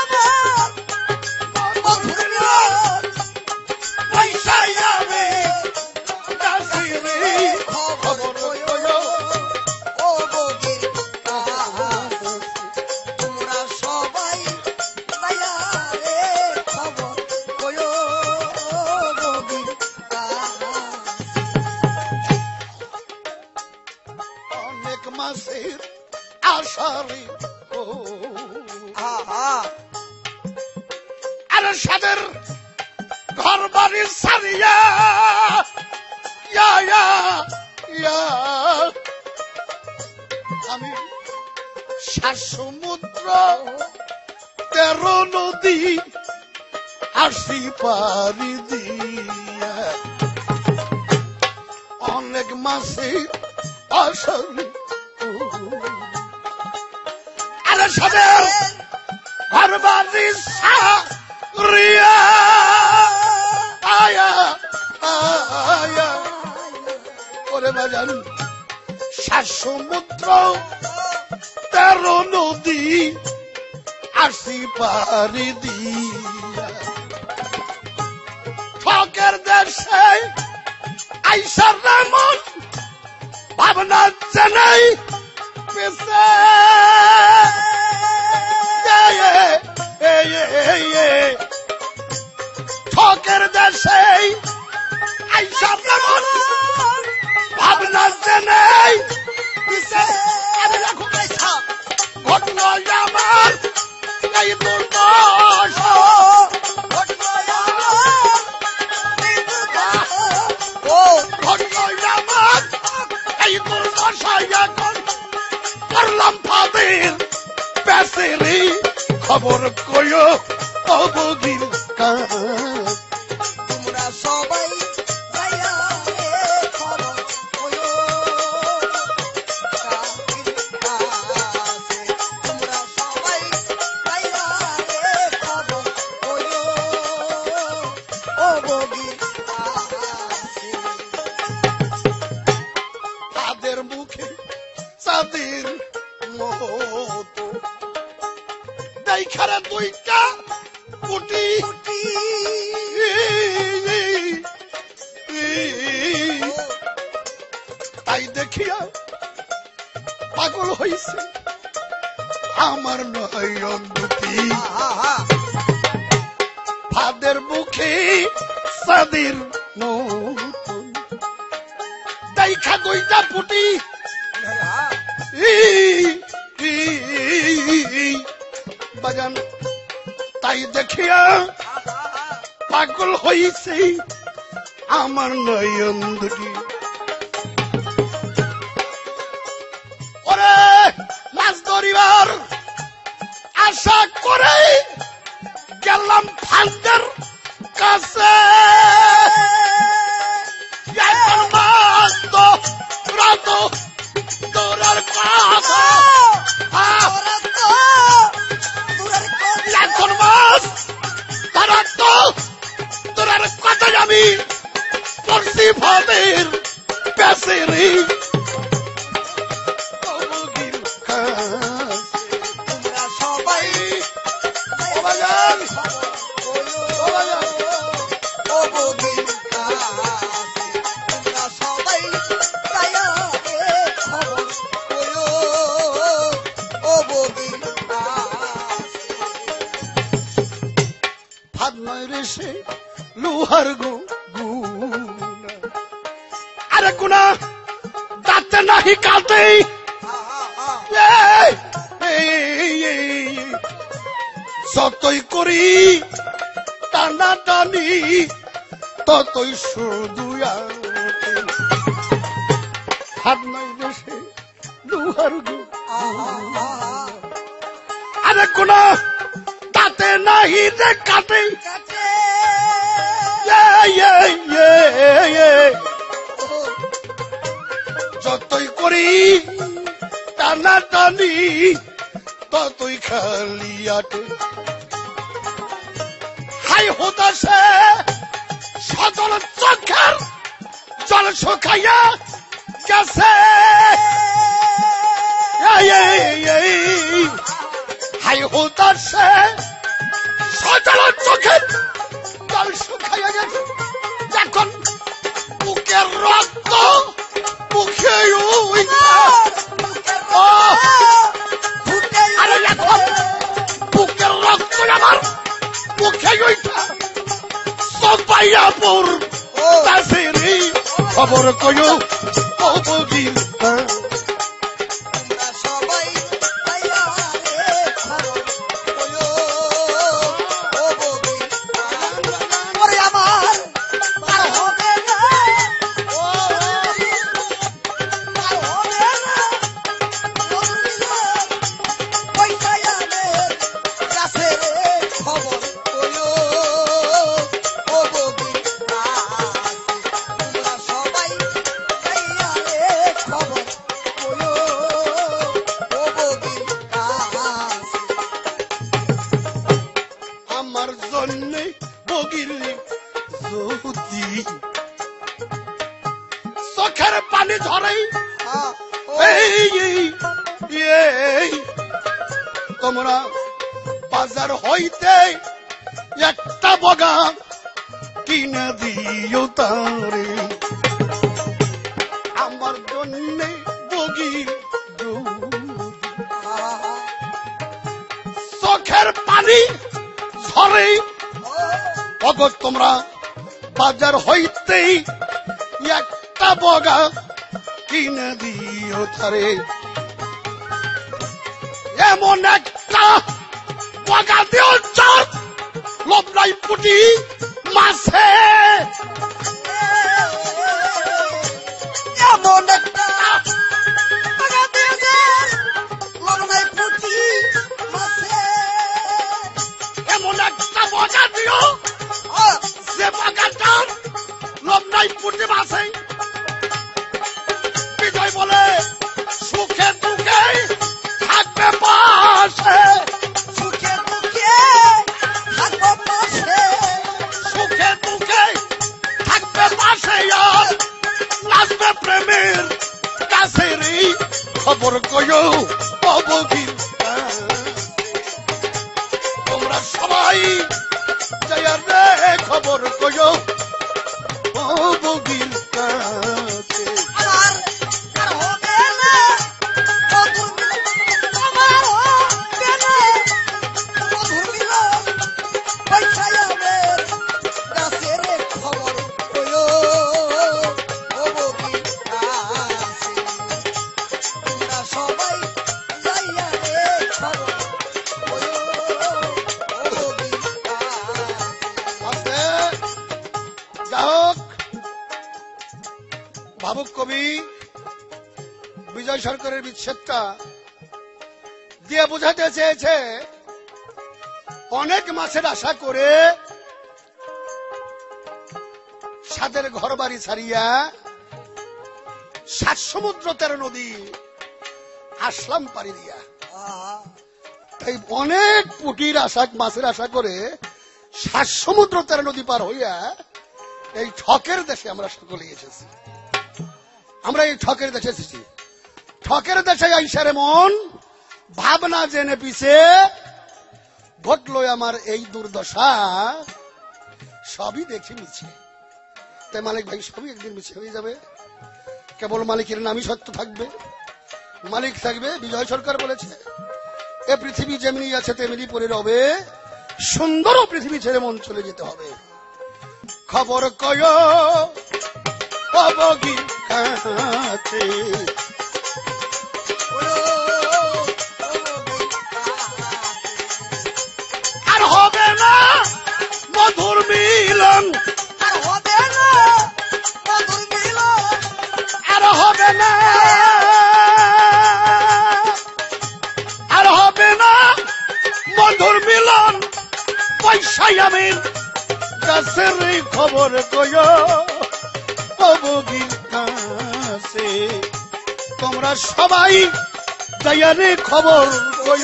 মধুর মিলন বৈশায়ামীর কাছে রে খবর কয়ো ও বগির কাছে তোমরা সবাই দয়া রে খবর কয়ো বগির কাছে অনেক মাসের আশারে ও আহা আর সাদের ঘর বাড়ি সারিয়া ইয়া ইয়া ইয়া আমি সাত সমুদ্র 13 নদী আসি পারি দিয়া অনেক মাসে আসারি আর সাদের ঘর বাড়ি সারিয়া আয়া আয়া ওরে বাজান সাত সমুদ্র 13 নদী আসি পারি দিয়া ঠকের দেশে আইসার রামন ভাবনা জানাই পেছে ঠকের দেশে আইসার রামন ভাবনা জানাই পেছে আমি রাখো পয়সা ঘটল আমার এই দুর্দশা ও ঘটল আমার এই দুর্দশায় এখন করলাম ফাদের বেসেরি খবর কয়ো অবগির কাজ তোমরা সবাই দয়া রে খবর কয়ো বগির কাছে তোমরা সবাই দয়া রে খবর কয়ো ও বগির কাছে তাদের মুখে চাঁদের মতো দেখারে দুইটা কুটি তাই দেখিয়া পাগল হইছে আমার নয়ন দুটি আহা ফাদের মুখে চাঁদের নতুন দেখা দুইটা পুটি বাজান তাই দেখিয়া পাগল হইছে আমার নয়ন দুটি। ওরে মাছ ধরিবার আশা করে গেলাম ফান্দের কাছে, এখন মাছ তো রাত তোরার কথা, এখন মাছ তারা তো তোরার কথা আমি পড়ছি ভাবের পেছেরে। তোমরা সবাই ও বগির কাছে, তোমরা সবাই যাইয়া রে খবর কইও ও বগির কাছে। ভাত নয় রে সে লোহার গো গুনা, আরে গুনা দাঁতে নাহি কাটে, যতই করি টানা টানি ততই শুধু হাত নাই দেশে লোহার গো, আরে কোন তাতে নাহি যে কাটে, যতই করি টানা টানি ততই খালি আটে। হাই হতাশে সজল চোখের জল শুকাইয়া গেছে, হাই হতাশে সজল চোখের জল শুকাইয়া গেছে, এখন বুকের রক্ত মুখে আরে এখন বুকের রক্ত আমার মুখে সবাইয়াপুর খবর কয়ো ও বগির। তোমরা সবাই যাইয়া রে খবর কইও ও বগির কাছে। ওরে আমার পার হবে না, পার হবে না, ওই যাইয়াদের কাছে রে খবর কইও ও বগির কাছে। তোমরা সবাই যাইয়া রে খবর কইও ও বগির কাছে। আমার জন্য বগির জ্যোতি চোখের পানি ঝরে, এই তোমরা বাজার হইতে একটা বগা কিনে দিও তারে, আমার জন্য বগির চোখের পানি ঝরে, অগর তোমরা বাজার হইতেই একটা বগা কিনে দিও তারে, এমন একটা বগা দিও চার লবলাই পুটি মাছে, এমন একটা টাকা দিয়ে দেন, লড়াই পুঁথি মাছে। এমন একটা বগা দিও যে বগাটার লবলাই পুটি মাছে। বিজয় বলে সুখে দুঃখে থাকবে পাশে, সুখে দুঃখে থাকবো পাশে, সুখে দুঃখে হোক, ভাবুক কবি বিজয় সরকারের বিচ্ছেদটা দিয়ে বোঝাতে চেয়েছে অনেক মাছের আশা করে সাদের ঘর বাড়ি ছাড়িয়া 7 সমুদ্র 13 নদী আসলাম পাড়ি দিয়া। তাই অনেক পুটির আশা, মাছের আশা করে 7 সমুদ্র 13 নদী পার হইয়া এই ঠকের দেশে আমরা সকলে এসেছি। আমরা এই ঠকের দেশে এসেছি। ঠকের দেশে আইসারে মন ভাবনা জেনে পিছে ঘটলো আমার এই দুর্দশা, সবই দেখি মিছে। তাই মালিক ভাই সবই একদিন মিছে হয়ে যাবে, কেবল মালিকের নামই সত্য থাকবে, মালিক থাকবে। বিজয় সরকার বলেছে এ পৃথিবী যেমনি আছে তেমনি পড়ে রবে, সুন্দর পৃথিবী ছেড়ে মন চলে যেতে হবে। খবর কয় অবগি কাছে, আর হবে না মধুর মিলন, আর হবে না মধুর মিলন, আর হবে না, আর হবে না মধুর মিলন। পয়সাই আমি কাছের খবর কয় অবগির কাছে, তোমরা সবাই দয়ারে খবর কয়।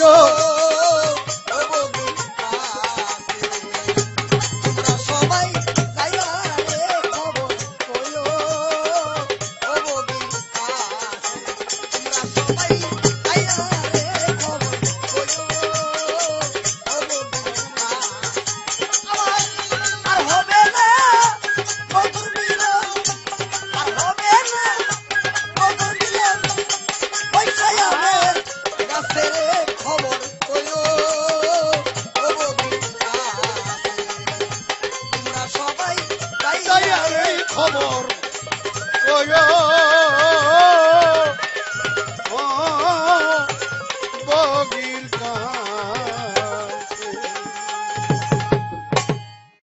তোমরা সবাই যাইয়া রে খবর কইও অবগির কাছে, তোমরা সবাই যাইয়া রে খবর কইও অবগির কাছে। আর হবে না মধুর মিলন, আর হবে না মধুর মিলন, পয়সাই আমার কাছে রে খবর কইও অবগির কাছে, তোমরা সবাই যাইয়া দয়ারে খবর কয়।